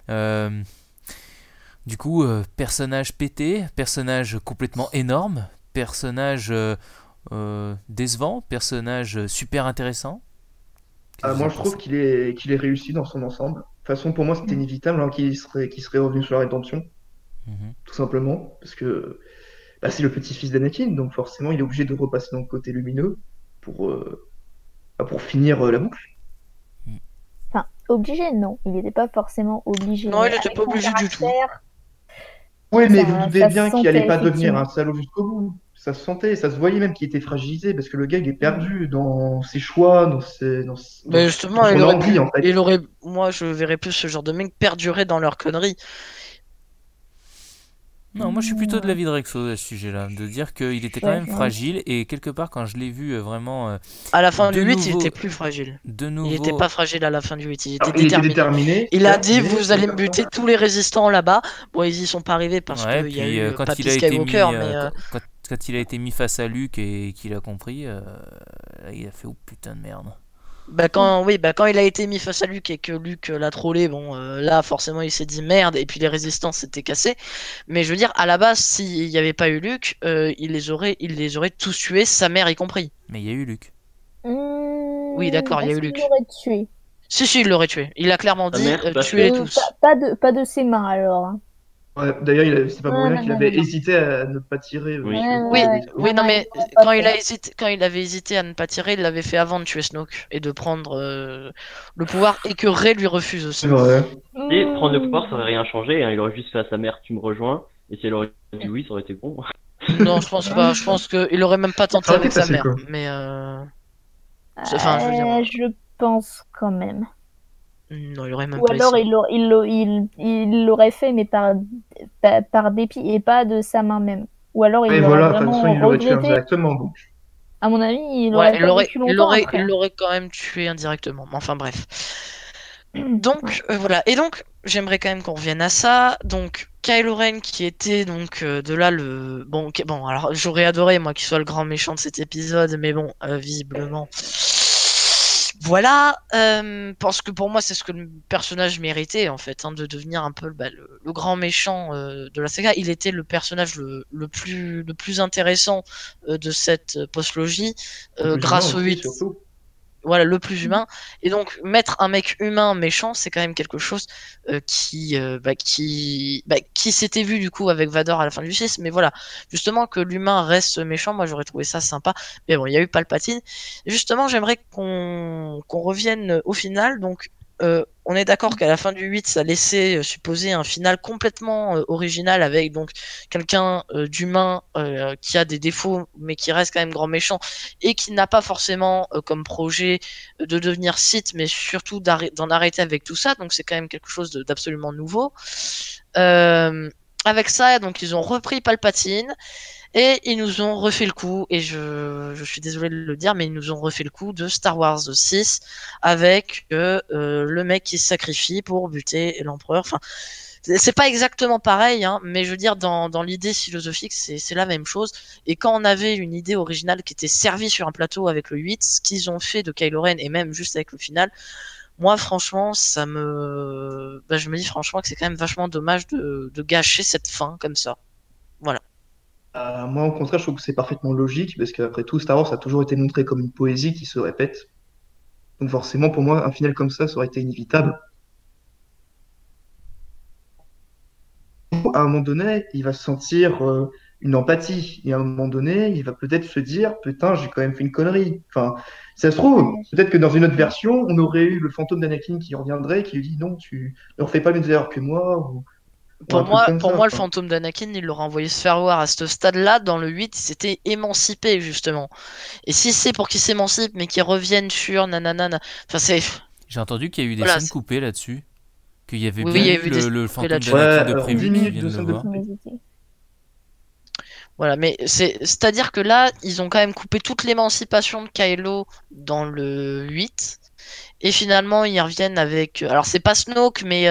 Speaker 1: Du coup, personnage pété, personnage complètement énorme, personnage décevant, personnage super intéressant. Qu'est-ce que
Speaker 2: Moi,
Speaker 1: vous
Speaker 2: je
Speaker 1: en
Speaker 2: trouve
Speaker 1: pensez
Speaker 2: qu'il est réussi dans son ensemble. De toute façon, pour moi, c'était inévitable hein, qu'il serait revenu sur la rédemption,
Speaker 1: Mhm.
Speaker 2: tout simplement. Parce que c'est le petit-fils d'Anakin, donc forcément, il est obligé de repasser dans le côté lumineux pour finir la boucle.
Speaker 5: Enfin, obligé, non. Il n'était pas forcément obligé.
Speaker 3: Non, il
Speaker 5: mais
Speaker 3: n'était
Speaker 5: avec
Speaker 3: pas
Speaker 5: son
Speaker 3: obligé du tout.
Speaker 5: caractère,
Speaker 2: Oui, mais
Speaker 5: ça-
Speaker 2: vous doutez
Speaker 5: ça
Speaker 2: bien
Speaker 5: se
Speaker 2: qu'il allait
Speaker 5: sentait,
Speaker 2: pas devenir un
Speaker 5: effectivement.
Speaker 2: salaud jusqu'au bout. ça se sentait, ça se voyait même qu'il était fragilisé parce que le gars il est perdu dans ses choix,
Speaker 3: Mais
Speaker 2: dans
Speaker 3: justement,
Speaker 2: son envie en fait.
Speaker 3: moi je verrais plus ce genre de mecs perdurer dans leur connerie.
Speaker 1: Non, moi je suis plutôt de l'avis de Rexo à ce sujet-là, de dire qu'il était quand
Speaker 5: Ouais,
Speaker 1: même
Speaker 5: ouais.
Speaker 1: fragile et quelque part quand je l'ai vu vraiment
Speaker 3: À la fin
Speaker 1: de
Speaker 3: du 8, il
Speaker 1: nouveau,
Speaker 3: était plus fragile.
Speaker 1: de
Speaker 3: Il était
Speaker 1: nouveau,
Speaker 3: pas fragile à la fin du 8, il était
Speaker 2: Alors, il était
Speaker 3: déterminé.
Speaker 2: déterminé,
Speaker 3: Il a
Speaker 2: certes,
Speaker 3: dit,
Speaker 2: mais
Speaker 3: vous allez me
Speaker 2: attention.
Speaker 3: buter tous les résistants là-bas. Bon, ils y sont pas arrivés parce
Speaker 1: ouais,
Speaker 3: qu'il y a
Speaker 1: puis
Speaker 3: eu
Speaker 1: quand
Speaker 3: Papy
Speaker 1: il a été
Speaker 3: Skywalker,
Speaker 1: mis,
Speaker 3: mais
Speaker 1: quand il a été mis face à Luke et qu'il a compris, là, il a fait oh putain de merde.
Speaker 3: quand il a été mis face à Luke et que Luke l'a trollé, bon, là forcément il s'est dit merde et puis les résistants s'étaient cassés. Mais je veux dire, à la base, s'il n'y avait pas eu Luke, il les aurait tous tués, sa mère y compris.
Speaker 1: Mais il y a eu Luke.
Speaker 3: Oui, d'accord, il y a
Speaker 5: Est-ce
Speaker 3: eu
Speaker 5: qu'il
Speaker 3: Luke.
Speaker 5: l'aurait tué?
Speaker 3: Si, il l'aurait tué. Il a clairement
Speaker 4: Sa
Speaker 3: dit,
Speaker 4: mère, pas
Speaker 3: tuez-les
Speaker 4: sûr.
Speaker 3: tous.
Speaker 5: Pas de ses mains alors. Hein.
Speaker 2: Ouais, d'ailleurs, c'est pas pour
Speaker 5: Non,
Speaker 2: rien
Speaker 5: non,
Speaker 2: qu'il
Speaker 5: non,
Speaker 2: avait
Speaker 5: non, non.
Speaker 2: hésité à ne pas tirer
Speaker 4: Oui.
Speaker 5: Ouais,
Speaker 2: sur
Speaker 3: Oui,
Speaker 5: ouais, ouais.
Speaker 3: oui,
Speaker 5: Non,
Speaker 3: non,
Speaker 5: non,
Speaker 3: mais
Speaker 5: il l'aurait pas
Speaker 3: quand il avait hésité à ne pas tirer, il l'avait fait avant de tuer Snoke et de prendre le pouvoir et que Rey lui refuse aussi.
Speaker 2: Ouais.
Speaker 4: Et prendre le
Speaker 5: Mmh.
Speaker 4: pouvoir, ça aurait rien changé, hein. Il aurait juste fait à sa mère, tu me rejoins. Et si elle aurait dit oui, ça aurait été bon.
Speaker 3: Non, je pense pas. Je pense qu'il aurait même pas tenté
Speaker 2: Ça aurait été
Speaker 3: avec sa
Speaker 2: facile,
Speaker 3: mère.
Speaker 2: quoi.
Speaker 3: Mais enfin, je veux dire,
Speaker 5: Je pense quand même.
Speaker 3: non, il aurait même
Speaker 5: Ou
Speaker 3: pas
Speaker 5: alors
Speaker 3: essayé.
Speaker 5: il l'aurait fait, mais par dépit et pas de sa main même. Ou alors il
Speaker 2: Et
Speaker 5: l'aurait
Speaker 2: voilà, de toute façon,
Speaker 5: vraiment
Speaker 2: il l'aurait tué
Speaker 5: regretté.
Speaker 2: indirectement. Donc.
Speaker 5: À mon avis, il
Speaker 3: Ouais,
Speaker 5: aurait pas vécu longtemps après.
Speaker 3: il l'aurait quand même tué indirectement. Mais enfin, bref. Donc
Speaker 5: Ouais.
Speaker 3: voilà. Et donc, j'aimerais quand même qu'on revienne à ça. Donc, Kylo Ren qui était donc de là le bon. Alors, j'aurais adoré moi qu'il soit le grand méchant de cet épisode, mais bon, visiblement. Voilà, parce que pour moi c'est ce que le personnage méritait en fait, hein, de devenir un peu le grand méchant de la saga. Il était le personnage le plus intéressant de cette postlogie,
Speaker 2: Le plus
Speaker 3: grâce
Speaker 2: humain
Speaker 3: au
Speaker 2: aussi,
Speaker 3: 8.
Speaker 2: surtout.
Speaker 3: Voilà, le plus humain. Et donc, mettre un mec humain méchant, c'est quand même quelque chose qui s'était vu du coup avec Vador à la fin du 6. Mais voilà, justement, que l'humain reste méchant, moi j'aurais trouvé ça sympa. Mais bon, il y a eu Palpatine. Justement, j'aimerais qu'on revienne au final. Donc, on est d'accord qu'à la fin du 8, ça laissait supposer un final complètement original avec donc quelqu'un d'humain qui a des défauts, mais qui reste quand même grand méchant et qui n'a pas forcément comme projet de devenir Sith, mais surtout d'en arrêter avec tout ça. Donc c'est quand même quelque chose d'absolument nouveau. Avec ça, donc ils ont repris Palpatine et ils nous ont refait le coup, et je suis désolé de le dire, mais ils nous ont refait le coup de Star Wars 6 avec le mec qui se sacrifie pour buter l'empereur. Enfin, c'est pas exactement pareil, hein, mais je veux dire, dans l'idée philosophique, c'est la même chose. Et quand on avait une idée originale qui était servie sur un plateau avec le 8, ce qu'ils ont fait de Kylo Ren, et même juste avec le final, moi, franchement, je me dis franchement que c'est quand même vachement dommage de gâcher cette fin comme ça. Voilà.
Speaker 2: Moi, au contraire, je trouve que c'est parfaitement logique parce qu'après tout, Star Wars a toujours été montré comme une poésie qui se répète. Donc forcément, pour moi, un final comme ça aurait été inévitable. À un moment donné, il va sentir une empathie. Et à un moment donné, il va peut-être se dire, putain, j'ai quand même fait une connerie. Enfin, ça se trouve, peut-être que dans une autre version, on aurait eu le fantôme d'Anakin qui reviendrait, qui lui dit, non, tu ne refais pas les mêmes erreurs que moi, ou un truc comme
Speaker 3: Pour
Speaker 2: ça.
Speaker 3: moi, le
Speaker 2: Enfin,
Speaker 3: fantôme d'Anakin, il l'aurait envoyé se faire voir à ce stade-là. Dans le 8, il s'était émancipé, justement. Et si c'est pour qu'il s'émancipe, mais qu'il revienne sur nanana. Enfin, c'est.
Speaker 1: J'ai entendu qu'il y a eu des
Speaker 3: Voilà,
Speaker 1: scènes coupées là-dessus, qu'il y avait
Speaker 3: Oui,
Speaker 1: bien
Speaker 3: il y a
Speaker 1: eu
Speaker 3: eu des
Speaker 1: le
Speaker 3: scènes
Speaker 1: fantôme
Speaker 3: là-dessus.
Speaker 1: d'Anakin
Speaker 2: ouais,
Speaker 1: de
Speaker 2: alors,
Speaker 1: prévu
Speaker 2: 10
Speaker 1: qui
Speaker 2: minutes
Speaker 1: viennent
Speaker 2: de
Speaker 1: le
Speaker 2: scène de
Speaker 1: voir.
Speaker 3: Voilà, mais c'est-à-dire que là, ils ont quand même coupé toute l'émancipation de Kylo dans le 8. Et finalement, ils reviennent avec. Alors, c'est pas Snoke, mais.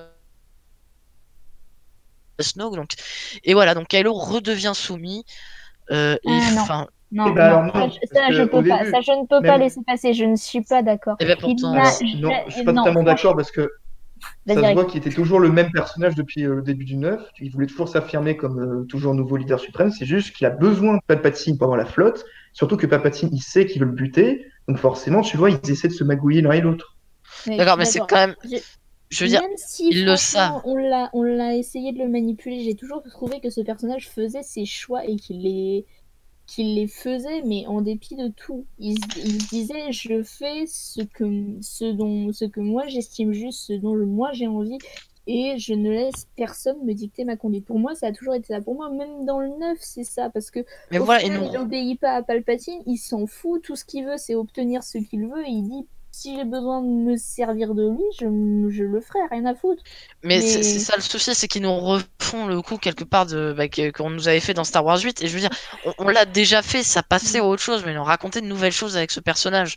Speaker 3: Snoke, donc. Et voilà, donc Kylo redevient soumis. Et
Speaker 5: Ah non,
Speaker 3: enfin.
Speaker 5: non,
Speaker 2: eh ben alors
Speaker 5: non.
Speaker 2: non, parce
Speaker 5: Ça, je
Speaker 2: qu'au
Speaker 5: peux pas.
Speaker 2: début,
Speaker 5: Ça, je ne peux pas
Speaker 2: même,
Speaker 5: laisser passer. Je ne suis pas d'accord.
Speaker 3: Et ben
Speaker 5: Il
Speaker 3: pourtant.
Speaker 5: n'a
Speaker 2: alors non, je suis pas
Speaker 5: non,
Speaker 2: totalement d'accord
Speaker 5: franchement.
Speaker 2: parce que
Speaker 5: Vas-y,
Speaker 2: ça se voit
Speaker 5: Rick.
Speaker 2: qu'il était toujours le même personnage depuis le début du 9. Il voulait toujours s'affirmer comme toujours nouveau leader suprême. C'est juste qu'il a besoin de Palpatine pour avoir la flotte. Surtout que Palpatine, il sait qu'il veut le buter. Donc forcément, tu vois, ils essaient de se magouiller l'un et l'autre.
Speaker 5: Mais je
Speaker 3: D'accord,
Speaker 5: suis
Speaker 3: mais c'est
Speaker 5: d'accord.
Speaker 3: quand même.
Speaker 5: Je-
Speaker 3: Je veux dire,
Speaker 5: Même si,
Speaker 3: ils le savent.
Speaker 5: franchement, on l'a essayé de le manipuler, j'ai toujours trouvé que ce personnage faisait ses choix et qu'il les faisait, mais en dépit de tout. Il se disait, je fais ce que moi j'estime juste, ce dont moi j'ai envie. et je ne laisse personne me dicter ma conduite. Pour moi, ça a toujours été ça. Pour moi, même dans le 9, c'est ça, parce que
Speaker 3: Mais
Speaker 5: au
Speaker 3: voilà,
Speaker 5: final, il n'obéit pas à Palpatine, il s'en fout, tout ce qu'il veut, c'est obtenir ce qu'il veut, et il dit, si j'ai besoin de me servir de lui, je le ferai, rien à foutre.
Speaker 3: Mais c'est ça le souci, c'est qu'ils nous refont le coup quelque part qu'on nous avait fait dans Star Wars 8. Et je veux dire, on l'a déjà fait, ça passait à autre chose, mais ils ont raconté de nouvelles choses avec ce personnage.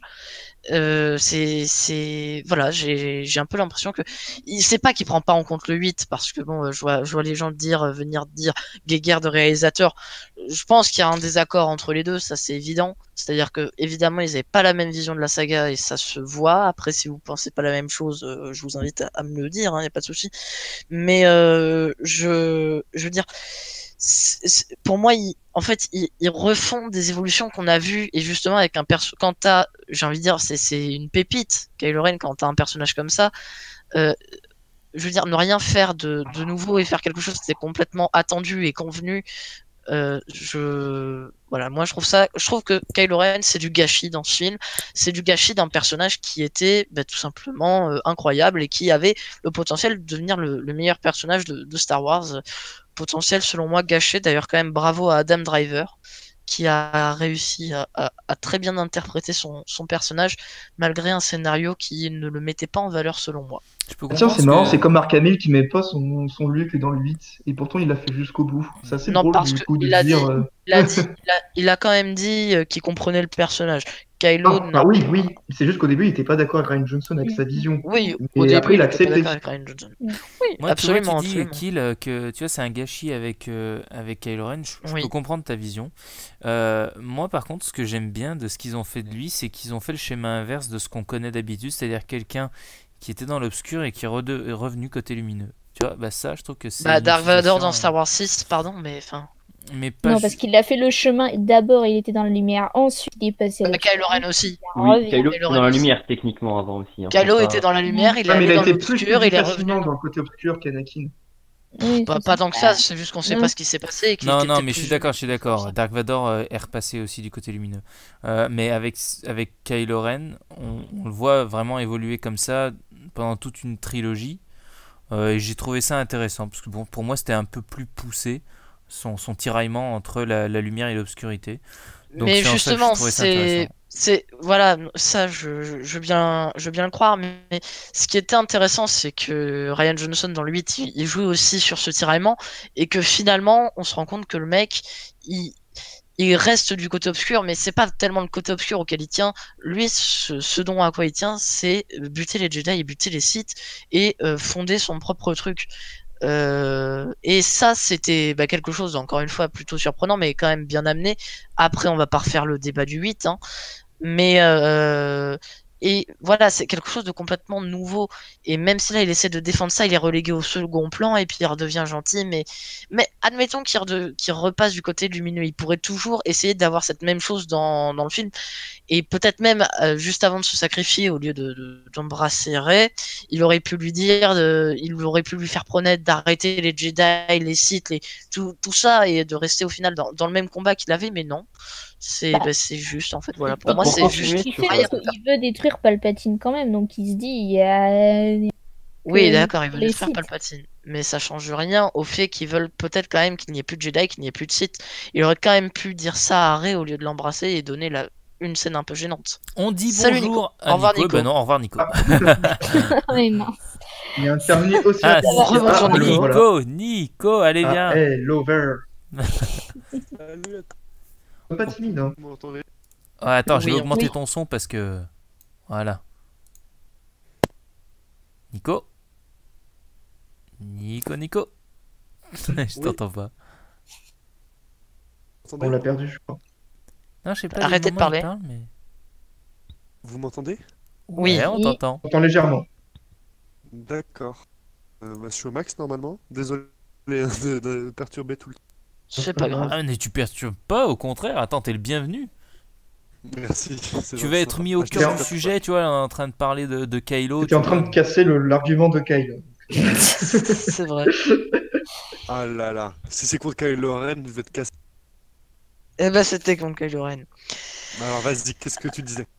Speaker 3: Voilà, j'ai un peu l'impression que il sait pas qu'il prend pas en compte le 8 parce que bon, je vois les gens venir dire guéguerre de réalisateur. Je pense qu'il y a un désaccord entre les deux, ça c'est évident. C'est-à-dire que évidemment ils avaient pas la même vision de la saga et ça se voit. Après, si vous pensez pas la même chose, je vous invite à me le dire, hein, y a pas de souci. Mais je veux dire, pour moi, en fait, ils refont des évolutions qu'on a vues et justement avec un perso. Quand t'as, j'ai envie de dire, c'est une pépite, Kylo Ren, quand t'as un personnage comme ça. Je veux dire, ne rien faire de nouveau et faire quelque chose qui est complètement attendu et convenu. Voilà, moi je trouve que Kylo Ren c'est du gâchis dans ce film, c'est du gâchis d'un personnage qui était tout simplement incroyable et qui avait le potentiel de devenir le meilleur personnage de Star Wars, potentiel selon moi gâché. D'ailleurs quand même bravo à Adam Driver qui a réussi à très bien interpréter son personnage malgré un scénario qui ne le mettait pas en valeur selon moi.
Speaker 1: Je peux
Speaker 2: Tiens,
Speaker 1: comprendre
Speaker 2: c'est
Speaker 1: ce
Speaker 2: marrant,
Speaker 1: que-
Speaker 2: c'est comme Marc Hamill qui met pas son Luke dans le 8, et pourtant il l'a fait jusqu'au bout. C'est assez
Speaker 3: Non,
Speaker 2: drôle
Speaker 3: parce
Speaker 2: du
Speaker 3: que
Speaker 2: coup de
Speaker 3: il a
Speaker 2: dire.
Speaker 3: dit, il a quand même dit qu'il comprenait le personnage. Kylo
Speaker 2: Ah,
Speaker 3: n'a.
Speaker 2: oui, oui, c'est juste qu'au début il était pas d'accord avec Ryan Johnson avec sa vision.
Speaker 3: Oui, au
Speaker 2: Et
Speaker 3: début,
Speaker 2: après il
Speaker 3: il
Speaker 2: a
Speaker 3: était pas
Speaker 2: accepté.
Speaker 3: d'accord avec Ryan Johnson.
Speaker 5: Mm.
Speaker 3: Oui,
Speaker 1: Moi, tu vois, tu
Speaker 3: absolument,
Speaker 1: dis,
Speaker 3: absolument.
Speaker 1: Kill, que tu vois, c'est un gâchis avec Kylo Ren. Je
Speaker 3: Oui.
Speaker 1: peux comprendre ta vision. Moi, par contre, ce que j'aime bien de ce qu'ils ont fait de lui, c'est qu'ils ont fait le schéma inverse de ce qu'on connaît d'habitude, c'est-à-dire quelqu'un qui était dans l'obscur et qui est revenu côté lumineux. Tu vois, ça, je trouve que c'est une
Speaker 3: Dark Vador dans
Speaker 1: utilisation,
Speaker 3: Star Wars 6, pardon, mais enfin.
Speaker 1: mais pas
Speaker 5: Non, parce qu'il a fait le chemin. D'abord, il était dans la lumière, ensuite, il est passé à
Speaker 3: Kylo Ren aussi.
Speaker 4: Oui, Kylo
Speaker 3: Kylo
Speaker 4: était
Speaker 3: Ren
Speaker 4: dans la
Speaker 3: aussi.
Speaker 4: lumière techniquement avant aussi. Hein,
Speaker 3: Kylo
Speaker 4: faut
Speaker 3: était
Speaker 4: pas-
Speaker 3: dans la lumière, il est
Speaker 2: Ouais, mais
Speaker 3: allé
Speaker 2: il a
Speaker 3: dans
Speaker 2: été plus
Speaker 3: l'obscur,
Speaker 2: plus
Speaker 3: il est revenu.
Speaker 2: facilement dans le côté obscur qu'Anakin.
Speaker 5: Oui,
Speaker 3: Pas
Speaker 5: c'est
Speaker 3: tant que ça, c'est juste qu'on sait
Speaker 5: Non.
Speaker 3: pas ce qui s'est passé et qu'il
Speaker 1: Non,
Speaker 3: était
Speaker 1: non,
Speaker 3: peut-être
Speaker 1: mais je suis
Speaker 3: plus
Speaker 1: d'accord, je suis d'accord. Dark Vador est repassé aussi du côté lumineux. Mais avec Kylo Ren, on le voit vraiment évoluer comme ça pendant toute une trilogie. Et j'ai trouvé ça intéressant, parce que bon, pour moi, c'était un peu plus poussé, son tiraillement entre la lumière et l'obscurité. Donc
Speaker 3: Mais
Speaker 1: c'est en ça que je
Speaker 3: justement,
Speaker 1: trouvais ça intéressant.
Speaker 3: voilà, ça, je veux bien le croire, mais ce qui était intéressant, c'est que Ryan Johnson dans le 8, il jouait aussi sur ce tiraillement, et que finalement, on se rend compte que le mec, il reste du côté obscur, mais c'est pas tellement le côté obscur auquel il tient. Lui, ce dont à quoi il tient, c'est buter les Jedi et buter les Sith, et fonder son propre truc. Et ça, c'était quelque chose, encore une fois, plutôt surprenant, mais quand même bien amené. Après, on va pas refaire le débat du 8, hein. Mais et voilà, c'est quelque chose de complètement nouveau. Et même si là, il essaie de défendre ça, il est relégué au second plan et puis il redevient gentil. Mais admettons qu'il repasse du côté lumineux. Il pourrait toujours essayer d'avoir cette même chose dans le film. Et peut-être même, juste avant de se sacrifier, au lieu d'embrasser Rey, il aurait pu lui dire, il aurait pu lui faire promettre d'arrêter les Jedi, les Sith, tout ça, et de rester au final dans le même combat qu'il avait, mais non. C'est juste, en fait, voilà. Pour
Speaker 4: Bah,
Speaker 3: moi,
Speaker 4: pour
Speaker 3: c'est
Speaker 4: continuer
Speaker 3: juste.
Speaker 5: Il
Speaker 4: sur,
Speaker 5: fait parce qu'il veut détruire Palpatine quand même, donc il se dit, il y a...
Speaker 3: Oui,
Speaker 5: que
Speaker 3: d'accord, ils veulent
Speaker 5: les
Speaker 3: détruire
Speaker 5: Sith.
Speaker 3: Palpatine. Mais ça change rien au fait qu'ils veulent peut-être quand même qu'il n'y ait plus de Jedi, qu'il n'y ait plus de Sith. Il aurait quand même pu dire ça à Rey au lieu de l'embrasser et donner une scène un peu gênante.
Speaker 1: On dit
Speaker 3: Salut,
Speaker 1: bonjour
Speaker 3: Nico.
Speaker 1: à
Speaker 3: Au revoir,
Speaker 1: Nico.
Speaker 3: Nico.
Speaker 1: Ben non, au revoir Nico.
Speaker 5: Mais mince.
Speaker 2: Il y a un terminé aussi.
Speaker 1: Ah,
Speaker 3: Rebonjour,
Speaker 2: allô,
Speaker 3: Nico.
Speaker 2: voilà.
Speaker 1: Nico, allez
Speaker 2: Ah,
Speaker 1: viens.
Speaker 2: hey, Lover.
Speaker 7: Salut,
Speaker 2: Pas timide, hein.
Speaker 7: vous m'entendez?
Speaker 1: Ouais, attends, je vais
Speaker 3: Oui,
Speaker 1: augmenter
Speaker 5: oui.
Speaker 1: ton son parce que... Voilà. Nico. Nico. Je t'entends pas.
Speaker 7: Vous
Speaker 2: On
Speaker 7: m'entendez
Speaker 2: l'a perdu, je crois.
Speaker 1: Non, je sais pas.
Speaker 3: Arrêtez
Speaker 1: des
Speaker 3: de
Speaker 1: moments, il
Speaker 3: parler.
Speaker 1: parle, mais...
Speaker 7: Vous m'entendez?
Speaker 3: Oui.
Speaker 1: Ouais, on
Speaker 5: Oui.
Speaker 1: t'entend.
Speaker 2: On entend légèrement.
Speaker 7: D'accord. Je suis au max normalement. Désolé de perturber tout le temps.
Speaker 3: C'est pas grave.
Speaker 1: Ah, mais tu perturbes pas, au contraire. Attends, t'es le bienvenu.
Speaker 7: Merci. c'est
Speaker 1: Tu vas
Speaker 7: gentil.
Speaker 1: être mis au
Speaker 7: Ah, je
Speaker 1: cœur
Speaker 7: te
Speaker 1: du
Speaker 7: fais
Speaker 1: sujet, tu vois, en train de parler de Kylo.
Speaker 2: J'étais en train de casser l'argument de Kyle.
Speaker 3: C'est vrai.
Speaker 7: pas. Ah là là. Si c'est contre Kylo Ren, je vais te casser.
Speaker 3: Eh ben, c'était contre Kylo Ren.
Speaker 7: Alors vas-y, qu'est-ce que tu disais?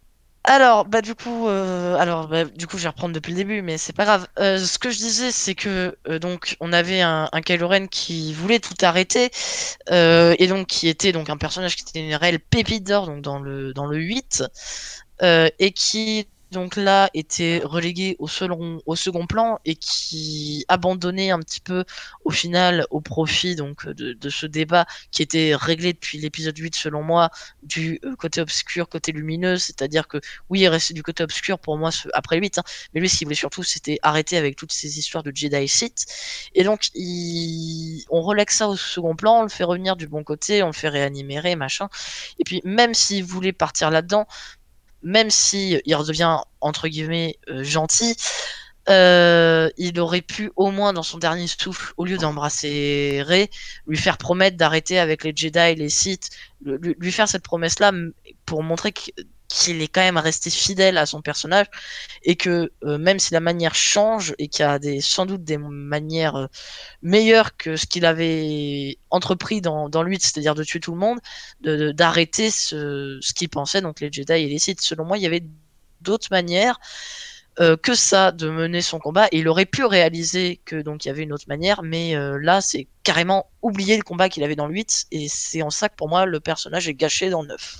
Speaker 3: Alors, du coup, je vais reprendre depuis le début, mais c'est pas grave. Ce que je disais, c'est que donc on avait un Kylo Ren qui voulait tout arrêter, et donc qui était donc un personnage qui était une réelle pépite d'or donc dans le 8, et qui donc là était relégué au second plan et qui abandonnait un petit peu au final au profit donc de ce débat qui était réglé depuis l'épisode 8 selon moi du côté obscur, côté lumineux, c'est-à-dire que oui, il restait du côté obscur pour moi après le 8, hein, mais lui ce qu'il voulait surtout c'était arrêter avec toutes ces histoires de Jedi Sith, et donc on relègue ça au second plan, on le fait revenir du bon côté, on le fait réanimer, machin, et puis même s'il voulait partir là-dedans, même si il redevient entre guillemets gentil, il aurait pu au moins dans son dernier souffle, au lieu d'embrasser Rey, lui faire promettre d'arrêter avec les Jedi, les Sith, lui faire cette promesse-là pour montrer qu'il est quand même resté fidèle à son personnage, et que même si la manière change et qu'il y a sans doute des manières meilleures que ce qu'il avait entrepris dans le 8, c'est-à-dire de tuer tout le monde, d'arrêter ce qu'il pensait, donc les Jedi et les Sith. Selon moi, il y avait d'autres manières que ça de mener son combat, et il aurait pu réaliser que donc il y avait une autre manière, mais là c'est carrément oublier le combat qu'il avait dans le 8, et c'est en ça que pour moi le personnage est gâché dans le 9.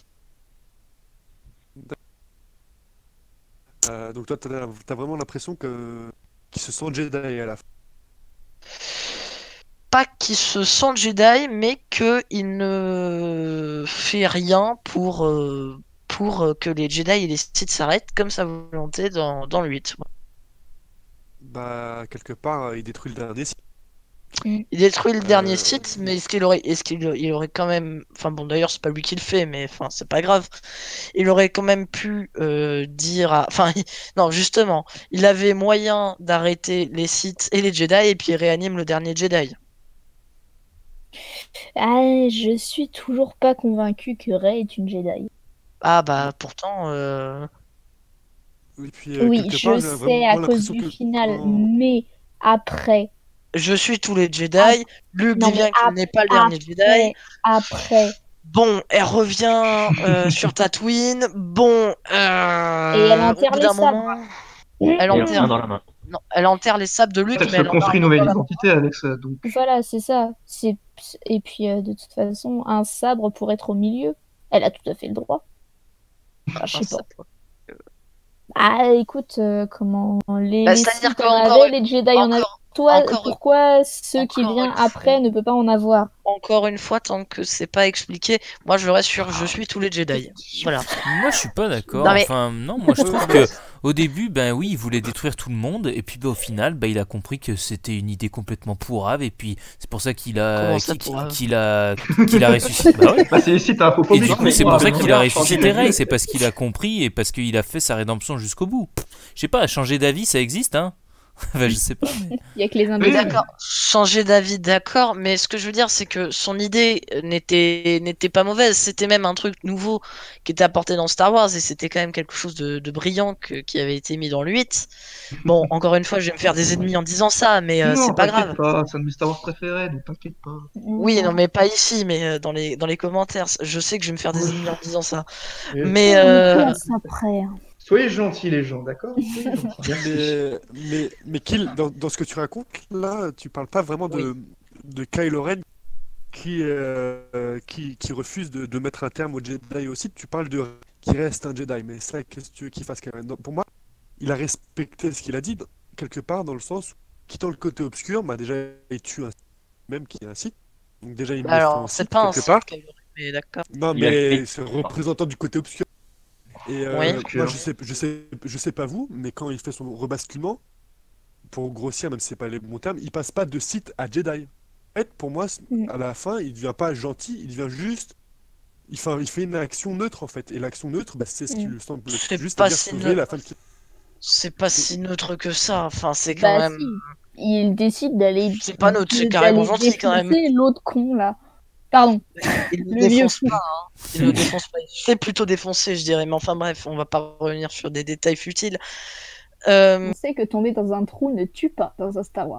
Speaker 7: Donc toi, t'as vraiment l'impression qu'il se sent Jedi à la fin.
Speaker 3: Pas qu'il se sent Jedi, mais qu'il ne fait rien pour que les Jedi et les Sith s'arrêtent comme sa volonté dans le 8.
Speaker 7: Bah, quelque part, il détruit le dernier site.
Speaker 3: Il détruit le dernier
Speaker 7: Euh,
Speaker 3: site, mais est-ce qu'il aurait quand même, enfin bon, d'ailleurs c'est pas lui qui le fait, mais enfin c'est pas grave. Il aurait quand même pu dire, enfin non, justement, il avait moyen d'arrêter les Sith et les Jedi, et puis il réanime le dernier Jedi.
Speaker 5: Ah, je suis toujours pas convaincue que Rey est une Jedi.
Speaker 3: Ah bah pourtant,
Speaker 7: Et puis,
Speaker 5: Oui,
Speaker 7: quelque part,
Speaker 5: je
Speaker 7: j'ai
Speaker 5: sais à
Speaker 7: vraiment
Speaker 5: cause
Speaker 7: l'impression
Speaker 5: du
Speaker 7: que
Speaker 5: final,
Speaker 7: quand...
Speaker 5: mais après,
Speaker 3: je suis tous les Jedi.
Speaker 5: ap-
Speaker 3: Luke
Speaker 5: non
Speaker 3: dit
Speaker 5: mais
Speaker 3: bien qu'il n'est pas le dernier Jedi.
Speaker 5: après,
Speaker 3: Bon, elle revient sur Tatooine. Bon,
Speaker 5: et elle
Speaker 3: au
Speaker 5: enterre
Speaker 3: bout
Speaker 5: les
Speaker 3: d'un
Speaker 5: sabres.
Speaker 3: moment, elle
Speaker 4: Et
Speaker 3: enterre.
Speaker 4: un dans la main.
Speaker 3: Non, elle enterre les sables de Luke,
Speaker 2: Elle
Speaker 3: mais
Speaker 2: se
Speaker 3: elle enterre
Speaker 2: construit une
Speaker 3: un dans
Speaker 2: nouvelle
Speaker 3: la main.
Speaker 2: identité avec ça. Donc,
Speaker 5: Voilà, c'est ça. Et puis de toute façon, un sabre pour être au milieu, elle a tout à fait le droit. Enfin, je
Speaker 3: Un
Speaker 5: sais pas.
Speaker 3: sabre.
Speaker 5: Ah, écoute, comment les
Speaker 3: C'est-à-dire
Speaker 5: Sith en
Speaker 3: qu'encore
Speaker 5: avaient, les Jedi en avaient. Toi,
Speaker 3: encore,
Speaker 5: pourquoi ceux qui
Speaker 3: encore
Speaker 5: viennent
Speaker 3: une
Speaker 5: après
Speaker 3: fois,
Speaker 5: ne peuvent pas en avoir?
Speaker 3: encore une fois, tant que c'est pas expliqué, moi je reste sur je suis tous les Jedi. Voilà.
Speaker 1: Moi, je suis pas d'accord.
Speaker 3: Non mais
Speaker 1: Enfin, non, moi, je
Speaker 7: Ouais,
Speaker 1: trouve
Speaker 7: mais
Speaker 1: que au début, ben oui, il voulait détruire tout le monde, et puis ben, au final, ben, il a compris que c'était une idée complètement pourrave, et puis c'est pour ça
Speaker 3: comment ça pourra.
Speaker 1: qu'il a ressuscité. Bah ouais.
Speaker 2: bah, c'est t'as un faux
Speaker 1: Et du
Speaker 2: public,
Speaker 1: coup,
Speaker 2: mais
Speaker 1: c'est
Speaker 2: bon,
Speaker 1: pour ça
Speaker 2: avec
Speaker 1: qu'il
Speaker 2: le
Speaker 1: a
Speaker 2: temps, changer
Speaker 1: ressuscité
Speaker 2: d'avis.
Speaker 1: Rey, c'est parce qu'il a compris et parce qu'il a fait sa rédemption jusqu'au bout. Je sais pas, changer d'avis, ça existe, hein? Enfin, je sais pas, mais...
Speaker 5: Il y a que les
Speaker 2: Oui,
Speaker 5: imbéciles.
Speaker 3: D'accord, changer d'avis, d'accord, mais ce que je veux dire, c'est que son idée n'était pas mauvaise, c'était même un truc nouveau qui était apporté dans Star Wars, et c'était quand même quelque chose de brillant qui avait été mis dans le 8. Bon, encore une fois, je vais me faire des ennemis en disant ça, mais
Speaker 2: non,
Speaker 3: c'est pas
Speaker 2: t'inquiète
Speaker 3: grave.
Speaker 2: pas, c'est un de mes Star Wars préférés, donc t'inquiète pas.
Speaker 3: Oui, non, mais pas ici, mais dans les commentaires. Je sais que je vais me faire des ennemis en disant ça.
Speaker 2: Et
Speaker 3: Mais
Speaker 5: On y pense après.
Speaker 2: soyez gentils, les gens, d'accord? Soyez gentils. Merci.
Speaker 7: mais Kill, dans ce que tu racontes, là, tu parles pas vraiment de Kylo Ren qui refuse de mettre un terme au Jedi aussi. Tu parles de qui reste un Jedi, mais ça, qu'est-ce que tu veux qu'il fasse, Kylo Ren? Donc, pour moi, il a respecté ce qu'il a dit, quelque part, dans le sens où, quittant le côté obscur, bah, déjà, il tue un même qui est un Sith. Donc, déjà, il met fin
Speaker 3: alors,
Speaker 7: au
Speaker 3: c'est
Speaker 7: Sith,
Speaker 3: pas un
Speaker 7: quelque part.
Speaker 3: Sith, mais d'accord.
Speaker 7: Non,
Speaker 4: Il a
Speaker 7: mais
Speaker 4: expliqué.
Speaker 7: c'est représentant du côté obscur. Et
Speaker 3: Oui.
Speaker 7: moi, je sais pas vous, mais quand il fait son rebasculement, pour grossir, même si c'est pas les bons termes, il passe pas de Sith à Jedi. En fait, pour moi, à la fin, il devient pas gentil, il devient juste. Il fait une action neutre, en fait. Et l'action neutre, bah, c'est ce qui lui semble
Speaker 3: C'est
Speaker 7: juste,
Speaker 3: pas
Speaker 7: c'est-à-dire
Speaker 3: si
Speaker 7: sauver la femme qui.
Speaker 3: C'est pas si neutre que ça. Enfin, c'est quand
Speaker 5: Bah
Speaker 3: même.
Speaker 5: si, il décide d'aller
Speaker 3: C'est pas neutre, c'est carrément
Speaker 5: d'aller
Speaker 3: gentil quand même.
Speaker 5: défoncer l'autre con là. Pardon,
Speaker 3: Il ne
Speaker 5: le vieux
Speaker 3: défonce
Speaker 5: con.
Speaker 3: pas. Il ne défonce pas. Il se fait plutôt défoncer, je dirais. Mais enfin bref, on va pas revenir sur des détails futiles.
Speaker 5: On sait que tomber dans un trou ne tue pas dans un Star Wars.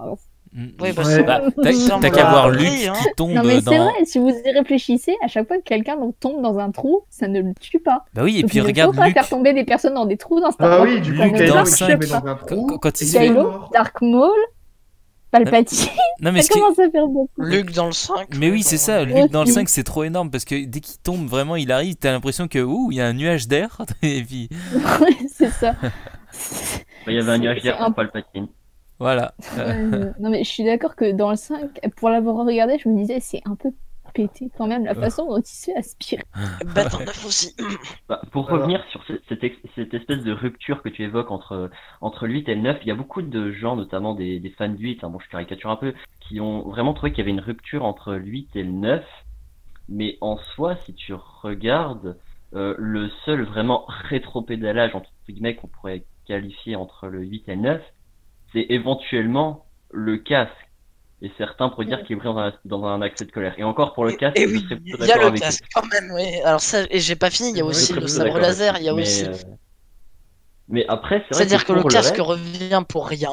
Speaker 3: Oui, bah,
Speaker 2: Ouais.
Speaker 3: c'est
Speaker 1: Bah,
Speaker 3: c'est
Speaker 1: t'as
Speaker 3: un
Speaker 1: qu'à
Speaker 3: peu
Speaker 1: voir
Speaker 3: la
Speaker 1: Luc
Speaker 3: grille, hein.
Speaker 1: qui tombe
Speaker 5: Non, mais c'est
Speaker 1: dans.
Speaker 5: vrai, si vous y réfléchissez, à chaque fois que quelqu'un donc tombe dans un trou, ça ne le tue pas.
Speaker 1: Bah oui, et
Speaker 5: Donc
Speaker 1: puis
Speaker 5: il ne
Speaker 1: regarde
Speaker 5: faut pas
Speaker 1: Luc.
Speaker 5: faire tomber des personnes dans des trous dans Star
Speaker 2: Ah
Speaker 5: Wars.
Speaker 2: oui, du
Speaker 1: Luc
Speaker 2: coup,
Speaker 1: dans
Speaker 2: Kylo,
Speaker 1: le
Speaker 2: il se
Speaker 1: 5,
Speaker 2: met dans un trou.
Speaker 1: quand
Speaker 2: et
Speaker 1: il
Speaker 2: il
Speaker 1: se
Speaker 2: est
Speaker 1: fait-
Speaker 5: Kylo,
Speaker 2: mort.
Speaker 5: Dark Maul, Palpatine,
Speaker 1: Non, mais
Speaker 5: ça commence à faire beaucoup.
Speaker 3: Luc dans le 5.
Speaker 1: Mais oui, c'est ça,
Speaker 3: bon,
Speaker 1: Luc dans le
Speaker 5: Aussi.
Speaker 1: 5 c'est trop énorme parce que dès qu'il tombe vraiment, il arrive, t'as l'impression que ouh, il y a un nuage d'air et puis
Speaker 5: Ouais, c'est ça.
Speaker 4: Il y avait un
Speaker 5: C'est-
Speaker 4: nuage
Speaker 5: c'est
Speaker 4: d'air
Speaker 5: un-
Speaker 4: pour Palpatine.
Speaker 1: voilà.
Speaker 5: Non, mais je suis d'accord que dans le 5, pour l'avoir regardé, je me disais, c'est un peu pété quand même la façon dont il se fait aspirer.
Speaker 3: Bah, dans le 9 aussi.
Speaker 4: Bah, pour
Speaker 2: Voilà.
Speaker 4: revenir sur cette espèce de rupture que tu évoques entre le 8 et le 9, il y a beaucoup de gens, notamment des fans du 8, hein, bon je caricature un peu, qui ont vraiment trouvé qu'il y avait une rupture entre le 8 et le 9, mais en soi, si tu regardes, le seul vraiment rétropédalage, entre guillemets, qu'on pourrait qualifier entre le 8 et le 9, c'est éventuellement le casque. Et certains pourraient dire qu'il est pris dans un accès de colère. Et encore, pour le casque,
Speaker 3: Et
Speaker 4: je
Speaker 3: oui,
Speaker 4: serais plutôt
Speaker 3: il y a
Speaker 4: d'accord
Speaker 3: le
Speaker 4: avec eux.
Speaker 3: casque quand même, oui. Alors ça, et j'ai pas fini, il y a
Speaker 2: Ouais,
Speaker 3: aussi
Speaker 2: je
Speaker 3: le
Speaker 2: suis
Speaker 3: sabre
Speaker 4: d'accord
Speaker 3: laser,
Speaker 4: là-dessus.
Speaker 3: il y a aussi...
Speaker 4: Mais après, c'est vrai
Speaker 3: C'est-à-dire que le
Speaker 4: pour
Speaker 3: casque
Speaker 4: reste,
Speaker 3: revient pour rien.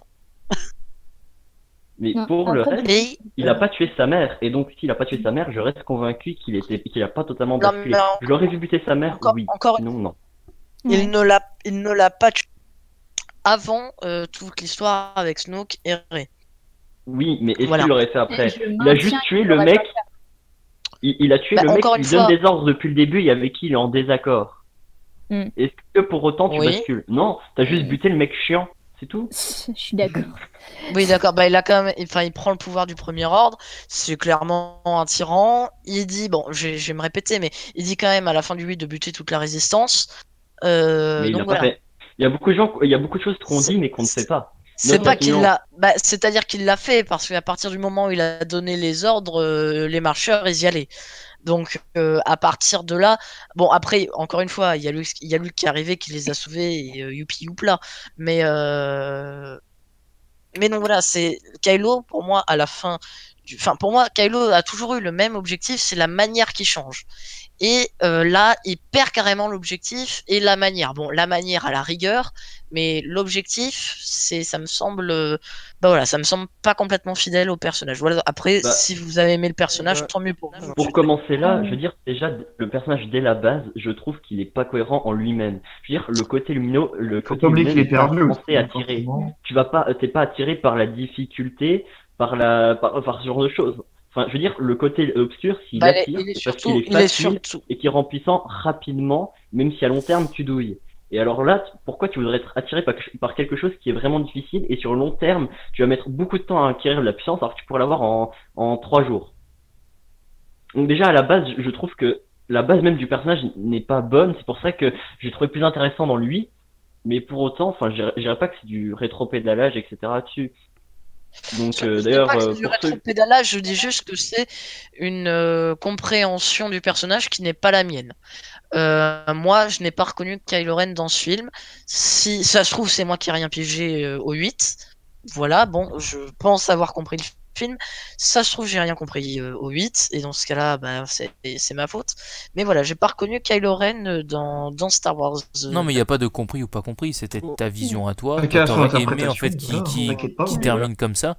Speaker 4: mais
Speaker 5: Non,
Speaker 4: pour le
Speaker 5: après,
Speaker 4: reste,
Speaker 3: Et
Speaker 4: il a pas tué sa mère. Et donc, s'il a pas tué sa mère, je reste convaincu qu'il a pas totalement
Speaker 3: Non,
Speaker 4: basculé.
Speaker 3: mais
Speaker 4: Je l'aurais vu buter sa mère, oui.
Speaker 3: encore
Speaker 4: Sinon, non.
Speaker 5: Ouais.
Speaker 3: il ne l'a pas tué avant toute l'histoire avec Snoke et Rey.
Speaker 4: Oui, mais est-ce
Speaker 3: Voilà.
Speaker 4: qu'il l'aurait fait après?
Speaker 5: Je
Speaker 4: Il a
Speaker 5: maintiens
Speaker 4: juste tué
Speaker 5: qu'il
Speaker 4: le
Speaker 5: l'aurait
Speaker 4: mec.
Speaker 5: pas fait.
Speaker 4: Il a tué
Speaker 3: Bah,
Speaker 4: le mec
Speaker 3: encore
Speaker 4: qui
Speaker 3: une
Speaker 4: lui donne
Speaker 3: fois-
Speaker 4: des ordres depuis le début et avec qui il est en désaccord.
Speaker 5: Hmm.
Speaker 4: Est-ce que pour autant tu
Speaker 3: Oui.
Speaker 4: bascules? Non, t'as juste buté le mec chiant, c'est tout.
Speaker 5: Je suis d'accord.
Speaker 3: Oui, d'accord. Bah, il a quand même, enfin, il prend le pouvoir du premier ordre. C'est clairement un tyran. Il dit, bon, je vais me répéter, mais il dit quand même à la fin du 8 de buter toute la résistance.
Speaker 4: Mais il
Speaker 3: Donc
Speaker 4: l'a pas
Speaker 3: voilà.
Speaker 4: fait. Il y a beaucoup de gens, il y a beaucoup de choses qu'on dit mais qu'on ne fait pas.
Speaker 3: C'est pas qu'il
Speaker 4: Notamment-
Speaker 3: l'a, bah, c'est-à-dire qu'il l'a fait parce qu'à partir du moment où il a donné les ordres, les marcheurs ils y allaient. Donc à partir de là, bon après encore une fois, il y a Luke qui est arrivé, qui les a sauvés et youpi youpla. Mais donc voilà, c'est Kylo pour moi à la fin. Enfin pour moi, Kylo a toujours eu le même objectif, c'est la manière qui change. Et là, il perd carrément l'objectif et la manière. Bon, la manière à la rigueur, mais l'objectif, ça me semble, bah voilà, ça me semble pas complètement fidèle au personnage. Voilà. Après,
Speaker 4: Bah,
Speaker 3: si vous avez aimé le personnage,
Speaker 2: bah,
Speaker 3: tant mieux pour vous.
Speaker 4: Pour commencer là, je veux dire, déjà, le personnage dès la base, je trouve qu'il est pas cohérent en lui-même. Je veux dire, le côté lumineux,
Speaker 2: Faut pas oublier qu'il est perdu
Speaker 4: censé
Speaker 2: aussi,
Speaker 4: attirer.
Speaker 2: forcément.
Speaker 4: T'es pas attiré par la difficulté, par ce genre de choses. Enfin, je veux dire, le côté obscur, s'il
Speaker 3: Bah,
Speaker 4: attire,
Speaker 3: il est
Speaker 4: c'est parce
Speaker 3: surtout,
Speaker 4: qu'il est facile
Speaker 3: surtout.
Speaker 4: et qui rend puissant rapidement, même si à long terme tu douilles. Et alors là, pourquoi tu voudrais être attiré par quelque chose qui est vraiment difficile et sur le long terme, tu vas mettre beaucoup de temps à acquérir de la puissance alors que tu pourrais l'avoir en 3 jours. Donc déjà à la base, je trouve que la base même du personnage n'est pas bonne, c'est pour ça que j'ai trouvé plus intéressant dans lui, mais pour autant, enfin, je dirais pas que c'est du rétropédalage, etc. dessus. Donc
Speaker 3: Je dis
Speaker 4: d'ailleurs,
Speaker 3: pas que c'est du
Speaker 4: pour ceux...
Speaker 3: rétropédalage, je dis juste que c'est une compréhension du personnage qui n'est pas la mienne. Moi, je n'ai pas reconnu Kylo Ren dans ce film. Si ça se trouve, c'est moi qui ai rien pigé au 8. Voilà, bon, je pense avoir compris le film. Ça se trouve, j'ai rien compris au 8. Et dans ce cas-là, bah, c'est ma faute. Mais voilà, j'ai pas reconnu Kylo Ren dans Star Wars.
Speaker 1: Non, mais il n'y a pas de compris ou pas compris, c'était ta vision à toi.
Speaker 2: Chacun a son
Speaker 1: T'aurais aimé en
Speaker 2: interprétation,
Speaker 1: fait
Speaker 2: voilà,
Speaker 1: qui
Speaker 2: t'inquiète pas,
Speaker 1: qui
Speaker 2: hein.
Speaker 1: termine comme ça.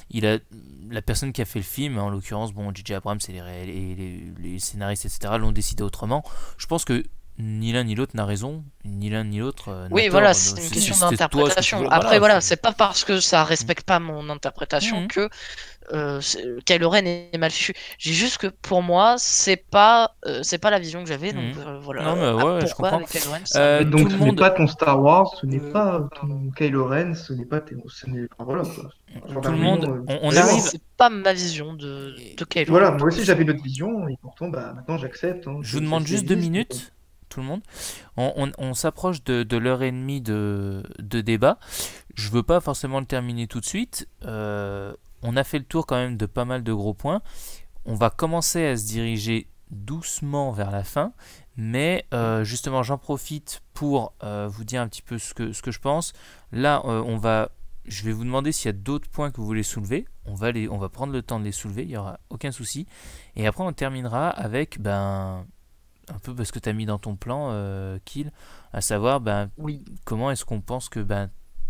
Speaker 1: La personne qui a fait le film, en l'occurrence, bon, J.J. Abrams et les scénaristes, etc., l'ont décidé autrement. Je pense que ni l'un ni l'autre n'a raison, ni l'un ni l'autre n'a
Speaker 3: Oui,
Speaker 1: tort.
Speaker 3: voilà,
Speaker 1: Donc,
Speaker 3: c'est une
Speaker 1: c'était
Speaker 3: question
Speaker 1: toi ce que tu
Speaker 3: d'interprétation.
Speaker 1: voulais.
Speaker 3: Après, voilà,
Speaker 1: c'est-
Speaker 3: c'est pas parce que ça respecte pas mon interprétation
Speaker 1: Mhm.
Speaker 3: que Kylo Ren est mal fichu. J'ai juste que pour moi, c'est pas la vision que j'avais. Donc voilà.
Speaker 1: Non, mais ouais, je
Speaker 3: pourquoi
Speaker 1: comprends.
Speaker 3: avec Kylo Ren, ça me-
Speaker 1: Tout
Speaker 2: Donc
Speaker 1: le
Speaker 2: ce n'est
Speaker 1: monde-
Speaker 2: pas ton Star Wars, ce n'est pas ton Kylo Ren, ce n'est pas ce n'est enfin, voilà quoi. Genre
Speaker 1: Tout le
Speaker 2: d'argument,
Speaker 1: monde, on
Speaker 2: vraiment.
Speaker 1: arrive.
Speaker 3: C'est pas ma vision de Kylo
Speaker 2: Voilà,
Speaker 3: Ren.
Speaker 2: moi aussi j'avais une autre vision et pourtant bah maintenant j'accepte. Hein,
Speaker 1: Je vous
Speaker 2: que
Speaker 1: demande
Speaker 2: ça
Speaker 1: juste 2
Speaker 2: existe.
Speaker 1: minutes, tout le monde. On s'approche de l'heure et demie de débat. Je veux pas forcément le terminer tout de suite. On a fait le tour quand même de pas mal de gros points. On va commencer à se diriger doucement vers la fin. Mais justement, j'en profite pour vous dire un petit peu ce que je pense. Là, je vais vous demander s'il y a d'autres points que vous voulez soulever. On va prendre le temps de les soulever, il n'y aura aucun souci. Et après, on terminera avec un peu ce que tu as mis dans ton plan, Kill, à savoir
Speaker 3: Oui.
Speaker 1: comment est-ce qu'on pense que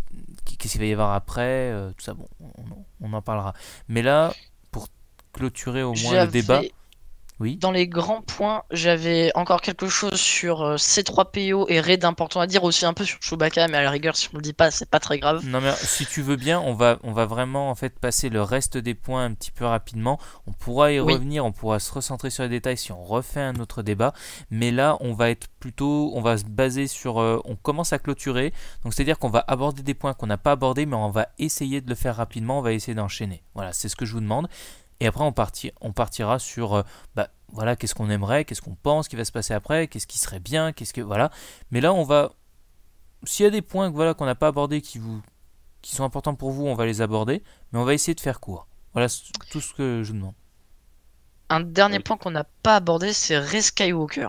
Speaker 1: qu'est-ce qu'il va y avoir après, tout ça, bon, on en parlera. Mais là, pour clôturer au moins le débat, oui.
Speaker 3: Dans les grands points, j'avais encore quelque chose sur C3PO et Raid important à dire, aussi un peu sur Chewbacca, mais à la rigueur, si on le dit pas, c'est pas très grave.
Speaker 1: Non mais si tu veux bien, on va vraiment en fait passer le reste des points un petit peu rapidement. On pourra y revenir, on pourra se recentrer sur les détails si on refait un autre débat. Mais là, on va se baser sur, on commence à clôturer. Donc c'est-à-dire qu'on va aborder des points qu'on n'a pas abordés, mais on va essayer de le faire rapidement. On va essayer d'enchaîner. Voilà, c'est ce que je vous demande. Et après, on partira sur, voilà, qu'est-ce qu'on aimerait, qu'est-ce qu'on pense qui va se passer après, qu'est-ce qui serait bien, voilà. Mais là, on va, s'il y a des points voilà, qu'on n'a pas abordés qui sont importants pour vous, on va les aborder, mais on va essayer de faire court. Voilà tout ce que je vous demande.
Speaker 3: Un dernier point qu'on n'a pas abordé, c'est Rey Skywalker.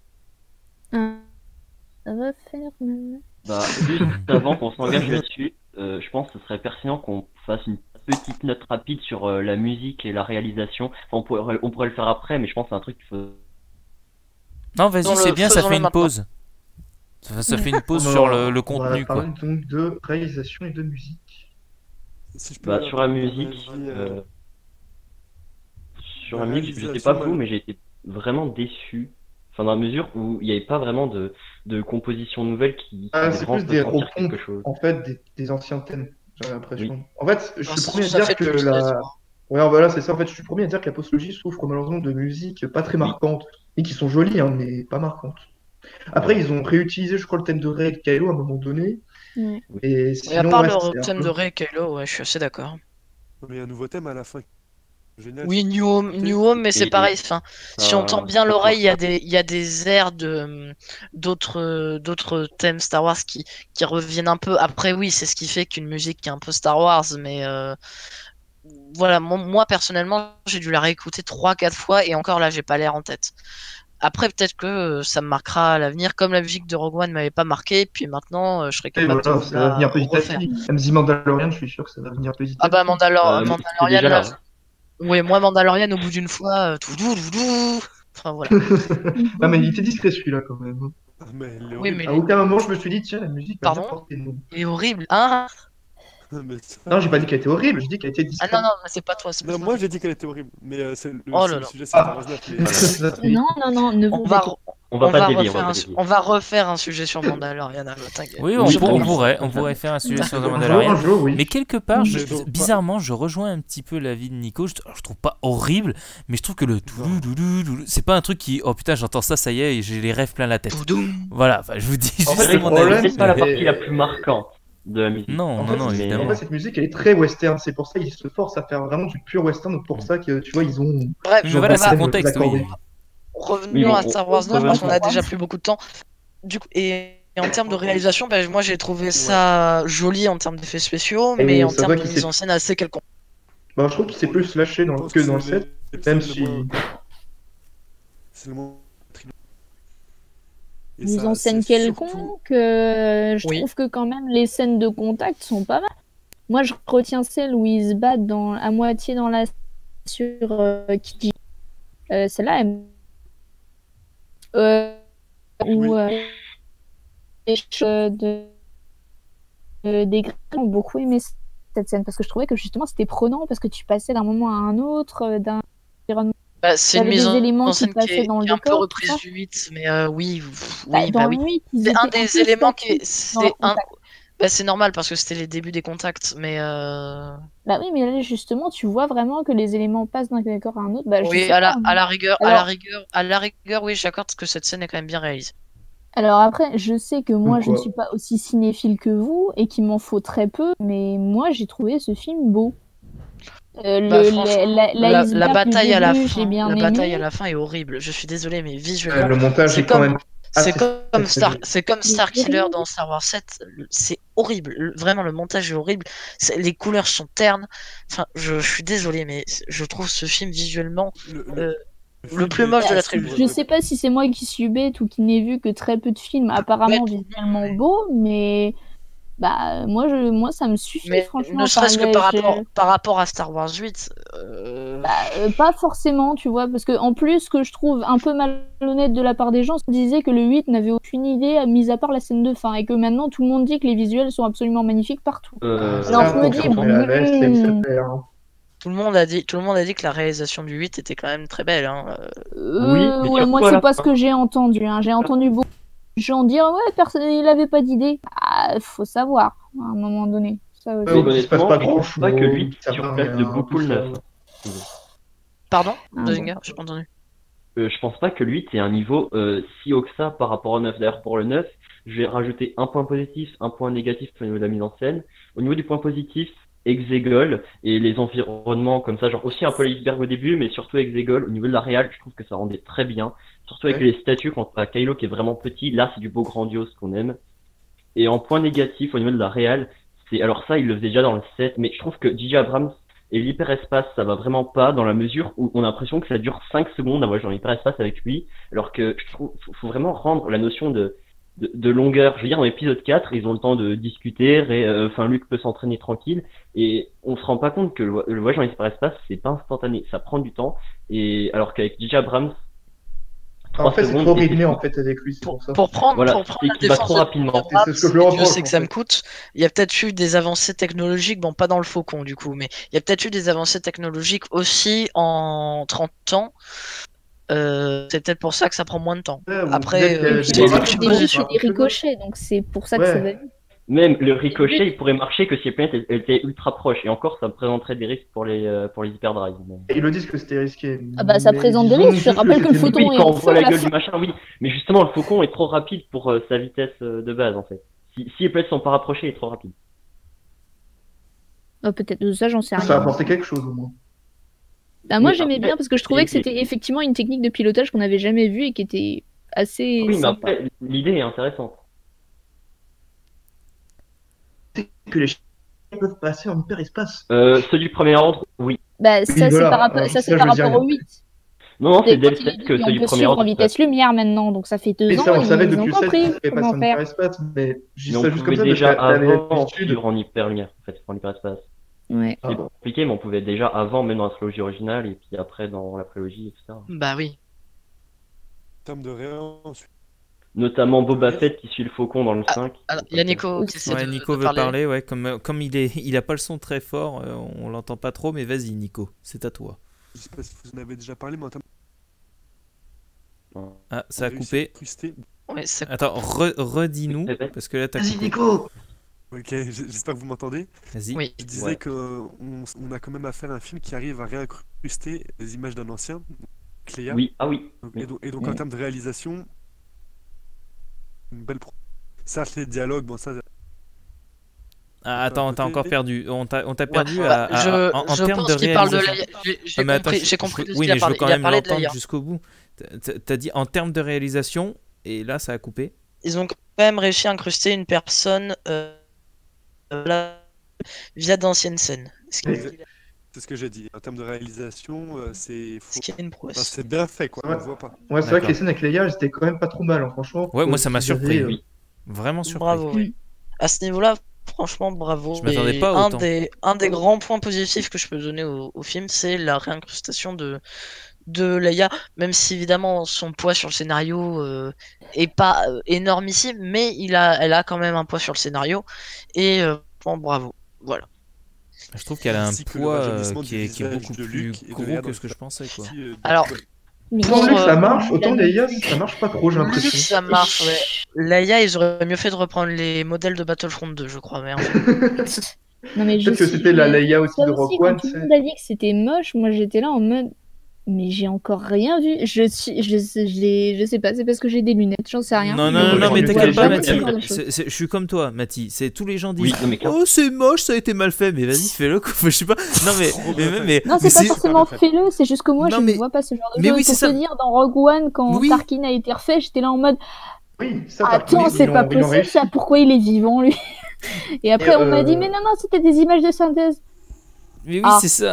Speaker 4: Juste avant qu'on s'engage là-dessus, je pense que ce serait pertinent qu'on fasse une petite note rapide sur la musique et la réalisation. Enfin, on pourrait le faire après, mais je pense que c'est un truc qu'il faut...
Speaker 1: Non, vas-y, c'est bien, ça fait une pause. Ça fait une pause sur le contenu.
Speaker 2: On va parler donc de réalisation et de musique.
Speaker 7: Si je peux
Speaker 4: sur la musique, je sais pas vous, mais j'ai été vraiment déçu. Enfin, dans la mesure où il n'y avait pas vraiment de composition nouvelle qui
Speaker 2: c'est plus des
Speaker 4: ressentir
Speaker 2: repompes,
Speaker 4: quelque chose.
Speaker 2: en fait, des anciens thèmes, j'ai l'impression.
Speaker 4: Oui.
Speaker 2: En fait, je suis le premier à dire que Ouais, voilà, c'est ça. En fait, je suis le premier à dire que la postologie souffre malheureusement de musique pas très marquante, et qui sont jolies, hein, mais pas marquantes. Après, ils ont réutilisé, je crois, le thème de Rey et de Kylo à un moment donné.
Speaker 5: Ouais.
Speaker 2: Et
Speaker 3: Et à
Speaker 2: sinon,
Speaker 3: part
Speaker 2: ouais,
Speaker 3: le
Speaker 2: c'est un
Speaker 3: thème
Speaker 2: peu-
Speaker 3: de Rey et Kylo, ouais, je suis assez d'accord.
Speaker 7: Mais il y a un nouveau thème à la fin. Génial.
Speaker 3: Oui, New Home, mais c'est
Speaker 4: Et-
Speaker 3: pareil. Enfin, si on tend bien
Speaker 4: ça
Speaker 3: l'oreille, il
Speaker 4: marche.
Speaker 3: y a des airs d'autres thèmes Star Wars qui reviennent un peu. Après, oui, c'est ce qui fait qu'une musique qui est un peu Star Wars, mais voilà, moi personnellement, j'ai dû la réécouter 3-4 fois et encore là, j'ai pas l'air en tête. Après, peut-être que ça me marquera à l'avenir, comme la musique de Rogue One m'avait pas marqué, puis maintenant, je serais
Speaker 2: Et
Speaker 3: capable de
Speaker 2: voilà,
Speaker 3: vous
Speaker 2: ça va
Speaker 3: la
Speaker 2: venir petit à
Speaker 3: refaire.
Speaker 2: petit. Même The Mandalorian, je suis sûr que ça va venir petit à
Speaker 3: Ah bah,
Speaker 2: petit.
Speaker 4: C'est
Speaker 3: Mandalorian,
Speaker 4: déjà
Speaker 3: là,
Speaker 4: là.
Speaker 3: ouais, moi, Mandalorian, au bout d'une fois, tout doux, doux, doux. Enfin, voilà.
Speaker 2: Ah, mais il était discret celui-là quand même.
Speaker 7: Ah, mais elle est
Speaker 3: Oui,
Speaker 7: horrible.
Speaker 3: mais
Speaker 2: À aucun moment je me suis dit, tiens, la musique va bien
Speaker 3: Pardon
Speaker 2: porter le nom.
Speaker 3: il est horrible. Hein?
Speaker 7: Mais ça-
Speaker 2: Non, j'ai pas dit qu'elle était horrible, j'ai dit qu'elle était
Speaker 3: Ah
Speaker 2: discrète.
Speaker 3: non, non, mais c'est pas toi, c'est pas
Speaker 7: Non,
Speaker 3: toi.
Speaker 7: moi j'ai dit qu'elle était horrible, mais c'est le,
Speaker 3: Oh
Speaker 7: c'est
Speaker 3: là
Speaker 7: le
Speaker 3: là.
Speaker 7: sujet, c'est Star Wars 9. Mais...
Speaker 2: Ça, c'est-
Speaker 5: Non, ne vous
Speaker 3: On va,
Speaker 5: inquiétez
Speaker 4: On va pas dévier,
Speaker 3: on va refaire un sujet sur Mandalorian, t'inquiète.
Speaker 1: Oui,
Speaker 4: Oui,
Speaker 1: on pourrait faire un sujet sur The
Speaker 2: Un
Speaker 1: Mandalorian.
Speaker 2: jour, oui.
Speaker 1: Mais quelque part,
Speaker 7: Mais donc,
Speaker 1: bizarrement, je rejoins un petit peu l'avis de Nico. Alors, je trouve pas horrible, mais je trouve que le c'est pas un truc qui, oh putain, j'entends ça, ça y est, et j'ai les rêves plein la tête.
Speaker 3: Toudoum.
Speaker 1: Voilà, enfin, je vous dis
Speaker 2: En
Speaker 1: juste
Speaker 2: fait, le
Speaker 1: mon
Speaker 2: problème,
Speaker 1: avis.
Speaker 4: C'est pas la
Speaker 2: mais-
Speaker 4: partie la plus marquante de la musique.
Speaker 1: Non,
Speaker 2: En
Speaker 1: non,
Speaker 2: fait,
Speaker 1: non,
Speaker 2: c'est-
Speaker 1: évidemment.
Speaker 2: En fait, cette musique, elle est très western. C'est pour ça qu'ils se forcent à faire vraiment du pur western. Donc, pour ça que, tu vois, ils ont.
Speaker 3: Bref,
Speaker 1: Mais
Speaker 2: Ils ont
Speaker 1: voilà,
Speaker 2: pas
Speaker 1: c'est
Speaker 2: de
Speaker 1: le contexte, oui.
Speaker 2: l'accorder.
Speaker 3: revenons
Speaker 4: Oui, bon,
Speaker 3: à Star Wars 9
Speaker 4: revenons
Speaker 3: parce qu'on
Speaker 4: à
Speaker 3: a
Speaker 4: Star
Speaker 3: déjà plus beaucoup de temps. Du coup, et en termes de réalisation, ben, moi j'ai trouvé ça joli en termes d'effets spéciaux,
Speaker 2: Et
Speaker 3: mais en
Speaker 2: ça
Speaker 3: termes
Speaker 2: voit
Speaker 3: de
Speaker 2: qu'il
Speaker 3: mise
Speaker 2: s'est-
Speaker 3: en scène assez quelconque.
Speaker 2: Bah, je trouve qu'il s'est plus lâché
Speaker 7: Je pense
Speaker 2: que dans le
Speaker 7: c'est
Speaker 2: 7, même si.
Speaker 7: C'est le moment. Et
Speaker 5: mise
Speaker 7: ça,
Speaker 5: en scène
Speaker 7: c'est surtout-
Speaker 5: quelconque, je
Speaker 3: Oui.
Speaker 5: trouve que quand même les scènes de contact sont pas mal. Moi, je retiens celle où ils se battent à moitié dans la sur Kiji. Celle-là, où les des Grecs ont beaucoup aimé cette scène parce que je trouvais que justement c'était prenant parce que tu passais d'un moment à un autre, d'un environnement.
Speaker 3: Bah, c'est une
Speaker 5: T'avais
Speaker 3: mise
Speaker 5: des éléments
Speaker 3: en
Speaker 5: qui
Speaker 3: scène qui
Speaker 5: passaient
Speaker 3: est,
Speaker 5: dans le
Speaker 3: qui est un peu
Speaker 5: décor,
Speaker 3: reprise
Speaker 5: tout ça.
Speaker 3: du 8, mais oui,
Speaker 5: Bah,
Speaker 3: oui,
Speaker 5: dans
Speaker 3: bah
Speaker 5: le
Speaker 3: oui.
Speaker 5: 8, ils
Speaker 3: C'est un
Speaker 5: étaient
Speaker 3: des
Speaker 5: peu
Speaker 3: éléments qui
Speaker 5: statique
Speaker 3: est.
Speaker 5: dans le
Speaker 3: C'est un.
Speaker 5: contact.
Speaker 3: Bah, c'est normal parce que c'était les débuts des contacts, mais
Speaker 5: Bah oui, mais là justement, tu vois vraiment que les éléments passent d'un décor à un autre. Bah, je
Speaker 3: oui,
Speaker 5: sais pas, hein.
Speaker 3: à la rigueur, oui, j'accorde que cette scène est quand même bien réalisée.
Speaker 5: Alors après, je sais que moi, je ne
Speaker 2: Pourquoi
Speaker 5: suis pas aussi cinéphile que vous et qu'il m'en faut très peu, mais moi, j'ai trouvé ce film beau.
Speaker 3: Bah, franchement, la
Speaker 5: l'iceberg
Speaker 3: bataille
Speaker 5: du
Speaker 3: à la
Speaker 5: début,
Speaker 3: fin,
Speaker 5: j'ai bien
Speaker 3: la
Speaker 5: aimé.
Speaker 3: bataille à la fin est horrible. Je suis désolé, mais visuellement,
Speaker 2: Le montage
Speaker 3: c'est
Speaker 2: est quand
Speaker 3: comme-
Speaker 2: même.
Speaker 3: c'est
Speaker 2: assez
Speaker 3: comme
Speaker 2: saccagé.
Speaker 3: C'est comme
Speaker 5: Mais
Speaker 3: Starkiller
Speaker 5: vraiment.
Speaker 3: dans Star Wars 7. C'est horrible. Vraiment, le montage est horrible. Les couleurs sont ternes. Enfin, je suis désolé, mais je trouve ce film visuellement
Speaker 7: Le
Speaker 3: le plus moche de la trilogie.
Speaker 5: Je sais pas si c'est moi qui suis bête ou qui n'ai vu que très peu de films apparemment
Speaker 3: Ouais,
Speaker 5: visuellement beaux, mais bah moi ça me suffit
Speaker 3: Mais
Speaker 5: franchement.
Speaker 3: ne serait-ce
Speaker 5: Enfin,
Speaker 3: que par rapport à Star Wars 8,
Speaker 5: Pas forcément, tu vois, parce que en plus, ce que je trouve un peu malhonnête de la part des gens, c'est qu'ils disaient que le 8 n'avait aucune idée, mis à part la scène de fin, et que maintenant tout le monde dit que les visuels sont absolument magnifiques partout. Alors je me dis,
Speaker 3: Tout le monde a dit que la réalisation du 8 était quand même très belle. Hein.
Speaker 4: mais
Speaker 5: ouais, moi
Speaker 4: surtout à
Speaker 5: c'est
Speaker 4: la
Speaker 5: pas ce
Speaker 4: fin.
Speaker 5: que j'ai entendu. Hein. J'ai entendu beaucoup de gens dire ouais, il avait pas d'idée. Ah, faut savoir à un moment donné. Ça aussi.
Speaker 4: Mais
Speaker 2: il se passe
Speaker 4: honnêtement,
Speaker 2: pas
Speaker 4: je trouve pas que
Speaker 2: grand-chose,
Speaker 4: lui
Speaker 2: ça va,
Speaker 4: surclasse
Speaker 2: mais
Speaker 4: de
Speaker 2: un
Speaker 4: beaucoup
Speaker 2: peu
Speaker 4: le
Speaker 2: ça.
Speaker 4: 9.
Speaker 3: Pardon,
Speaker 5: Ah,
Speaker 3: Dozinger, j'ai pas entendu.
Speaker 4: Je pense pas que le 8 ait un niveau si haut que ça par rapport au 9. D'ailleurs, pour le 9, je vais rajouter un point positif, un point négatif au niveau de la mise en scène. Au niveau du point positif, Exegol et les environnements comme ça, genre aussi un peu l'iceberg au début, mais surtout Exegol. Au niveau de la réal, je trouve que ça rendait très bien. Surtout avec les statues, quand à Kylo qui est vraiment petit, là c'est du beau grandiose qu'on aime. Et en point négatif, au niveau de la réal, alors ça, il le faisait déjà dans le 7, mais je trouve que J.J. Abrams et l'hyperespace, ça va vraiment pas dans la mesure où on a l'impression que ça dure 5 secondes à voyager dans l'hyperespace avec lui, alors que je trouve faut vraiment rendre la notion de longueur. Je veux dire, dans l'épisode 4, ils ont le temps de discuter, et Luke peut s'entraîner tranquille, et on se rend pas compte que le voyage dans l'hyperespace, c'est pas instantané, ça prend du temps, et alors qu'avec J.J. Abrams,
Speaker 2: En fait, c'est
Speaker 4: secondes,
Speaker 2: trop
Speaker 4: et
Speaker 2: rythmé
Speaker 4: c'est
Speaker 2: en fait avec lui, c'est pour ça.
Speaker 3: Pour prendre
Speaker 4: Voilà,
Speaker 3: la
Speaker 4: et qui va
Speaker 3: défense
Speaker 4: trop
Speaker 3: de
Speaker 4: rapidement.
Speaker 3: J.J. Abrams,
Speaker 2: C'est ce que je lui
Speaker 3: et Dieu
Speaker 2: reproche,
Speaker 3: sait que
Speaker 2: en
Speaker 3: ça
Speaker 2: fait.
Speaker 3: me coûte. Il y a peut-être eu des avancées technologiques, bon pas dans le Faucon du coup, mais il y a peut-être eu des avancées technologiques aussi en 30 ans. C'est peut-être pour ça que ça prend moins de temps.
Speaker 2: Ouais, ou
Speaker 3: Après,
Speaker 2: peut-être qu'il
Speaker 3: c'est
Speaker 2: y a
Speaker 3: une
Speaker 2: des
Speaker 5: Début,
Speaker 3: supposition.
Speaker 5: c'est des ricochets, donc c'est pour ça que
Speaker 2: Ouais.
Speaker 5: ça va vite.
Speaker 4: Même le ricochet, il pourrait marcher que si les planètes étaient ultra proches. Et encore, ça présenterait des risques pour les hyperdrives.
Speaker 2: Ils le disent que c'était risqué.
Speaker 5: Ah bah ça
Speaker 2: mais
Speaker 5: présente des
Speaker 2: disons
Speaker 5: risques. Je te
Speaker 2: juste
Speaker 5: rappelle que le
Speaker 2: c'était-
Speaker 5: photon
Speaker 4: Oui,
Speaker 5: est
Speaker 4: quand
Speaker 5: en
Speaker 4: on voit
Speaker 5: feu à
Speaker 4: la
Speaker 5: la
Speaker 4: gueule
Speaker 5: fin.
Speaker 4: du machin, oui. Mais justement, le faucon est trop rapide pour sa vitesse de base, en fait. Si les planètes sont pas rapprochées, il est trop rapide.
Speaker 5: Ah, peut-être ça, j'en sais
Speaker 2: Ça a
Speaker 5: rien.
Speaker 2: apporté quelque chose au moins.
Speaker 5: Bah, moi
Speaker 4: Mais
Speaker 5: j'aimais
Speaker 4: après,
Speaker 5: bien parce que je trouvais
Speaker 4: et-
Speaker 5: que c'était effectivement une technique de pilotage qu'on n'avait jamais vue et qui était assez
Speaker 4: Oui, mais
Speaker 5: sympa.
Speaker 4: après, l'idée est intéressante.
Speaker 2: C'est que les chiens peuvent passer en hyperespace.
Speaker 4: Ceux du premier ordre, oui.
Speaker 5: Bah, ça, c'est
Speaker 2: voilà,
Speaker 5: par rapport,
Speaker 2: alors
Speaker 5: ça,
Speaker 2: ça,
Speaker 5: c'est
Speaker 2: je
Speaker 5: par
Speaker 2: veux dire
Speaker 5: rapport au
Speaker 2: rien.
Speaker 5: 8.
Speaker 4: Non, c'est
Speaker 5: C'est
Speaker 4: dès
Speaker 5: quand
Speaker 4: le
Speaker 5: il est
Speaker 4: 7
Speaker 5: dit,
Speaker 4: que
Speaker 5: on
Speaker 4: ceux du
Speaker 5: peut
Speaker 4: premier
Speaker 5: suivre
Speaker 4: ordre.
Speaker 5: en vitesse lumière maintenant, donc ça fait 2
Speaker 2: Et
Speaker 5: ans
Speaker 2: ça, on
Speaker 5: et
Speaker 2: savait
Speaker 5: ils ont
Speaker 2: depuis le 7
Speaker 5: compris
Speaker 2: qu'il fallait passer
Speaker 5: comment
Speaker 2: en
Speaker 5: faire.
Speaker 2: hyperespace, mais je dis
Speaker 4: Mais on
Speaker 2: ça juste
Speaker 4: pouvait
Speaker 2: comme ça parce
Speaker 4: déjà
Speaker 2: que t'avais
Speaker 4: avant
Speaker 2: l'habitude.
Speaker 4: suivre en hyperlumière, en fait, en hyperespace.
Speaker 5: Ouais.
Speaker 2: Ah
Speaker 4: C'est
Speaker 2: bon.
Speaker 4: compliqué, mais on pouvait déjà avant, même dans la trilogie originale, et puis après dans la prélogie, etc.
Speaker 3: Bah oui.
Speaker 7: En termes de réalisation,
Speaker 4: Notamment Boba Fett qui suit le faucon dans le 5.
Speaker 3: Alors, il y a Nico qui essaie
Speaker 1: Ouais,
Speaker 3: de,
Speaker 1: Nico
Speaker 3: de
Speaker 1: veut parler, ouais, comme il a pas le son très fort, on l'entend pas trop, mais vas-y Nico, c'est à toi.
Speaker 7: je sais pas si vous en avez déjà parlé, mais en termes
Speaker 1: Ah, ça a
Speaker 7: réussi à
Speaker 1: coupé.
Speaker 7: incruster-
Speaker 3: Ouais, c'est
Speaker 1: Attends, redis-nous,
Speaker 4: Répète.
Speaker 1: parce que là t'as
Speaker 2: Vas-y,
Speaker 1: coupé.
Speaker 2: Nico!
Speaker 7: Ok, j'espère que vous m'entendez.
Speaker 1: Vas-y.
Speaker 3: Oui.
Speaker 7: Je disais
Speaker 4: Ouais.
Speaker 7: on a quand même affaire à un film qui arrive à réincruster les images d'un ancien, Cléa.
Speaker 4: Oui, ah oui.
Speaker 7: Et donc en termes de réalisation, une belle pro. Certes, les dialogues, bon ça.
Speaker 1: Ah, attends, t'as encore perdu. On t'a perdu
Speaker 3: Ouais,
Speaker 1: en
Speaker 3: je
Speaker 1: termes
Speaker 3: pense
Speaker 1: de
Speaker 3: qu'il parle de
Speaker 1: réalisation.
Speaker 3: Leia.
Speaker 1: Ah, mais attends,
Speaker 3: J'ai compris de ce
Speaker 1: oui,
Speaker 3: qu'il a
Speaker 1: mais je veux
Speaker 3: parlé.
Speaker 1: quand
Speaker 3: Il a
Speaker 1: même
Speaker 3: parlé de
Speaker 1: l'entendre
Speaker 3: Leia.
Speaker 1: jusqu'au bout. T'as dit en termes de réalisation, et là ça a coupé.
Speaker 3: Ils ont quand même réussi à incruster une personne via d'anciennes scènes. Ce
Speaker 7: C'est ce que j'ai dit. En termes de réalisation, c'est
Speaker 3: qui est une prouesse.
Speaker 7: c'est bien fait, quoi.
Speaker 2: Ouais.
Speaker 7: On le voit pas.
Speaker 2: Ouais, c'est vrai que
Speaker 1: D'accord.
Speaker 2: les scènes avec Leia, elles étaient quand même pas trop mal, hein, franchement.
Speaker 1: Ouais, moi ça m'a
Speaker 2: Ils avaient,
Speaker 1: surpris, oui. Vraiment surpris.
Speaker 3: Bravo, oui. À ce niveau-là, franchement, bravo.
Speaker 1: Je m'attendais
Speaker 3: Et
Speaker 1: pas
Speaker 3: un
Speaker 1: autant.
Speaker 3: des grands points positifs que je peux donner au film, c'est la réincrustation de Leia, même si évidemment son poids sur le scénario est pas énormissime, mais elle a quand même un poids sur le scénario. Et bon, bravo. Voilà.
Speaker 1: Je trouve qu'elle a un
Speaker 7: Ainsi que le
Speaker 1: poids
Speaker 7: rajeunissement
Speaker 1: qui
Speaker 7: du
Speaker 1: est
Speaker 7: visage
Speaker 1: beaucoup
Speaker 7: de
Speaker 1: plus
Speaker 7: Luke et de
Speaker 1: gros
Speaker 7: Leia
Speaker 1: que
Speaker 7: dans
Speaker 1: ce que je
Speaker 7: le
Speaker 1: pensais, quoi.
Speaker 7: parti,
Speaker 3: Alors,
Speaker 5: Mais
Speaker 2: Autant Luke, ça marche,
Speaker 5: il a
Speaker 2: autant
Speaker 5: non
Speaker 2: Leia,
Speaker 5: plus.
Speaker 2: ça marche pas trop, j'ai
Speaker 3: Luke,
Speaker 2: l'impression.
Speaker 3: ça marche, ouais. Leia, ils auraient mieux fait de reprendre les modèles de Battlefront 2, je crois, mais en fait,
Speaker 5: Non, mais
Speaker 2: Peut-être que c'était la Leia aussi
Speaker 5: ça
Speaker 2: de
Speaker 5: aussi,
Speaker 2: Rogue
Speaker 5: quand
Speaker 2: One,
Speaker 5: tout
Speaker 2: tu
Speaker 5: le
Speaker 2: sais.
Speaker 5: monde a dit que c'était moche, moi j'étais là en mode. Mais j'ai encore rien vu. Je sais pas, c'est parce que j'ai des lunettes, j'en sais rien.
Speaker 1: Non,
Speaker 2: Oui,
Speaker 1: non, non,
Speaker 2: mais
Speaker 1: non, mais
Speaker 2: je vois
Speaker 1: t'inquiète pas,
Speaker 2: jamais
Speaker 1: Mathis.
Speaker 2: ce
Speaker 5: genre de choses.
Speaker 1: Je suis comme toi, Mathis. C'est tous les gens disent
Speaker 4: Oui, non, mais clairement.
Speaker 1: oh, c'est moche, ça a été mal fait. Mais vas-y, fais-le, quoi. Je sais pas. Non, mais
Speaker 5: Non,
Speaker 1: mais
Speaker 5: c'est pas forcément fais-le, c'est juste que moi
Speaker 1: Non,
Speaker 5: je
Speaker 1: mais-
Speaker 5: ne vois pas ce genre de
Speaker 1: mais
Speaker 5: choses.
Speaker 1: oui,
Speaker 5: Pour
Speaker 1: c'est
Speaker 5: te
Speaker 1: ça.
Speaker 5: dire, dans Rogue One, quand
Speaker 1: Oui.
Speaker 5: Tarkin a été refait, j'étais là en mode
Speaker 2: Oui, ça, par
Speaker 5: attends,
Speaker 2: contre,
Speaker 5: c'est pas
Speaker 2: ils l'ont
Speaker 5: possible ça, pourquoi il est vivant lui? Et après on m'a dit mais non, c'était des images de synthèse.
Speaker 1: Mais oui,
Speaker 5: Ah.
Speaker 1: c'est ça.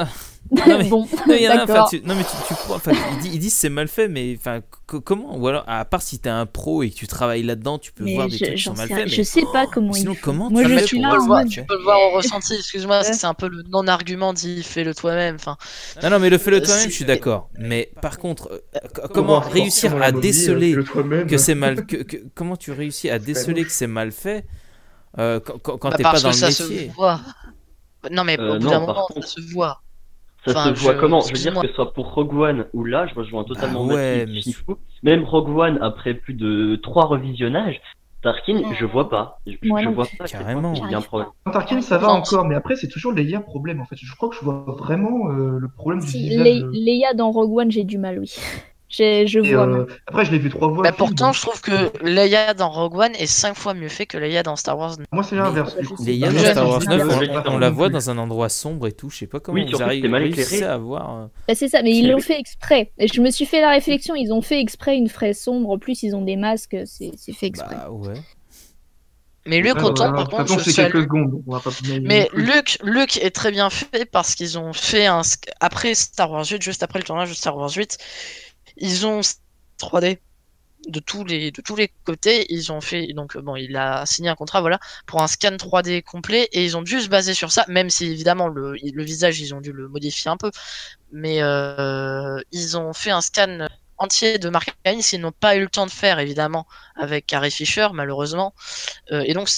Speaker 1: Non, mais,
Speaker 5: Bon,
Speaker 1: non, mais il y en a, enfin,
Speaker 5: d'accord.
Speaker 1: non mais tu crois, enfin, ils disent c'est mal fait, mais enfin comment, ou alors à part si t'es un pro et que tu travailles là-dedans, tu peux
Speaker 5: Mais
Speaker 1: voir des trucs qui sont mal faits,
Speaker 5: je
Speaker 1: mais
Speaker 5: sais pas comment
Speaker 1: sinon
Speaker 5: ils font.
Speaker 1: comment
Speaker 5: Moi,
Speaker 1: tu
Speaker 5: je
Speaker 1: fais
Speaker 5: suis
Speaker 1: pour
Speaker 5: là
Speaker 1: voir
Speaker 5: en
Speaker 1: ça,
Speaker 5: mode.
Speaker 1: tu
Speaker 3: Tu
Speaker 1: sais.
Speaker 3: peux le voir au ressenti, excuse-moi,
Speaker 5: Ouais.
Speaker 3: c'est un peu le non-argument dit fais-le toi-même. Enfin,
Speaker 1: Non mais le fais-le toi-même,
Speaker 3: c'est-
Speaker 1: je suis d'accord, mais par contre,
Speaker 2: Pour
Speaker 1: comment
Speaker 2: un sportif
Speaker 1: réussir
Speaker 2: dans la
Speaker 1: à
Speaker 2: vraie vie,
Speaker 1: déceler
Speaker 2: fais-le toi-même.
Speaker 1: que c'est mal, comment tu réussis à
Speaker 2: C'est
Speaker 1: déceler que
Speaker 2: moche.
Speaker 1: c'est mal fait quand
Speaker 3: bah,
Speaker 1: t'es pas
Speaker 3: parce
Speaker 1: dans
Speaker 3: que
Speaker 1: le
Speaker 3: ça se
Speaker 1: métier?
Speaker 3: voit. Non, mais au bout d'un
Speaker 4: Non, par
Speaker 3: moment, ça
Speaker 4: contre,
Speaker 3: se voit.
Speaker 4: ça se
Speaker 3: Enfin,
Speaker 4: voit comment? Je veux dire
Speaker 3: excuse-moi.
Speaker 4: que ce soit pour Rogue One ou là, je rejoins
Speaker 1: Bah
Speaker 4: totalement
Speaker 1: ouais,
Speaker 4: Mathilde
Speaker 1: mais
Speaker 4: Shifu. Même Rogue One, après plus de 3 revisionnages, Tarkin, je vois pas.
Speaker 5: Moi
Speaker 4: Je
Speaker 5: non
Speaker 4: vois
Speaker 5: plus.
Speaker 4: pas à quel point
Speaker 1: carrément.
Speaker 4: il y a un problème.
Speaker 2: Tarkin, ça va
Speaker 3: Non,
Speaker 2: encore, mais après, c'est toujours Leia problème, en fait. Je crois que je vois vraiment le problème du
Speaker 5: Si,
Speaker 2: visage.
Speaker 5: Leia dans Rogue One, j'ai du mal, oui. Je
Speaker 2: Et
Speaker 5: vois même.
Speaker 2: après, je l'ai vu 3 fois
Speaker 3: bah,
Speaker 2: le film,
Speaker 3: pourtant,
Speaker 2: donc
Speaker 3: je trouve que Leia dans Rogue One est 5 fois mieux fait que Leia dans Star Wars.
Speaker 2: moi, c'est
Speaker 1: Mais
Speaker 2: l'inverse,
Speaker 5: Bah,
Speaker 2: du
Speaker 5: je
Speaker 2: coup.
Speaker 5: sais
Speaker 1: Leia
Speaker 5: pas.
Speaker 1: dans
Speaker 3: Jeune,
Speaker 1: Star Wars
Speaker 2: Je
Speaker 1: 9,
Speaker 2: l'ai pas
Speaker 1: on
Speaker 2: vu
Speaker 1: la
Speaker 2: non
Speaker 1: voit
Speaker 2: plus.
Speaker 1: dans un endroit sombre et tout, je sais pas comment
Speaker 4: Oui,
Speaker 1: vous
Speaker 4: surtout c'était mal
Speaker 1: réussissez
Speaker 4: éclairé.
Speaker 1: à voir.
Speaker 5: Bah, c'est ça, mais ils
Speaker 4: C'est-
Speaker 5: l'ont fait exprès. Et je me suis fait la réflexion, ils ont fait exprès une fraise sombre. En plus, ils ont des masques, c'est fait exprès.
Speaker 1: Bah ouais.
Speaker 3: Mais
Speaker 2: Ouais,
Speaker 3: Luke,
Speaker 2: bah,
Speaker 3: autant,
Speaker 2: voilà.
Speaker 3: par
Speaker 2: De toute
Speaker 3: contre,
Speaker 2: façon,
Speaker 3: je
Speaker 2: c'est
Speaker 3: salue.
Speaker 2: quelques secondes. On va pas non
Speaker 3: Mais
Speaker 2: plus.
Speaker 3: Luke est très bien fait parce qu'ils ont fait après Star Wars 8, juste après le tournage de Star Wars 8, ils ont 3D de tous les côtés. Ils ont fait, donc bon, il a signé un contrat, voilà, pour un scan 3D complet et ils ont dû se baser sur ça, même si évidemment le visage, ils ont dû le modifier un peu. Mais ils ont fait un scan entier de Mark Hamill, ils n'ont pas eu le temps de faire évidemment avec Carrie Fisher malheureusement. Et donc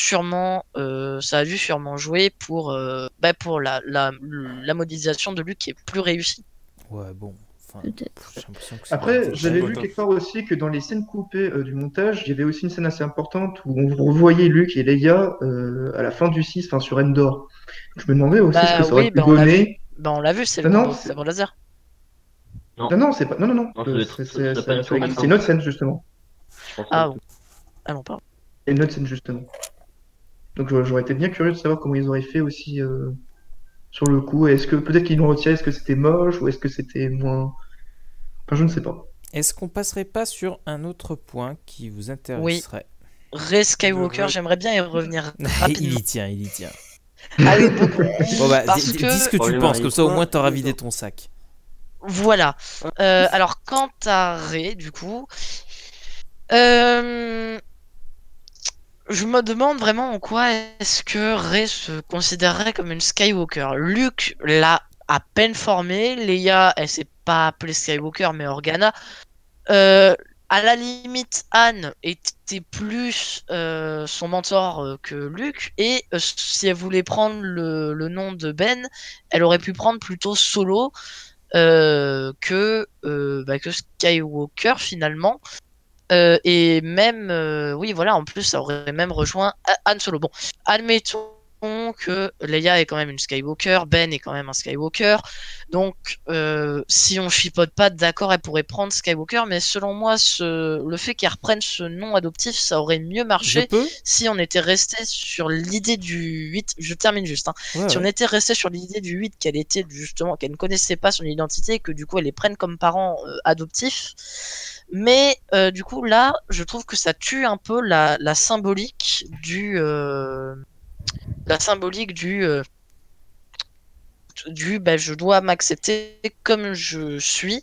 Speaker 3: ça a dû sûrement jouer pour la modélisation de Luke qui est plus réussie.
Speaker 1: Ouais, bon. Enfin,
Speaker 5: Peut-être.
Speaker 1: j'ai l'impression que c'est
Speaker 2: Après,
Speaker 1: pas-
Speaker 2: j'avais lu
Speaker 7: Bon,
Speaker 2: quelque part aussi que dans les scènes coupées du montage, il y avait aussi une scène assez importante où on revoyait Luke et Leia à la fin du 6, enfin sur Endor. Je me demandais aussi ce que
Speaker 3: Bah
Speaker 2: ça aurait
Speaker 3: oui,
Speaker 2: pu
Speaker 3: on l'a vu.
Speaker 2: donner.
Speaker 3: Bah on l'a vu, c'est le
Speaker 2: Non, non,
Speaker 3: combo de sabre laser.
Speaker 4: Non,
Speaker 2: non, c'est pas. Non, non, non.
Speaker 4: non, ça doit être- ça doit pas du tout avec
Speaker 2: C'est
Speaker 4: ça.
Speaker 2: une autre scène, justement.
Speaker 4: Je pense
Speaker 3: Ah
Speaker 4: pas.
Speaker 3: bon. Ah non, pardon.
Speaker 2: C'est une autre scène, justement. Donc j'aurais été bien curieux de savoir comment ils auraient fait aussi sur le coup. Est-ce que peut-être qu'ils l'ont retiré, est-ce que c'était moche ou est-ce que c'était moins. Enfin, je ne sais pas.
Speaker 1: Est-ce qu'on passerait pas sur un autre point qui vous
Speaker 3: Oui.
Speaker 1: intéresserait?
Speaker 3: Rey Skywalker,
Speaker 7: Ouais.
Speaker 3: j'aimerais bien y revenir
Speaker 1: Il
Speaker 3: rapidement.
Speaker 1: y tient, il y tient.
Speaker 3: Ah oui, beaucoup.
Speaker 1: Bon bah,
Speaker 3: Parce
Speaker 1: dis
Speaker 3: que-
Speaker 1: ce que tu
Speaker 4: Problème
Speaker 1: penses,
Speaker 4: arrive
Speaker 1: comme ça au
Speaker 4: pas,
Speaker 1: moins t'auras
Speaker 4: dedans.
Speaker 1: vidé ton sac.
Speaker 3: Voilà. Alors, quant à Rey, du coup, euh, je me demande vraiment en quoi est-ce que Rey se considérerait comme une Skywalker. Luke l'a à peine formée, Leia, elle s'est pas appelée Skywalker, mais Organa. À la limite, Anne était plus son mentor que Luke, et si elle voulait prendre le nom de Ben, elle aurait pu prendre plutôt Solo que Skywalker finalement. Et même, oui, voilà, en plus, ça aurait même rejoint Han Solo. Bon, admettons que Leia est quand même une Skywalker, Ben est quand même un Skywalker. Donc, si on chipote pas, d'accord, elle pourrait prendre Skywalker, mais selon moi, le fait qu'elle reprenne ce nom adoptif, ça aurait mieux
Speaker 1: Je
Speaker 3: marché
Speaker 1: peux?
Speaker 3: si on était resté sur l'idée du 8. Je termine juste, hein.
Speaker 1: Ouais,
Speaker 3: Si on
Speaker 1: ouais.
Speaker 3: était resté sur l'idée du 8, qu'elle était justement, qu'elle ne connaissait pas son identité, et que du coup, elle les prenne comme parents adoptifs. Mais du coup, là, je trouve que ça tue un peu la symbolique du je dois m'accepter comme je suis,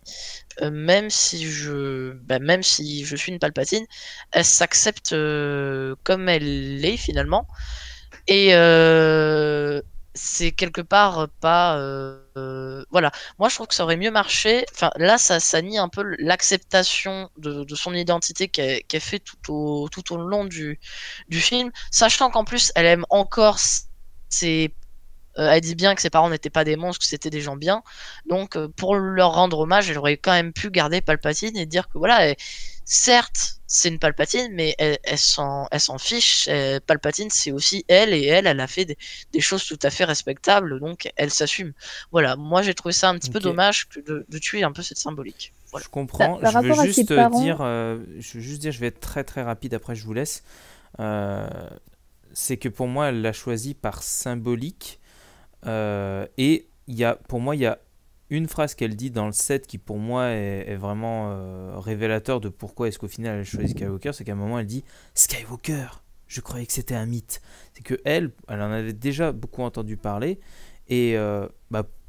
Speaker 3: même si je suis une Palpatine, elle s'accepte comme elle est finalement. Et c'est quelque part pas. Voilà. Moi, je trouve que ça aurait mieux marché. Enfin, là, ça nie un peu l'acceptation de son identité qu'elle fait tout au long du film. Sachant qu'en plus, elle aime encore ses. Elle dit bien que ses parents n'étaient pas des monstres, que c'était des gens bien. Donc, pour leur rendre hommage, elle aurait quand même pu garder Palpatine et dire que voilà, certes, c'est une Palpatine, mais elle s'en fiche. Palpatine, c'est aussi elle, et elle a fait des choses tout à fait respectables, donc elle s'assume. Voilà, moi j'ai trouvé ça un petit peu
Speaker 1: Ok.
Speaker 3: dommage de tuer un peu cette symbolique. Voilà.
Speaker 1: Je comprends.
Speaker 5: Par
Speaker 1: Je veux
Speaker 5: rapport à ses
Speaker 1: juste
Speaker 5: parents-
Speaker 1: dire, je vais être très très rapide. Après, je vous laisse. C'est que pour moi, elle l'a choisi par symbolique. Et pour moi, il y a une phrase qu'elle dit dans le set qui pour moi est vraiment révélateur de pourquoi est-ce qu'au final elle a choisi Skywalker. C'est qu'à un moment elle dit Skywalker, je croyais que c'était un mythe. C'est que elle en avait déjà beaucoup entendu parler et